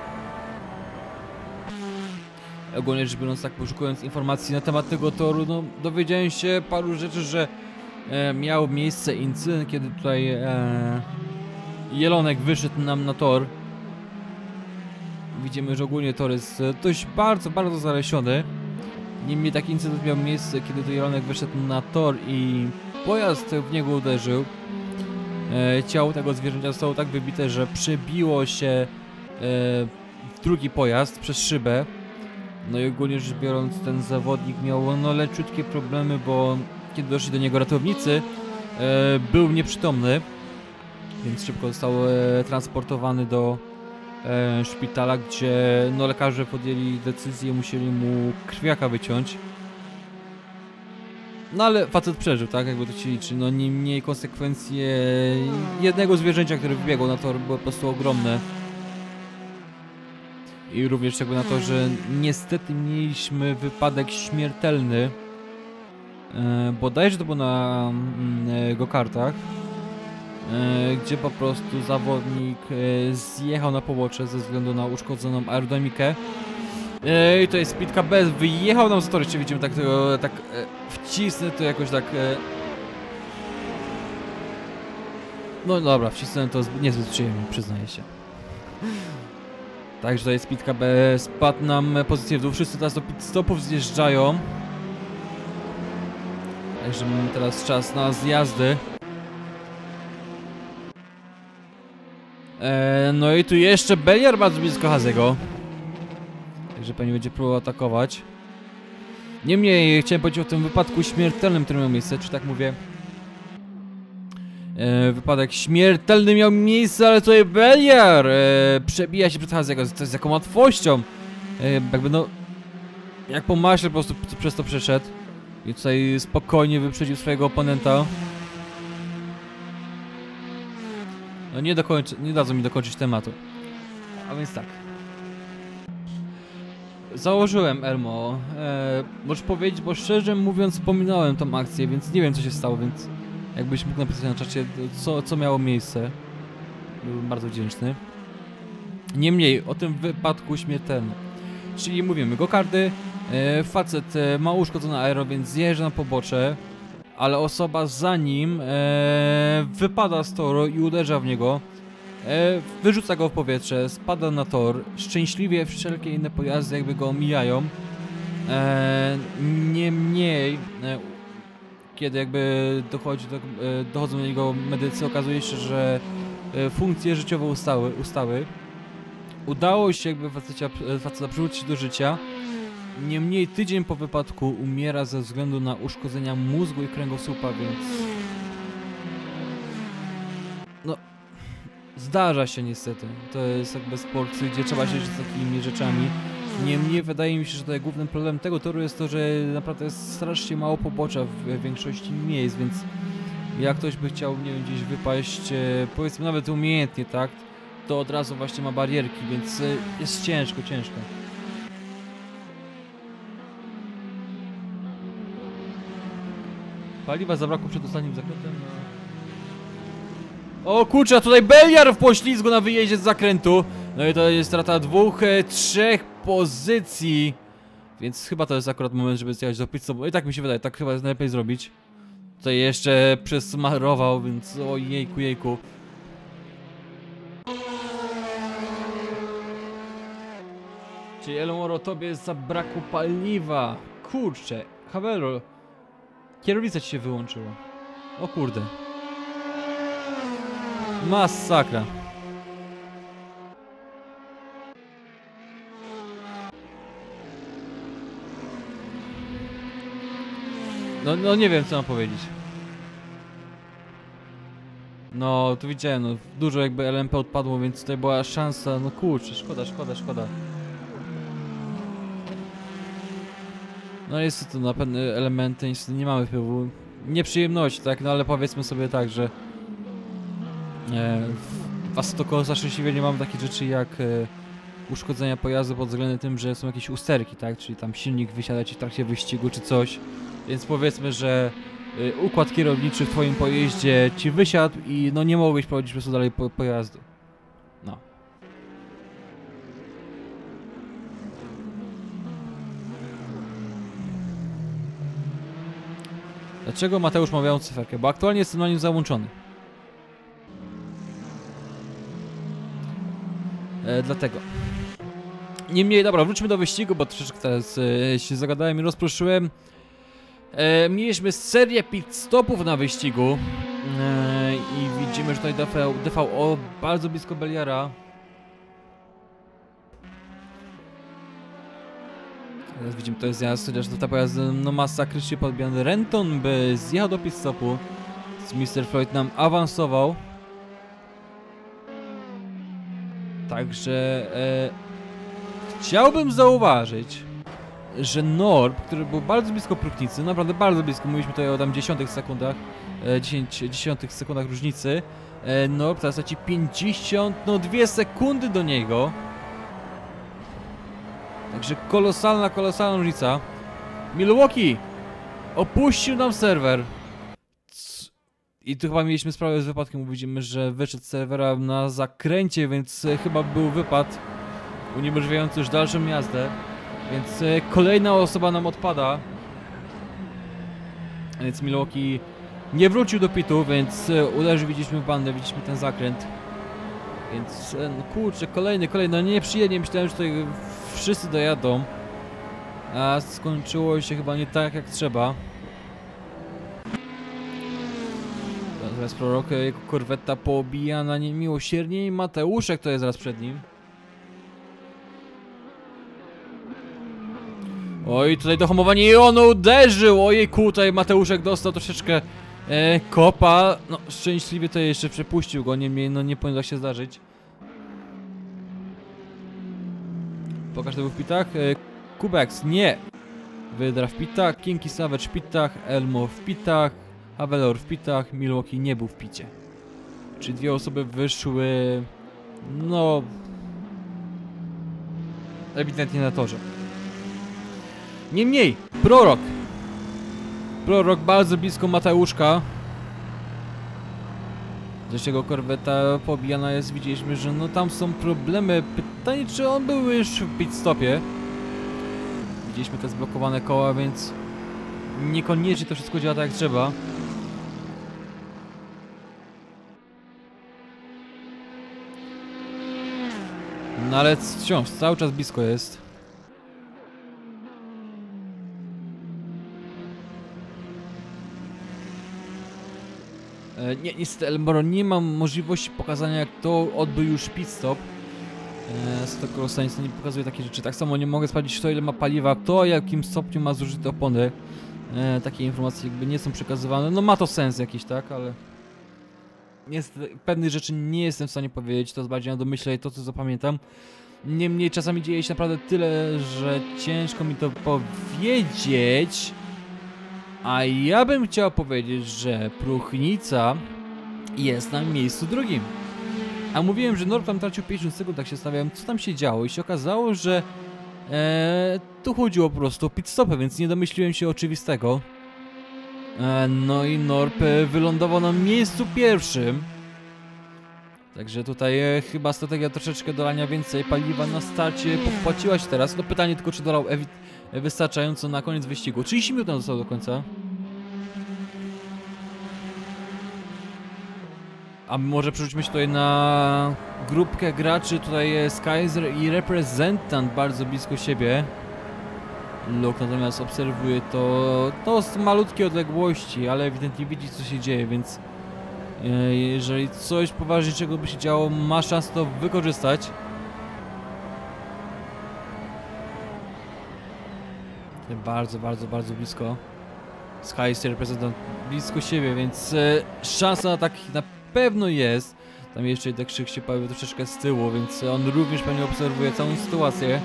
Ogólnie rzecz biorąc, tak poszukując informacji na temat tego toru, no dowiedziałem się paru rzeczy, że miał miejsce incydent, kiedy tutaj Jelonek wyszedł nam na tor. Widzimy, że ogólnie tor jest dość bardzo zalesiony. Niemniej taki incydent miał miejsce, kiedy to Jelonek wyszedł na tor i pojazd w niego uderzył. Ciało tego zwierzęcia zostało tak wybite, że przebiło się drugi pojazd przez szybę. No i ogólnie rzecz biorąc, ten zawodnik miał no leciutkie problemy, bo kiedy doszli do niego ratownicy, był nieprzytomny, więc szybko został transportowany do szpitala, gdzie no lekarze podjęli decyzję, musieli mu krwiaka wyciąć. No ale facet przeżył, tak? Jakby to się liczy. No niemniej konsekwencje jednego zwierzęcia, które wybiegło na tor, były po prostu ogromne. I również jakby na to, że niestety mieliśmy wypadek śmiertelny. Bodajże to było na go-kartach. Gdzie po prostu zawodnik zjechał na pobocze ze względu na uszkodzoną aerodynamikę. I to jest Speedka bez, wyjechał nam z toru, jeszcze widzimy tak tego, tak wcisnę to jakoś tak... No dobra, wcisnąłem to niezbyt przyjemnie, przyznaję się. Także to jest Speedka bez, spadł nam pozycję w dół, wszyscy teraz do pit stopów zjeżdżają. Także mamy teraz czas na zjazdy. No i tu jeszcze Belliar bardzo blisko Hazego. Także pewnie będzie próbował atakować. Niemniej chciałem powiedzieć o tym wypadku śmiertelnym, który miał miejsce, czy tak mówię. Wypadek śmiertelny miał miejsce, ale tutaj Belliar przebija się przed Hazego z jaką łatwością. Jakby no... Jak po maśle po prostu przez to przeszedł. I tutaj spokojnie wyprzedził swojego oponenta. No nie dadzą mi dokończyć tematu. A więc tak. Założyłem Elmo. Możesz powiedzieć, bo szczerze mówiąc wspominałem tą akcję, więc nie wiem co się stało, więc jakbyś mógł napisać na czacie co miało miejsce. Byłbym bardzo wdzięczny. Niemniej o tym wypadku śmiertelnym. Czyli mówimy, go-karty, facet ma uszkodzone aero, więc zjeżdża na pobocze. Ale osoba za nim wypada z toru i uderza w niego. Wyrzuca go w powietrze, spada na tor. Szczęśliwie wszelkie inne pojazdy jakby go omijają. Niemniej, kiedy jakby dochodzą do niego medycy, okazuje się, że funkcje życiowe ustały. Udało się jakby faceta przywrócić do życia. Niemniej tydzień po wypadku umiera ze względu na uszkodzenia mózgu i kręgosłupa, więc... No... Zdarza się niestety. To jest jakby sport, gdzie trzeba się żyć z takimi rzeczami. Niemniej wydaje mi się, że tutaj głównym problemem tego toru jest to, że naprawdę jest strasznie mało pobocza w większości miejsc, więc... Jak ktoś by chciał, nie wiem, gdzieś wypaść, powiedzmy nawet umiejętnie, tak? To od razu właśnie ma barierki, więc jest ciężko. Paliwa zabrakło przed ostatnim zakrętem. O kurczę, tutaj Belliar w poślizgu na wyjeździe z zakrętu. No i to jest strata 2-3 pozycji. Więc chyba to jest akurat moment, żeby zjechać do pit stopu. I tak mi się wydaje, tak chyba jest najlepiej zrobić. Tutaj jeszcze przesmarował, więc o jejku. Czyli Elmoro, tobie zabrakło paliwa. Kurczę, Havelo. Kierownica ci się wyłączyła. O kurde. Masakra. No nie wiem co mam powiedzieć. No tu widziałem, no dużo jakby LMP odpadło, więc tutaj była szansa, no kurczę, szkoda. No jest to na pewne elementy, niestety nie mamy wpływu. Nieprzyjemności, tak, no ale powiedzmy sobie tak, że w Assetto szczęśliwie nie mamy takich rzeczy jak uszkodzenia pojazdu pod względem tym, że są jakieś usterki, tak, czyli tam silnik wysiada ci w trakcie wyścigu czy coś. Więc powiedzmy, że układ kierowniczy w twoim pojeździe ci wysiadł i no nie mogłeś prowadzić po prostu dalej pojazdu. No. Dlaczego Mateusz ma białą cyferkę? Bo aktualnie jestem na nim załączony. Dlatego. Niemniej, dobra, wróćmy do wyścigu, bo troszeczkę teraz się zagadałem i rozproszyłem. Mieliśmy serię pit stopów na wyścigu i widzimy, że tutaj DVO bardzo blisko Belliara. Teraz widzimy, to jest zjazd, chociaż ta pojazd no masakrycznie podbijany. Renton by zjechał do pit stopu. Mr. Floyd nam awansował. Także chciałbym zauważyć, że Norb, który był bardzo blisko próchnicy, naprawdę bardzo blisko, mówiliśmy tutaj o tam 10 sekundach, 10 sekundach różnicy, Norb teraz leci 52 sekundy do niego. Także kolosalna różnica. Milwaukee opuścił nam serwer. I tu chyba mieliśmy sprawę z wypadkiem, bo widzimy, że wyszedł z serwera na zakręcie, więc chyba był wypad uniemożliwiający już dalszą jazdę. Więc kolejna osoba nam odpada. Więc Milwaukee nie wrócił do pitu, więc uderzył, widzieliśmy bandę, widzieliśmy ten zakręt. Więc no kurczę, kolejny, no nieprzyjemnie, myślałem, że tutaj wszyscy dojadą. A skończyło się chyba nie tak jak trzeba. Teraz Prorok, jego korweta poobijana niemiłosiernie i Mateuszek to jest zaraz przed nim. Oj, tutaj dohamowanie i on uderzył! Ojejku, tutaj Mateuszek dostał troszeczkę kopa. No, szczęśliwie to jeszcze przepuścił go, niemniej no nie powinno się zdarzyć. Pokaż to był w pitach. Kubex, nie! Wydra w pitach, Kinky Savage w pitach, Elmo w pitach, Avelor w pitach, Milwaukee nie był w picie. Czyli dwie osoby wyszły... no... ewidentnie na torze. Niemniej, Prorok bardzo blisko Mateuszka. Zresztą jego korweta pobijana jest, widzieliśmy, że no tam są problemy. Pytanie, czy on był już w pit stopie. Widzieliśmy te zblokowane koła, więc niekoniecznie to wszystko działa tak jak trzeba. No ale wciąż, cały czas blisko jest. Nie, niestety Elmoro nie mam możliwości pokazania, jak to odbył już pit stop. To Kolosanic nie pokazuje takie rzeczy. Tak samo nie mogę sprawdzić, kto ile ma paliwa, kto w jakim stopniu ma zużyte opony. Takie informacje jakby nie są przekazywane. No ma to sens jakiś, tak, ale... niestety pewnych rzeczy nie jestem w stanie powiedzieć, to jest bardziej na domyśle i to, co zapamiętam. Niemniej czasami dzieje się naprawdę tyle, że ciężko mi to powiedzieć. A ja bym chciał powiedzieć, że próchnica jest na miejscu drugim. A mówiłem, że Norb tam tracił 50 sekund, tak się stawiałem, co tam się działo i się okazało, że tu chodziło po prostu o pit stopę, więc nie domyśliłem się oczywistego. No i Norb wylądował na miejscu pierwszym. Także tutaj chyba strategia troszeczkę dolania więcej paliwa na starcie popłaciła się teraz. No pytanie tylko, czy dolał wystarczająco na koniec wyścigu. 30 minut nam zostało do końca. A może przerzućmy się tutaj na grupkę graczy. Tutaj jest Kaiser i Reprezentant bardzo blisko siebie. Luke natomiast obserwuje to z malutkiej odległości, ale ewidentnie widzi, co się dzieje, więc jeżeli coś poważniejszego by się działo, ma szansę to wykorzystać. Bardzo blisko. Kaiser Reprezentant blisko siebie, więc szansa na takich na pewno jest. Tam jeszcze jeden krzyk się pojawił troszeczkę z tyłu, więc on również pewnie obserwuje całą sytuację.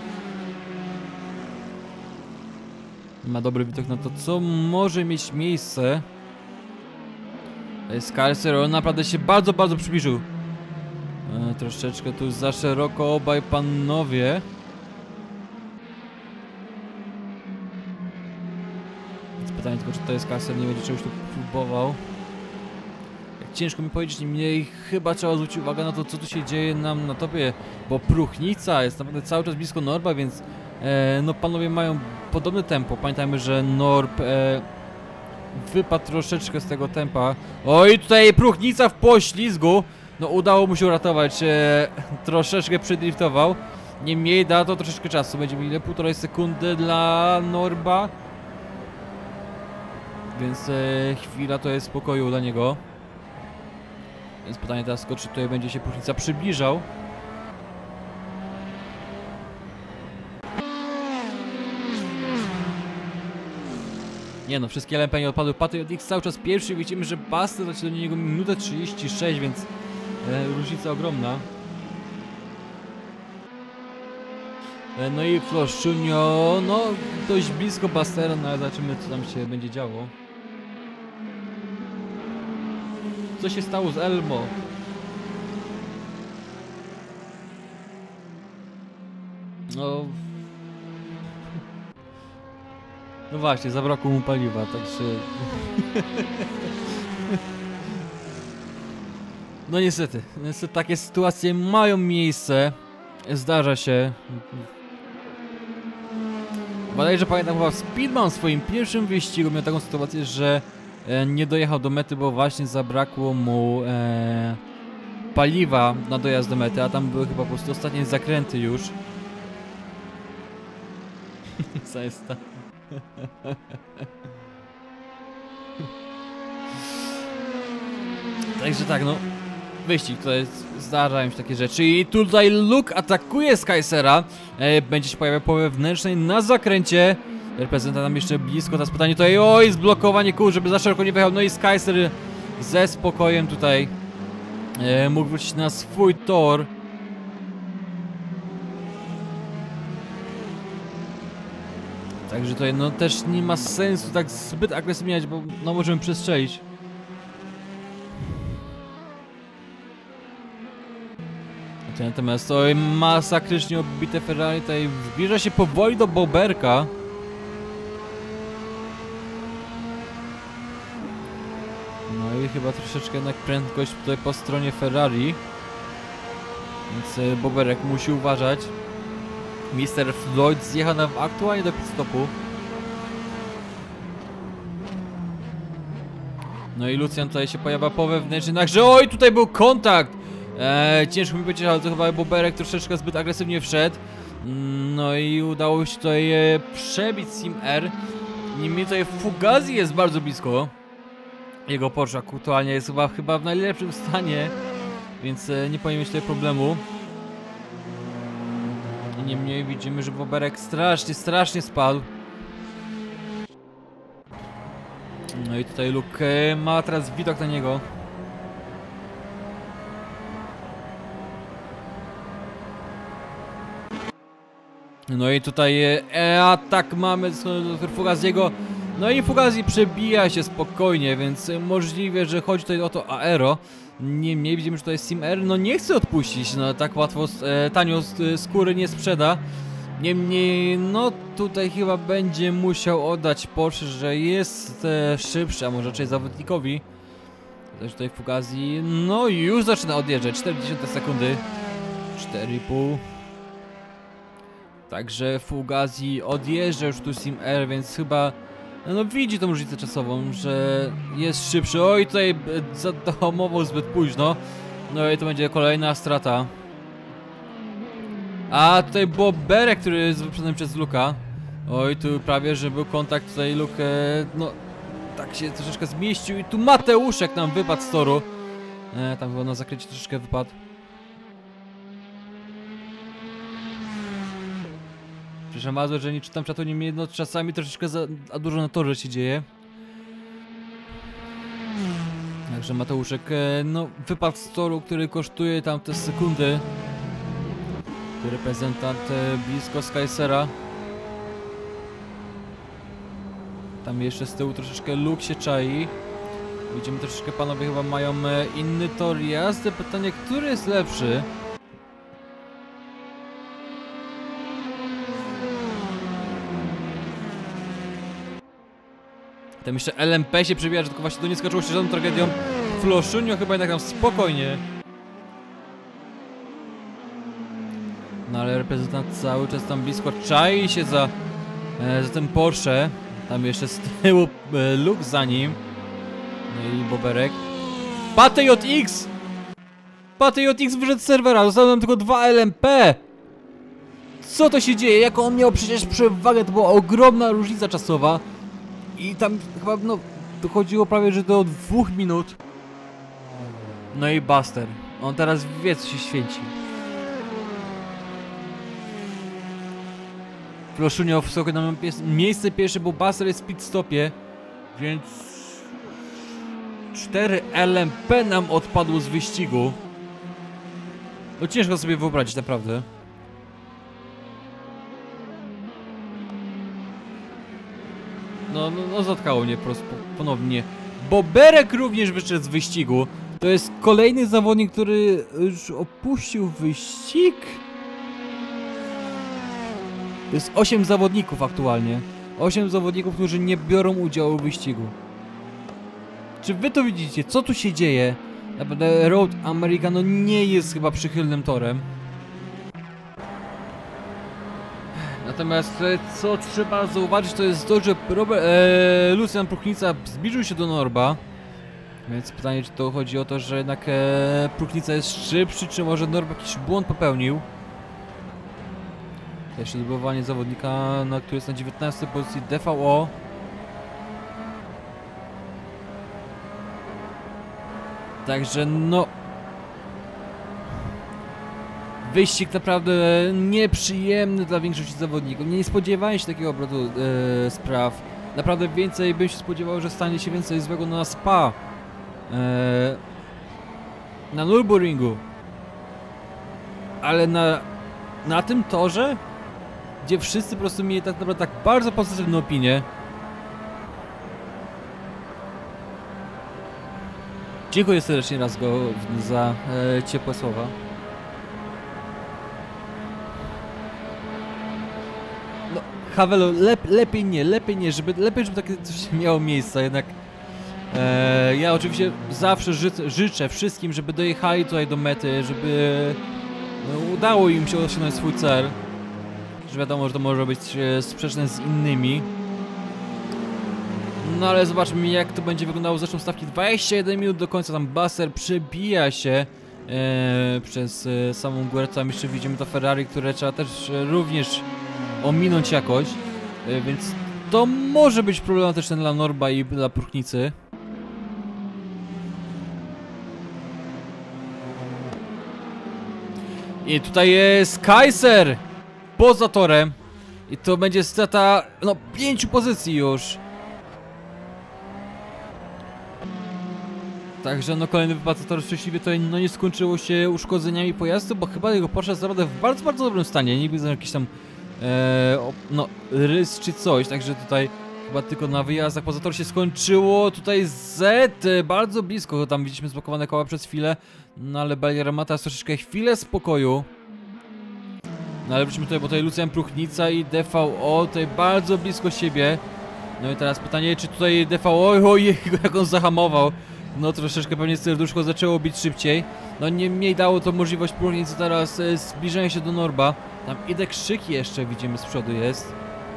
Ma dobry widok na to, co może mieć miejsce. Kaiser, on naprawdę się bardzo przybliżył. Troszeczkę tu za szeroko obaj panowie. Więc pytanie tylko, czy to jest Kaiser, nie będzie czegoś tu próbował. Ciężko mi powiedzieć, niemniej chyba trzeba zwrócić uwagę na to, co tu się dzieje nam na topie, bo próchnica jest naprawdę cały czas blisko Norba, więc no panowie mają podobne tempo. Pamiętajmy, że Norb wypadł troszeczkę z tego tempa. Oj, tutaj próchnica w poślizgu. No udało mu się uratować, troszeczkę przydriftował. Niemniej da to troszeczkę czasu, będzie ile? 1,5 sekundy dla Norba. Więc chwila to jest spokoju dla niego. Więc pytanie teraz tylko, czy tutaj będzie się próchnica przybliżał. Nie no, wszystkie LMP nie odpadły. Patriot X cały czas pierwszy. Widzimy, że Buster leci do niego minutę 36, więc różnica ogromna. No i Floszczunio, no dość blisko Bastera, no ale zobaczymy co tam się będzie działo. Co się stało z Elmo? No... No właśnie, zabrakło mu paliwa, także... No niestety, takie sytuacje mają miejsce. Zdarza się. Bodajże pamiętam, chyba Speedman w swoim pierwszym wyścigu miał taką sytuację, że nie dojechał do mety, bo właśnie zabrakło mu paliwa na dojazd do mety, a tam były chyba po prostu ostatnie zakręty już. Co jest tam? Także tak, no. Wyścig, to jest, zdarzają się takie rzeczy. I tutaj Luke atakuje Skysera. Będzie się pojawiał po wewnętrznej na zakręcie. Reprezentant nam jeszcze blisko, teraz pytanie tutaj, oj, zblokowanie kół, żeby za szeroko nie wyjechał. No i Skyser ze spokojem tutaj mógł wrócić na swój tor. Także tutaj no też nie ma sensu tak zbyt agresywnie, bo no możemy przestrzelić. Natomiast to masakrycznie obbite Ferrari tutaj zbliża się powoli do Boberka. No i chyba troszeczkę jednak prędkość tutaj po stronie Ferrari. Więc Boberek musi uważać. Mr. Floyd zjechał nam aktualnie do pitstopu. No i Lucjan tutaj się pojawia po wewnętrznej, także oj, tutaj był kontakt! Ciężko mi powiedzieć, ale to chyba Boberek troszeczkę zbyt agresywnie wszedł. No i udało się tutaj przebić Sim R. Niemniej tutaj Fugazi jest bardzo blisko. Jego Porsche aktualnie jest chyba w najlepszym stanie, więc nie powinien mieć tutaj problemu. Niemniej widzimy, że Boberek strasznie spadł. No i tutaj Luke ma teraz widok na niego. No i tutaj atak mamy do Fugaziego. No i Fugazi przebija się spokojnie, więc możliwe, że chodzi tutaj o to aero. Niemniej widzimy, że tutaj Sim R no nie chce odpuścić, no tak łatwo, tanio skóry nie sprzeda. Niemniej, no tutaj chyba będzie musiał oddać Porsche, że jest szybszy, a może raczej zawodnikowi. Też tutaj Fugazi, no już zaczyna odjeżdżać, 40 sekundy, 4,5. Także Fugazi odjeżdża już tu Sim R, więc chyba no widzi tą różnicę czasową, że jest szybszy. Oj, tutaj zahamował zbyt późno. No i to będzie kolejna strata. A tutaj Boberek, który jest wyprzedzony przez Luka. Oj, tu prawie, że był kontakt tutaj Luke, no tak się troszeczkę zmieścił i tu Mateuszek nam wypadł z toru. Tam chyba na zakręcie troszeczkę wypadł. Przepraszam bardzo, że nie czytam czatu, niemniej no czasami troszeczkę za dużo na torze się dzieje. Także Mateuszek, no wypadł z toru, który kosztuje tam te sekundy. Reprezentant blisko Skysera. Tam jeszcze z tyłu troszeczkę Luke się czai. Widzimy troszeczkę, panowie chyba mają inny tor jazdy. Pytanie, który jest lepszy? Tam jeszcze LMP się przebija, że tylko właśnie to nie skoczyło się żadną tragedią. Floszunio chyba jednak tam spokojnie. No ale reprezentant cały czas tam blisko czai się za tym Porsche. Tam jeszcze z tyłu Luke za nim. No i Boberek. Patriot X! Patriot X wyszedł z serwera, zostały nam tylko 2 LMP! Co to się dzieje? Jaką on miał przecież przewagę? To była ogromna różnica czasowa. I tam chyba, no, dochodziło prawie, że do 2 minut. No i Buster. On teraz wie, co się święci. Floszunio wysoko na miejsce pierwsze, bo Buster jest w pit stopie. Więc 4 LMP nam odpadło z wyścigu. No ciężko sobie wyobrazić, naprawdę. no zatkało mnie po prostu ponownie. Boberek również wyszedł z wyścigu. To jest kolejny zawodnik, który już opuścił wyścig. To jest 8 zawodników aktualnie. 8 zawodników, którzy nie biorą udziału w wyścigu. Czy wy to widzicie? Co tu się dzieje? Naprawdę Road America nie jest chyba przychylnym torem. Natomiast co trzeba zauważyć, to jest to, że Lucian Pruchnica zbliżył się do Norba. Więc pytanie, czy to chodzi o to, że jednak Pruchnica jest szybszy, czy może Norb jakiś błąd popełnił. Jeszcze zdobywanie zawodnika, który jest na 19 pozycji, DVO. Także no... Wyścig naprawdę nieprzyjemny dla większości zawodników. Nie spodziewałem się takiego obrotu spraw. Naprawdę więcej bym się spodziewał, że stanie się więcej złego na Spa. Na Nürburgringu. Ale na tym torze, gdzie wszyscy po prostu mieli tak naprawdę tak bardzo pozytywne opinie. Dziękuję serdecznie raz go za ciepłe słowa. No, Havelo, lepiej nie, żeby takie coś miało miejsce, jednak ja oczywiście zawsze życzę wszystkim, żeby dojechali tutaj do mety, żeby udało im się osiągnąć swój cel. Że wiadomo, że to może być sprzeczne z innymi. No ale zobaczmy, jak to będzie wyglądało. Zresztą stawki 21 minut do końca. Tam Basser przebija się przez samą górę. Tam jeszcze widzimy to Ferrari, które trzeba też również ominąć jakoś. Więc to może być problematyczne dla Norba i dla Pruchnicy. I tutaj jest Kaiser poza torem. I to będzie strata, no, 5 pozycji już. Także no kolejny wypad toru szczęśliwie to no nie skończyło się uszkodzeniami pojazdu, bo chyba jego Porsche jest naprawdę w bardzo, bardzo dobrym stanie. Nie widzę jakiś tam no rys czy coś, także tutaj chyba tylko na wyjazdach poza tor się skończyło. Tutaj Z bardzo blisko, tam widzieliśmy zblokowane koła przez chwilę. No ale Baliera ma teraz troszeczkę chwilę spokoju. No ale wróćmy tutaj, bo tutaj Lucian Pruchnica i DVO tutaj bardzo blisko siebie. No i teraz pytanie, czy tutaj DVO, ojej, jak on zahamował. No troszeczkę pewnie serduszko zaczęło bić szybciej. No niemniej dało to możliwość Pruchnicy teraz zbliżenia się do Norba. Tam idę krzyk jeszcze widzimy z przodu jest.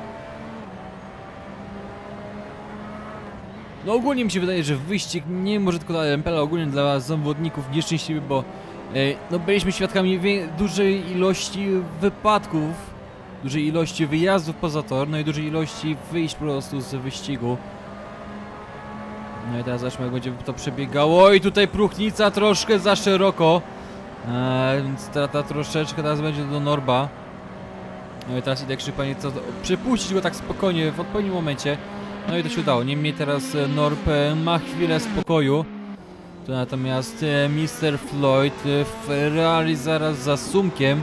No ogólnie mi się wydaje, że wyścig nie może tylko dla LMP, ale ogólnie dla zawodników nieszczęśliwy, bo no byliśmy świadkami dużej ilości wypadków, dużej ilości wyjazdów poza tor, no i dużej ilości wyjść po prostu z wyścigu. No i teraz zobaczmy, jak będzie to przebiegało. I tutaj Pruchnica troszkę za szeroko, więc strata troszeczkę teraz będzie do Norba. No i teraz idę krzyk, panie, co przepuścić go tak spokojnie w odpowiednim momencie. No i to się udało. Niemniej teraz Norb ma chwilę spokoju. Tu natomiast Mr. Floyd Ferrari zaraz za sumkiem.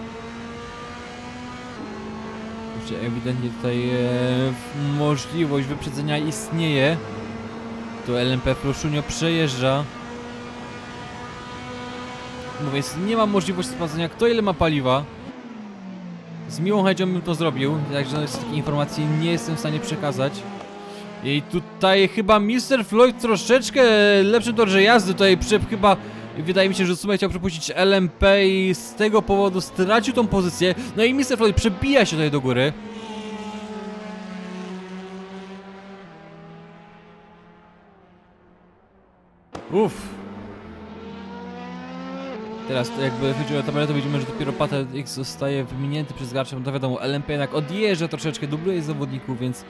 Ewidentnie tutaj możliwość wyprzedzenia istnieje. Tu LMP Floszunio przejeżdża. Mówię, nie mam możliwości sprawdzenia, kto ile ma paliwa. Z miłą chęcią bym to zrobił, także z takiej informacji nie jestem w stanie przekazać. I tutaj chyba Mr. Floyd troszeczkę lepszy torze jazdy tutaj chyba wydaje mi się, że Sumę chciał przepuścić LMP i z tego powodu stracił tą pozycję. No i Mr. Floyd przebija się tutaj do góry. Uff. Teraz jakby chodzi o tabelę, to widzimy, że dopiero Patel X zostaje wyminięty przez gracza, to wiadomo, LMP jednak odjeżdża troszeczkę, dubluje zawodników, więc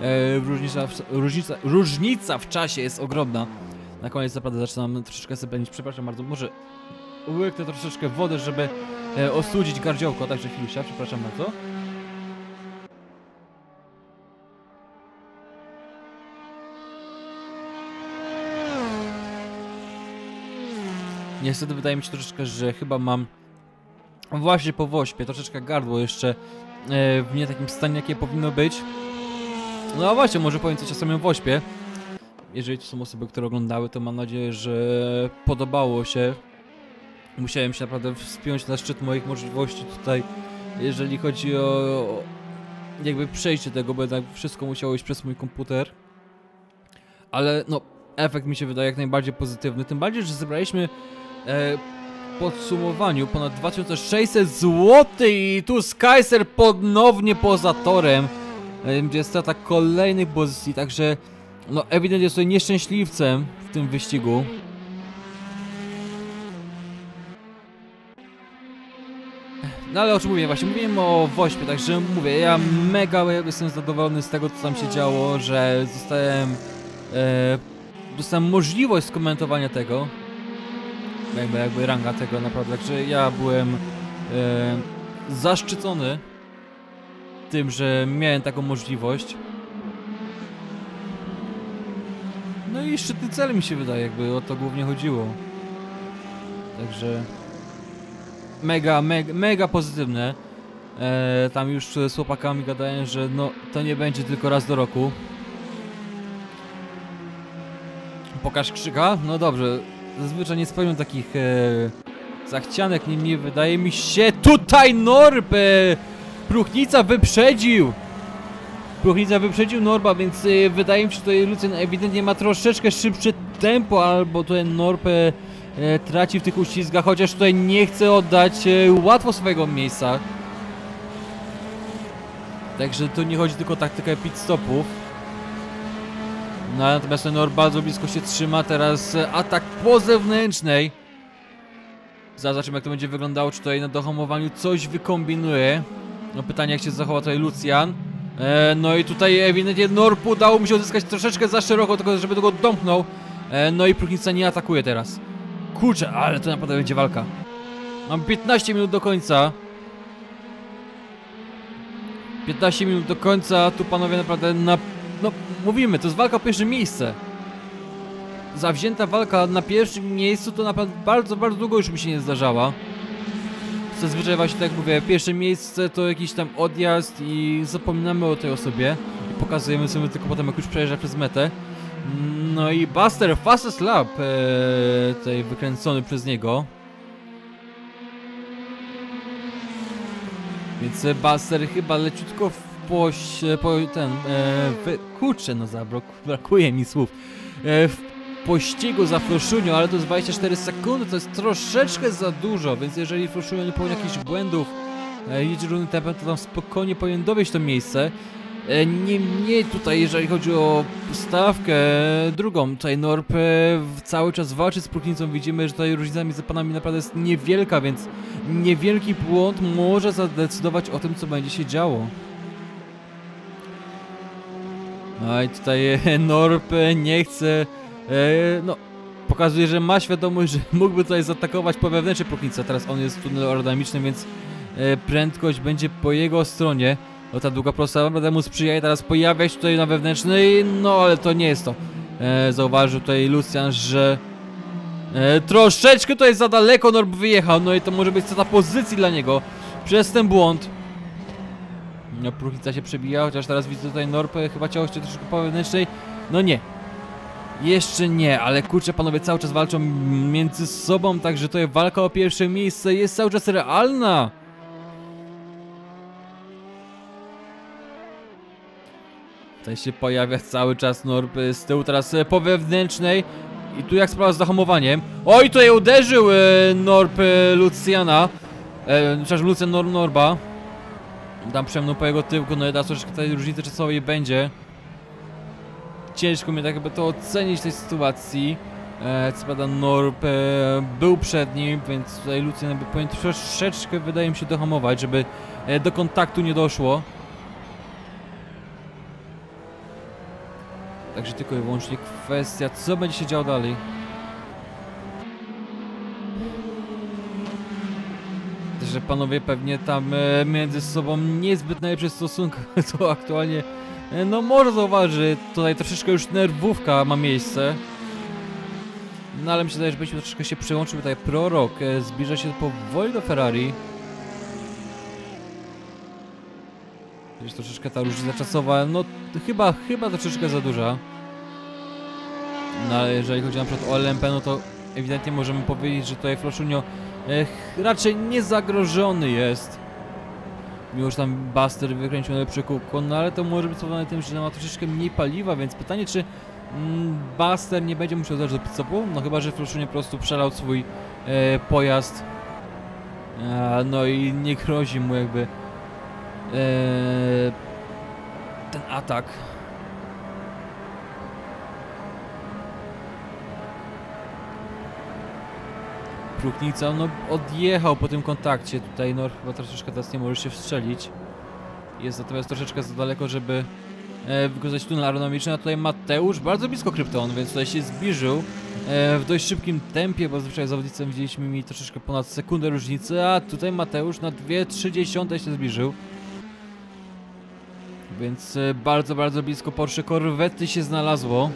różnica w czasie jest ogromna. Na koniec naprawdę zaczynam troszeczkę sypenić, przepraszam bardzo, może łyknę troszeczkę wodę, żeby ostudzić gardziołko, także chwilę, przepraszam bardzo. Niestety wydaje mi się troszeczkę, że chyba mam właśnie po wośpie troszeczkę gardło jeszcze w nie takim stanie, jakie powinno być. No właśnie, może powiem coś o samym Wośpie. Jeżeli to są osoby, które oglądały, to mam nadzieję, że podobało się. Musiałem się naprawdę wspiąć na szczyt moich możliwości tutaj, jeżeli chodzi o jakby przejście tego, bo jednak wszystko musiało iść przez mój komputer. Ale no, efekt mi się wydaje jak najbardziej pozytywny, tym bardziej, że zebraliśmy w podsumowaniu ponad 2600 zł i tu Skyser ponownie poza torem, gdzie strata kolejnych pozycji, także no ewidentnie jest tutaj nieszczęśliwcem w tym wyścigu. No ale o czym mówię? Właśnie mówiłem o Wośpie, także mówię, ja mega jestem zadowolony z tego, co tam się działo, że dostałem możliwość skomentowania tego. Jakby ranga tego naprawdę, także ja byłem zaszczycony tym, że miałem taką możliwość. No i szczytny cel mi się wydaje, jakby o to głównie chodziło. Także mega pozytywne. Tam już z chłopakami gadałem, że no to nie będzie tylko raz do roku. Pokaż krzyka? No dobrze. Zazwyczaj nie spełnią takich zachcianek, niemniej wydaje mi się tutaj Norb! Próchnica wyprzedził! Próchnica wyprzedził Norba, więc wydaje mi się, że tutaj Lucjan ewidentnie ma troszeczkę szybsze tempo, albo tutaj Norb traci w tych uściskach, chociaż tutaj nie chce oddać łatwo swojego miejsca. Także tu nie chodzi tylko o taktykę pit stopów. No, natomiast ten Norb bardzo blisko się trzyma, teraz atak po zewnętrznej. Zobaczymy, jak to będzie wyglądało, czy tutaj na dohamowaniu coś wykombinuje. No pytanie, jak się zachowa tutaj Lucjan. No i tutaj ewidentnie Norb udało mu się odzyskać troszeczkę za szeroko, tylko żeby tego domknął. No i Próchnica nie atakuje teraz. Kurczę, ale to naprawdę będzie walka. Mam 15 minut do końca. 15 minut do końca, tu panowie naprawdę no mówimy, to jest walka o pierwsze miejsce. Zawzięta walka na pierwszym miejscu to naprawdę bardzo długo już mi się nie zdarzała. Zazwyczaj właśnie tak jak mówię, pierwsze miejsce to jakiś tam odjazd i zapominamy o tej osobie. I pokazujemy sobie tylko potem, jak już przejeżdża przez metę. No i Buster, fastest lap, tutaj wykręcony przez niego. Więc Buster chyba leciutko kurczę, no brakuje mi słów. W pościgu za Froszunią, ale to jest 24 sekundy, to jest troszeczkę za dużo, więc jeżeli Froszunio nie popełni jakichś błędów, jedzie równym tempem, to tam spokojnie powinien dowieść to miejsce. Niemniej tutaj, jeżeli chodzi o stawkę drugą, tutaj Norb cały czas walczy z Próchnicą. Widzimy, że tutaj różnica między panami naprawdę jest niewielka, więc niewielki błąd może zadecydować o tym, co będzie się działo. No i tutaj Norb nie chce, no pokazuje, że ma świadomość, że mógłby tutaj zaatakować po wewnętrznej Próchnicy. Teraz on jest w tunelu aerodynamicznym, więc prędkość będzie po jego stronie. No ta długa prosta będę mu sprzyja i teraz pojawia się tutaj na wewnętrznej, no ale to nie jest to. Zauważył tutaj Lucjan, że troszeczkę to jest za daleko Norb wyjechał, no i to może być strata pozycji dla niego przez ten błąd. No Próchnica się przebija, chociaż teraz widzę tutaj Norb chyba chciał jeszcze troszeczkę po wewnętrznej. No nie. Jeszcze nie, ale kurczę, panowie cały czas walczą między sobą, także tutaj walka o pierwsze miejsce jest cały czas realna. Tutaj się pojawia cały czas Norb z tyłu, teraz po wewnętrznej. I tu jak sprawa z zahamowaniem. Oj, tutaj uderzył Norb Lucjana. Przepraszam, Lucjan Norba. Tam przemknął po jego tyłku, no i teraz troszeczkę tej różnicy czasowej będzie. Ciężko mi tak jakby to ocenić w tej sytuacji. Co prawda Norb był przed nim, więc tutaj Lucjan powinien troszeczkę, wydaje mi się, dohamować, żeby do kontaktu nie doszło. Także tylko i wyłącznie kwestia, co będzie się działo dalej. Że panowie pewnie tam między sobą niezbyt najlepszy stosunek, to aktualnie no może zauważyć, że tutaj troszeczkę już nerwówka ma miejsce. No ale mi się wydaje, że byśmy troszeczkę się przyłączył. Tutaj Prorok zbliża się powoli do Ferrari. Jest troszeczkę ta różnica czasowa, no chyba troszeczkę za duża. No ale jeżeli chodzi na przykład o LMP, no to ewidentnie możemy powiedzieć, że tutaj Floszunio raczej nie zagrożony jest. Mimo że tam Buster wykręcił najlepsze kółko, no ale to może być spowodowane tym, że ma troszeczkę mniej paliwa, więc pytanie, czy Buster nie będzie musiał dojść do pit-stopu? No chyba, że Floszunio po prostu przelał swój pojazd. No i nie grozi mu jakby ten atak. Próchnica, no odjechał po tym kontakcie. Tutaj no chyba troszeczkę teraz nie może się wstrzelić. Jest natomiast troszeczkę za daleko, żeby wykorzystać tunel aerodynamiczny, a tutaj Mateusz bardzo blisko Krypton, więc tutaj się zbliżył w dość szybkim tempie, bo zazwyczaj zawodnicy widzieliśmy mi troszeczkę ponad sekundę różnicy, a tutaj Mateusz na 2/30 się zbliżył. Więc bardzo blisko Porsche Corvette się znalazło.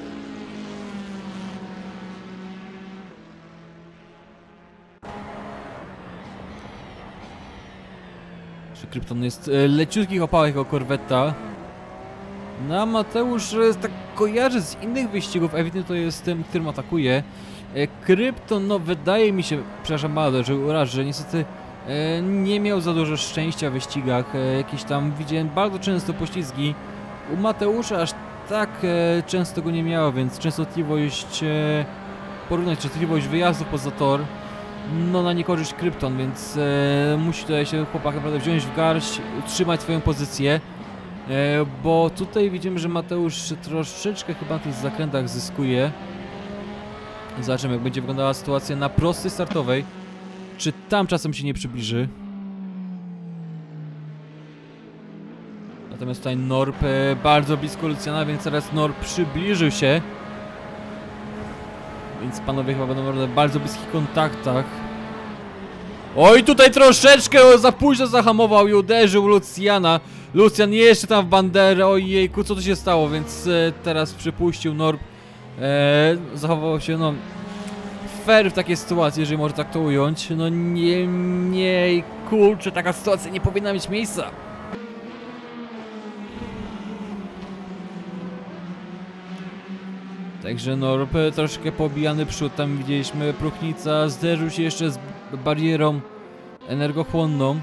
Krypton jest leciutkich opałek o Corvetta. No a Mateusz tak kojarzy z innych wyścigów, ewidentnie to jest tym, którym atakuje. Krypton, no wydaje mi się, przepraszam bardzo, że urażę, że niestety nie miał za dużo szczęścia w wyścigach. Jakieś tam widziałem bardzo często poślizgi. U Mateusza aż tak często go nie miało, więc częstotliwość, porównać częstotliwość wyjazdów poza tor, no na niekorzyść Krypton, więc musi tutaj się chłopak naprawdę wziąć w garść, utrzymać swoją pozycję, bo tutaj widzimy, że Mateusz troszeczkę chyba na tych zakrętach zyskuje. Zobaczymy, jak będzie wyglądała sytuacja na prostej startowej, czy tam czasem się nie przybliży. Natomiast tutaj Norb bardzo blisko Lucjana, więc teraz Norb przybliżył się. Więc panowie chyba będą w bardzo bliskich kontaktach. Oj, tutaj troszeczkę za późno zahamował i uderzył Lucjana. Lucjan jeszcze tam w banderę, ojejku, co tu się stało, więc teraz przypuścił Norb. Zachował się, no, fair w takiej sytuacji, jeżeli można tak to ująć. No nie, kurczę, taka sytuacja nie powinna mieć miejsca. Także Norb troszkę pobijany przód, tam widzieliśmy Próchnica, zderzył się jeszcze z barierą energochłonną.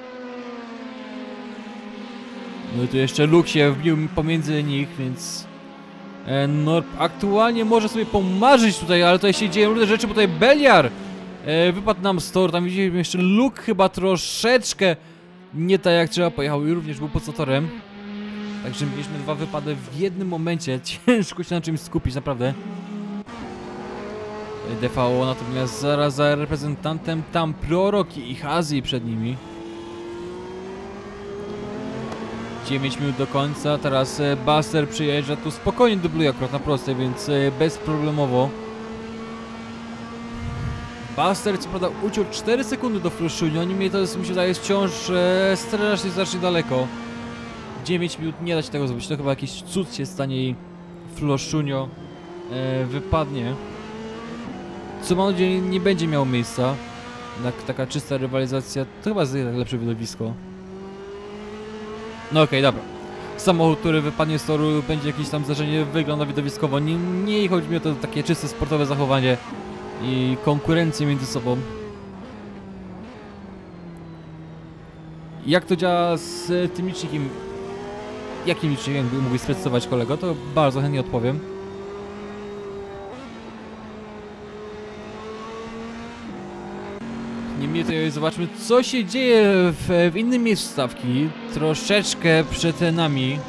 No i tu jeszcze Luke się wbił pomiędzy nich, więc Norb aktualnie może sobie pomarzyć tutaj, ale tutaj się dzieją różne rzeczy, bo tutaj Beliar wypadł nam z toru, tam widzieliśmy jeszcze Luke chyba troszeczkę nie tak jak trzeba pojechał i również był pod torem. Także mieliśmy dwa wypady w jednym momencie, ciężko się na czymś skupić, naprawdę. DVO natomiast zaraz za reprezentantem tam Prorok i Hazi przed nimi. 9 minut do końca, teraz Buster przyjeżdża, tu spokojnie dubluje akurat na prostej, więc bezproblemowo. Buster co prawda uciął 4 sekundy do Floszunio, niemniej to jest, mi się wydaje, wciąż strasznie daleko. 9 minut nie da się tego zrobić, to chyba jakiś cud się stanie i Floszunio wypadnie. Co mam nadzieję nie będzie miało miejsca. Taka czysta rywalizacja, to chyba jest lepsze widowisko. No okej, dobra. Samochód, który wypadnie z toru, będzie jakieś tam zdarzenie, wygląda widowiskowo. Nie chodzi mi o to takie czyste sportowe zachowanie i konkurencję między sobą. Jak to działa z tym licznikiem? Jakim licznikiem mógłbyś sprecyzować, kolego? To bardzo chętnie odpowiem. Niemniej to zobaczmy, co się dzieje w innym miejscu stawki. Troszeczkę przed nami.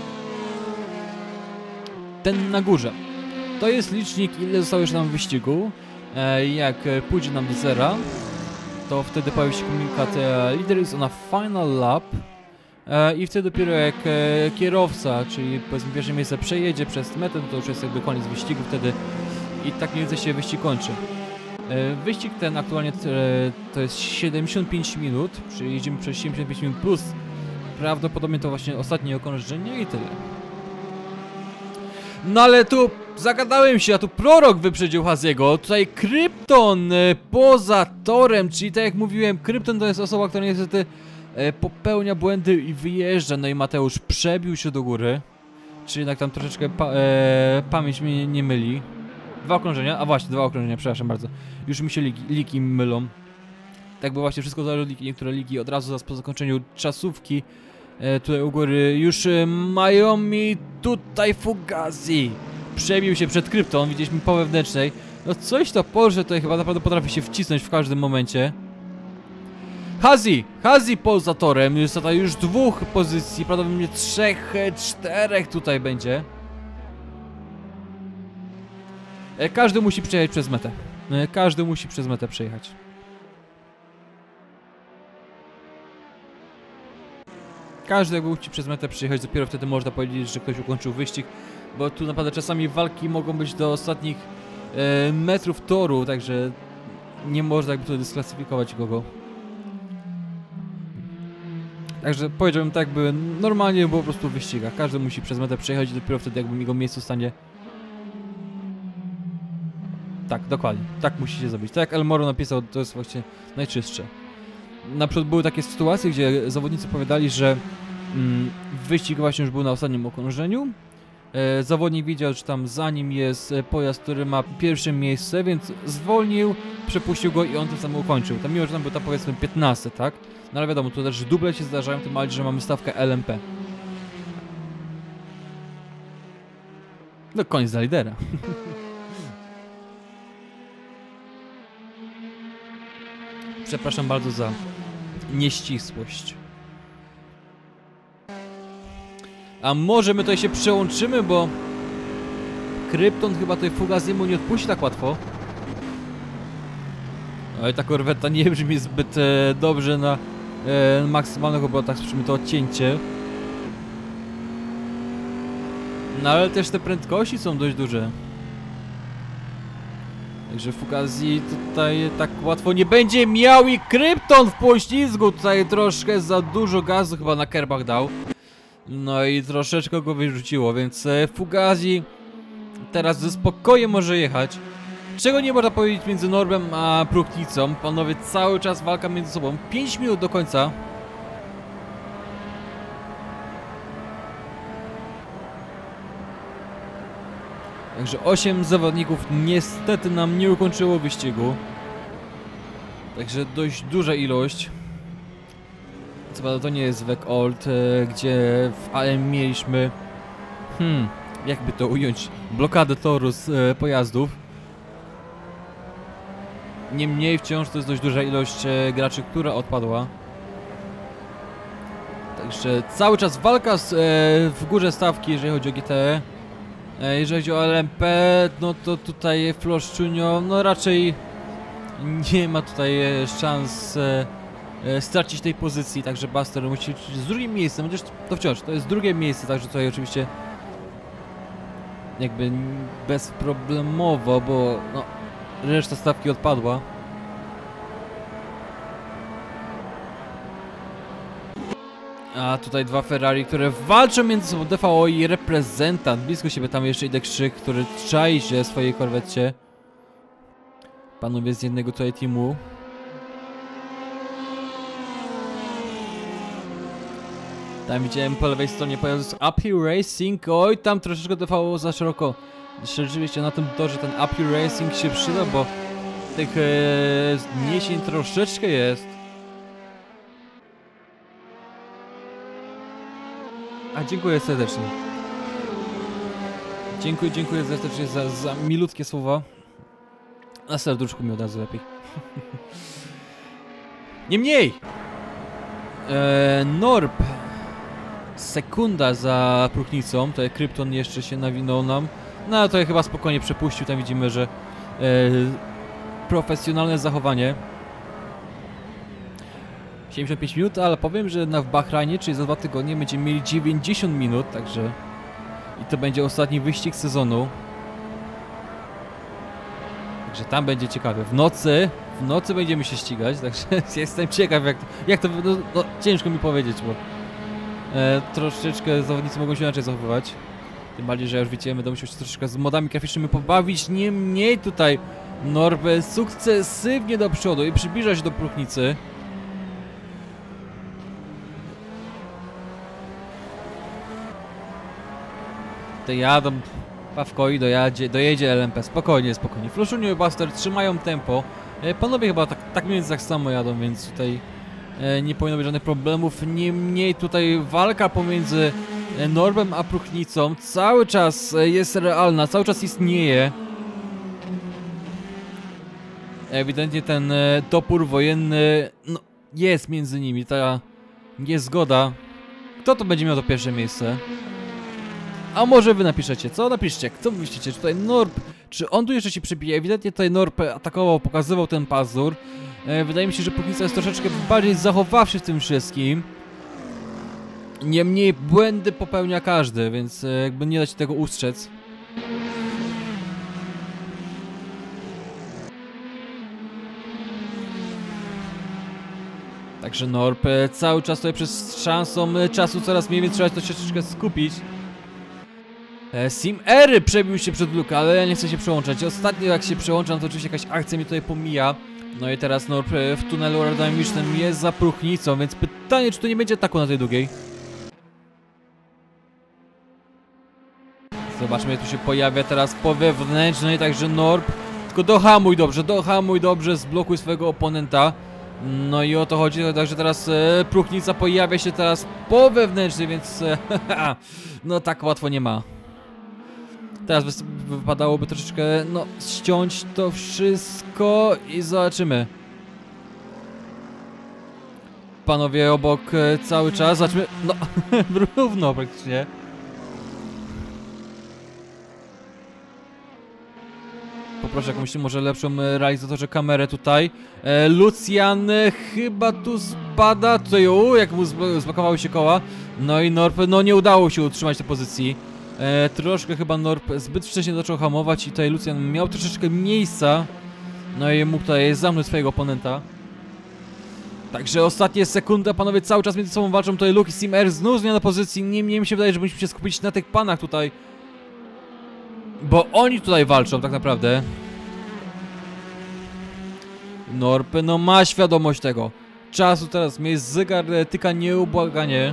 Ten na górze. To jest licznik, ile zostało już nam w wyścigu. Jak pójdzie nam do zera, to wtedy pojawi się komunikat leader is on a final lap. I wtedy dopiero jak kierowca, czyli powiedzmy pierwsze miejsce przejedzie przez metę, to już jest jakby koniec wyścigu wtedy i tak mniej więcej się wyścig kończy. Wyścig ten aktualnie to jest 75 minut, czyli jedziemy przez 75 minut plus prawdopodobnie to właśnie ostatnie okrążenie i tyle. No ale tu zagadałem się, a tu Prorok wyprzedził Haziego, tutaj Krypton poza torem, czyli tak jak mówiłem, Krypton to jest osoba, która niestety popełnia błędy i wyjeżdża. No i Mateusz przebił się do góry. Czy jednak tam troszeczkę pamięć mnie nie myli. 2 okrążenia, a właśnie 2 okrążenia, przepraszam bardzo. Już mi się ligi mylą. Tak, bo właśnie wszystko zależy od ligi. Niektóre ligi od razu po zakończeniu czasówki tutaj u góry już mają mi tutaj Fugazi. Przebił się przed Krypton, widzieliśmy po wewnętrznej. No coś to Porsche tutaj chyba naprawdę potrafi się wcisnąć w każdym momencie. Hazi poza torem, jest tutaj już 2 pozycji, prawdopodobnie 3, 4 tutaj będzie. Każdy musi przejechać przez metę. Każdy musi przez metę przejechać. Każdy jakby musi przez metę przejechać, dopiero wtedy można powiedzieć, że ktoś ukończył wyścig. Bo tu naprawdę czasami walki mogą być do ostatnich metrów toru, także nie można jakby tutaj dysklasyfikować kogo. Także powiedziałbym tak, by normalnie było po prostu w wyścigach. Każdy musi przez metę przejechać i dopiero wtedy jakby jego miejscu stanie. Tak, dokładnie. Tak musi się zrobić. Tak jak Elmoro napisał, to jest właśnie najczystsze. Na przykład były takie sytuacje, gdzie zawodnicy powiadali, że wyścig właśnie już był na ostatnim okrążeniu. Zawodnik widział, że tam za nim jest pojazd, który ma pierwsze miejsce, więc zwolnił, przepuścił go i on tym samym ukończył. Tam mimo, że tam był tam powiedzmy 15, tak? No ale wiadomo, tu też duble się zdarzają, tym bardziej, że mamy stawkę LMP. No koniec za lidera. Przepraszam bardzo za nieścisłość. A może my tutaj się przełączymy, bo Krypton chyba tutaj Fugaziemu nie odpuści tak łatwo. Ale ta korweta nie brzmi zbyt dobrze na maksymalnych obrotach, słyszymy to odcięcie. No ale też te prędkości są dość duże. Także Fugazi tutaj tak łatwo nie będzie miał i Krypton w poślizgu tutaj troszkę za dużo gazu chyba na kerbach dał. No i troszeczkę go wyrzuciło, więc Fugazi teraz ze spokojem może jechać. Czego nie można powiedzieć między Norbem a Próchnicą. Panowie, cały czas walka między sobą. 5 minut do końca. Także 8 zawodników niestety nam nie ukończyło wyścigu. Także dość duża ilość. Co prawda to nie jest WEC Old, gdzie w AM mieliśmy... jakby to ująć? Blokadę toru z pojazdów. Niemniej wciąż to jest dość duża ilość graczy, która odpadła. Także cały czas walka w górze stawki, jeżeli chodzi o GTE. Jeżeli chodzi o LMP, no to tutaj Floszczunio, no raczej nie ma tutaj szans stracić tej pozycji, także Buster musi liczyć z drugim miejscem, chociaż to wciąż, to jest drugie miejsce, także tutaj oczywiście jakby bezproblemowo, bo no, reszta stawki odpadła. A tutaj 2 Ferrari, które walczą między sobą, DVO i reprezentant. Blisko siebie tam jeszcze idę Krzyk, który czai się w swojej korwecie. Panowie z jednego tutaj teamu. Tam widziałem po lewej stronie pojazdu Uphill Racing. Oj, tam troszeczkę DVO za szeroko. Rzeczywiście na tym torze ten Uphill Racing się przyda, bo tych zniesień troszeczkę jest. A dziękuję serdecznie. Dziękuję serdecznie za milutkie słowa. Na serduszku mi od razu lepiej. Niemniej! Norb. Sekunda za Próchnicą. Tutaj Krypton jeszcze się nawinął nam. No ale to chyba spokojnie przepuścił. Tam widzimy, że profesjonalne zachowanie. 75 minut, ale powiem, że w Bahrajnie, czyli za 2 tygodnie, będziemy mieli 90 minut, także i to będzie ostatni wyścig sezonu. Także tam będzie ciekawe. W nocy będziemy się ścigać, także jestem ciekaw jak to no, ciężko mi powiedzieć, bo troszeczkę zawodnicy mogą się inaczej zachowywać. Tym bardziej, że już wiecie, będą musieli się troszeczkę z modami graficznymi pobawić. Niemniej tutaj Norbe sukcesywnie do przodu i przybliża się do Próchnicy. tutaj jadą. Pawkoi dojedzie LMP, spokojnie, spokojnie. Floszuniu i Buster trzymają tempo. Panowie chyba tak mniej więcej tak samo jadą, więc tutaj nie powinno być żadnych problemów. Niemniej tutaj walka pomiędzy Norbem a Próchnicą cały czas jest realna, cały czas istnieje. Ewidentnie ten topór wojenny, no, jest między nimi, ta niezgoda. Kto to będzie miał to pierwsze miejsce? A może wy napiszecie, co? Napiszcie, kto myślicie, czy tutaj Norb, czy on tu jeszcze się przebije? Ewidentnie tutaj Norb atakował, pokazywał ten pazur. Wydaje mi się, że Próchnica jest troszeczkę bardziej zachowawszy w tym wszystkim. Niemniej błędy popełnia każdy, więc jakby nie da się tego ustrzec. Także Norb cały czas tutaj przez szansą czasu coraz mniej, więc trzeba to się troszeczkę skupić. Sim Ery przebił się przed Luke, ale ja nie chcę się przełączać. Ostatnio jak się przełączam, to oczywiście jakaś akcja mi tutaj pomija. No i teraz Norb w tunelu aerodynamicznym jest za Próchnicą, więc pytanie, czy to nie będzie ataku na tej długiej. Zobaczmy, tu się pojawia teraz po wewnętrznej, także Norb. Tylko dohamuj dobrze, zblokuj swojego oponenta. No i o to chodzi, także teraz Próchnica pojawia się teraz po wewnętrznej, więc no tak łatwo nie ma. Teraz wypadałoby troszeczkę, no, ściąć to wszystko i zobaczymy. Panowie obok cały czas, zobaczmy, no, równo praktycznie. Poproszę jakąś może lepszą realizatorze kamerę tutaj. Lucian chyba tu spada, tutaj jak mu zblokowały się koła. No i Norb, no nie udało się utrzymać tej pozycji. Troszkę chyba Norb zbyt wcześnie zaczął hamować i tutaj Lucian miał troszeczkę miejsca. No i mógł tutaj zamknąć swojego oponenta. Także ostatnie sekundy, panowie cały czas między sobą walczą. Tutaj Luke i Sim Air znów zmiana pozycji. Niemniej mi się wydaje, że powinniśmy się skupić na tych panach tutaj. Bo oni tutaj walczą tak naprawdę. Norb no ma świadomość tego. Czasu teraz jest zegar tyka nieubłaganie.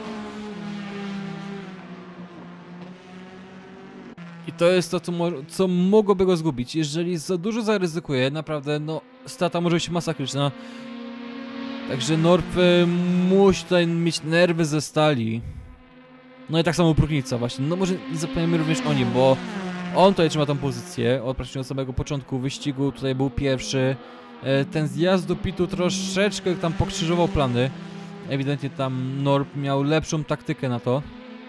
I to jest to, co mogłoby go zgubić. Jeżeli za dużo zaryzykuje, naprawdę, no, strata może być masakryczna. Także Norb musi tutaj mieć nerwy ze stali. No i tak samo Próchnica właśnie. No może nie zapomniemy również o nim, bo on tutaj trzyma tą pozycję od praktycznie od samego początku wyścigu. Tutaj był pierwszy. Ten zjazd do pitu troszeczkę tam pokrzyżował plany. Ewidentnie tam Norb miał lepszą taktykę na to.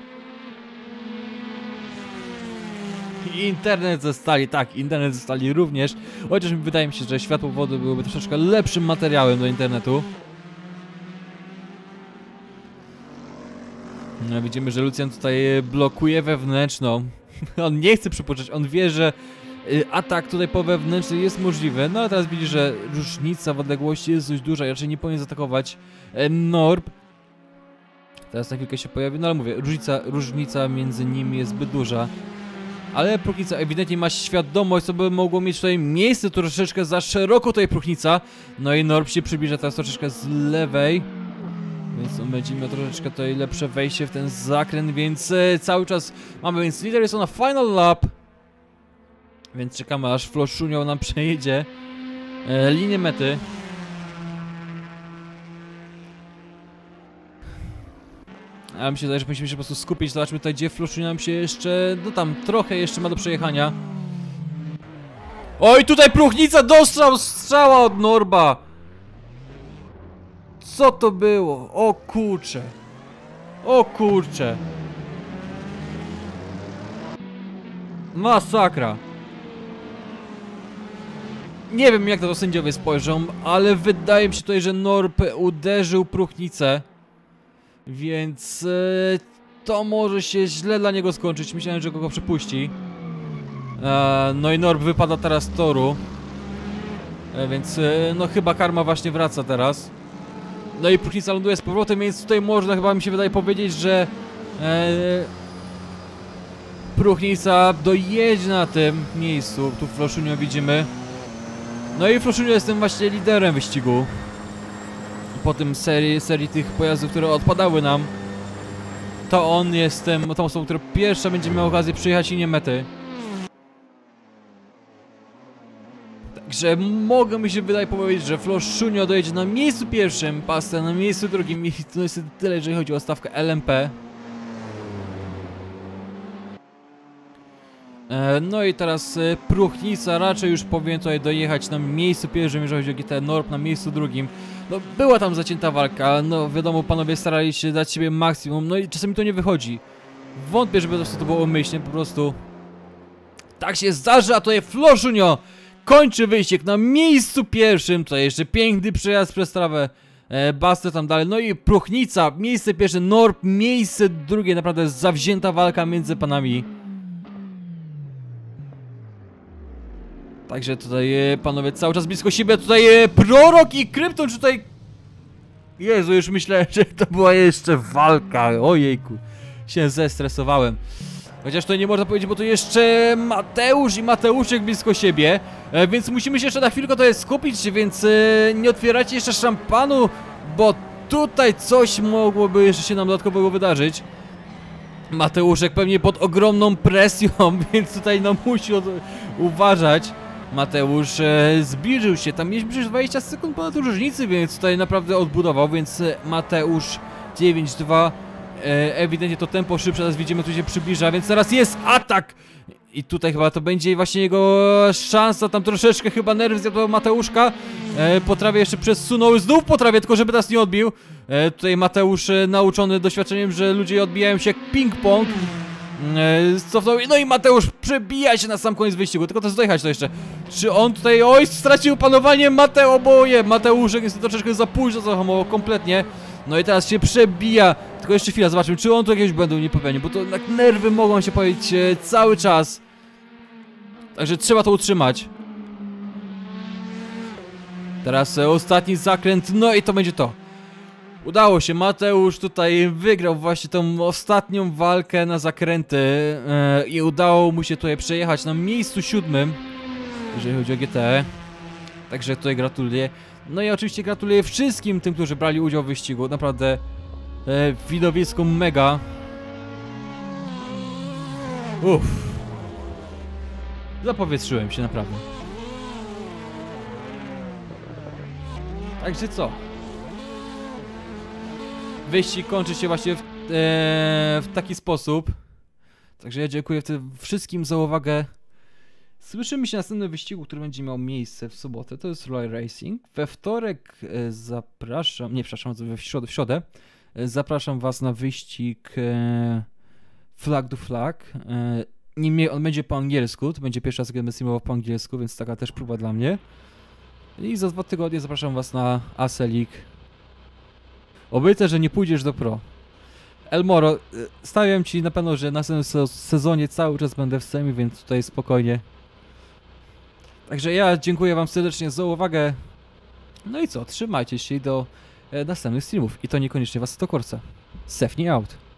Internet ze stali, tak, internet ze stali również. Chociaż wydaje mi się, że światłowody byłyby troszeczkę lepszym materiałem do internetu. No, widzimy, że Lucian tutaj blokuje wewnętrzną. On nie chce przypuszczać, on wie, że atak tutaj po wewnętrznej jest możliwy. No ale teraz widzi, że różnica w odległości jest dość duża i raczej nie powinien zaatakować Norb. Teraz na chwilkę się pojawi, no ale mówię, różnica między nimi jest zbyt duża. Ale Próchnica ewidentnie ma świadomość, co by mogło mieć tutaj miejsce troszeczkę za szeroko tutaj Próchnica. No i Norb się przybliża teraz troszeczkę z lewej. Więc on będzie miał troszeczkę tutaj lepsze wejście w ten zakręt, więc cały czas mamy, więc lider jest on na final lap. Więc czekamy aż Floszunio nam przejedzie linię mety. Ale mi się wydaje, że powinniśmy się po prostu skupić. Zobaczmy tutaj, gdzie Floszunio nam się jeszcze, no tam trochę jeszcze ma do przejechania. Oj, tutaj Próchnica dostał strzała od Norba. Co to było? O kurcze. O kurcze. Masakra. Nie wiem, jak na to sędziowie spojrzą, ale wydaje mi się tutaj, że Norb uderzył Próchnicę. Więc to może się źle dla niego skończyć. Myślałem, że go przepuści. No i Norb wypada teraz z toru. Więc no chyba karma właśnie wraca teraz. No i Próchnica ląduje z powrotem, więc tutaj można chyba mi się wydaje powiedzieć, że Próchnica dojedzie na tym miejscu. Tu Floszunio widzimy. No i Floszunio jest tym właśnie liderem wyścigu. Po tym serii tych pojazdów, które odpadały nam. to on jest tą osobą, która pierwsza będzie miała okazję przyjechać linię mety. Także mogę mi się wydaje powiedzieć, że Floszunio dojedzie na miejscu pierwszym, Pasta na miejscu drugim i to jest tyle, jeżeli chodzi o stawkę LMP. No i teraz Próchnica raczej już powinien tutaj dojechać na miejscu pierwszym, jeżeli chodzi o GT Norb na miejscu drugim. No była tam zacięta walka, no wiadomo, panowie starali się dać siebie maksimum, no i czasami to nie wychodzi. Wątpię, żeby to było umyślnie, po prostu tak się zdarza, a tutaj Floszunio kończy wyścig na miejscu pierwszym, tutaj jeszcze piękny przejazd przez trawę. Buster tam dalej, no i Próchnica, miejsce pierwsze, Norb, miejsce drugie, naprawdę zawzięta walka między panami. Także tutaj panowie cały czas blisko siebie, tutaj Prorok i Krypton, czy tutaj... Jezu, już myślałem, że to była jeszcze walka, ojejku, się zestresowałem. Chociaż to nie można powiedzieć, bo tu jeszcze Mateusz i Mateuszek blisko siebie, więc musimy się jeszcze na chwilkę tutaj skupić, więc nie otwierajcie jeszcze szampanu, bo tutaj coś mogłoby jeszcze się nam dodatkowego wydarzyć. Mateuszek pewnie pod ogromną presją, więc tutaj no musi uważać. Mateusz zbliżył się, tam jest bliżej 20 sekund ponad różnicy, więc tutaj naprawdę odbudował, więc Mateusz 9-2. Ewidentnie to tempo szybsze, teraz widzimy, tu się przybliża, więc teraz jest atak! I tutaj chyba to będzie właśnie jego szansa, tam troszeczkę chyba nerw zjadł Mateuszka. Po trawie jeszcze przesunął, znów po trawie, tylko żeby nas nie odbił. Tutaj Mateusz nauczony doświadczeniem, że ludzie odbijają się jak ping-pong. Cofnął, no i Mateusz przebija się na sam koniec wyścigu, tylko to jest dojechać to jeszcze. Czy on tutaj, oj, stracił panowanie Mateuszek jest troszeczkę za późno zahamował kompletnie. No i teraz się przebija, tylko jeszcze chwila, zobaczymy, czy on tu jakiegoś błędu nie popełnił, bo to tak nerwy mogą się pojawić cały czas. Także trzeba to utrzymać. Teraz ostatni zakręt, no i to będzie to. Udało się, Mateusz tutaj wygrał właśnie tą ostatnią walkę na zakręty i udało mu się tutaj przejechać na miejscu 7, jeżeli chodzi o GT. Także tutaj gratuluję. No i oczywiście gratuluję wszystkim tym, którzy brali udział w wyścigu. Naprawdę widowisko mega. Uff. Zapowietrzyłem się naprawdę. Także co? Wyścig kończy się właśnie w taki sposób. Także ja dziękuję wszystkim za uwagę. Słyszymy się na następnym wyścigu, który będzie miał miejsce w sobotę. To jest Royal Racing. We wtorek zapraszam, nie przepraszam, w środę zapraszam was na wyścig Flag to Flag. On będzie po angielsku, to będzie pierwszy raz, kiedy będę streamował po angielsku, więc taka też próba dla mnie. I za 2 tygodnie zapraszam was na AC League. Obiecę, że nie pójdziesz do pro. Elmoro, stawiam ci na pewno, że na następnym sezonie cały czas będę w SEMie, więc tutaj spokojnie. Także ja dziękuję wam serdecznie za uwagę. No i co, trzymajcie się do następnych streamów. I to niekoniecznie was to Corsa. Sefni out.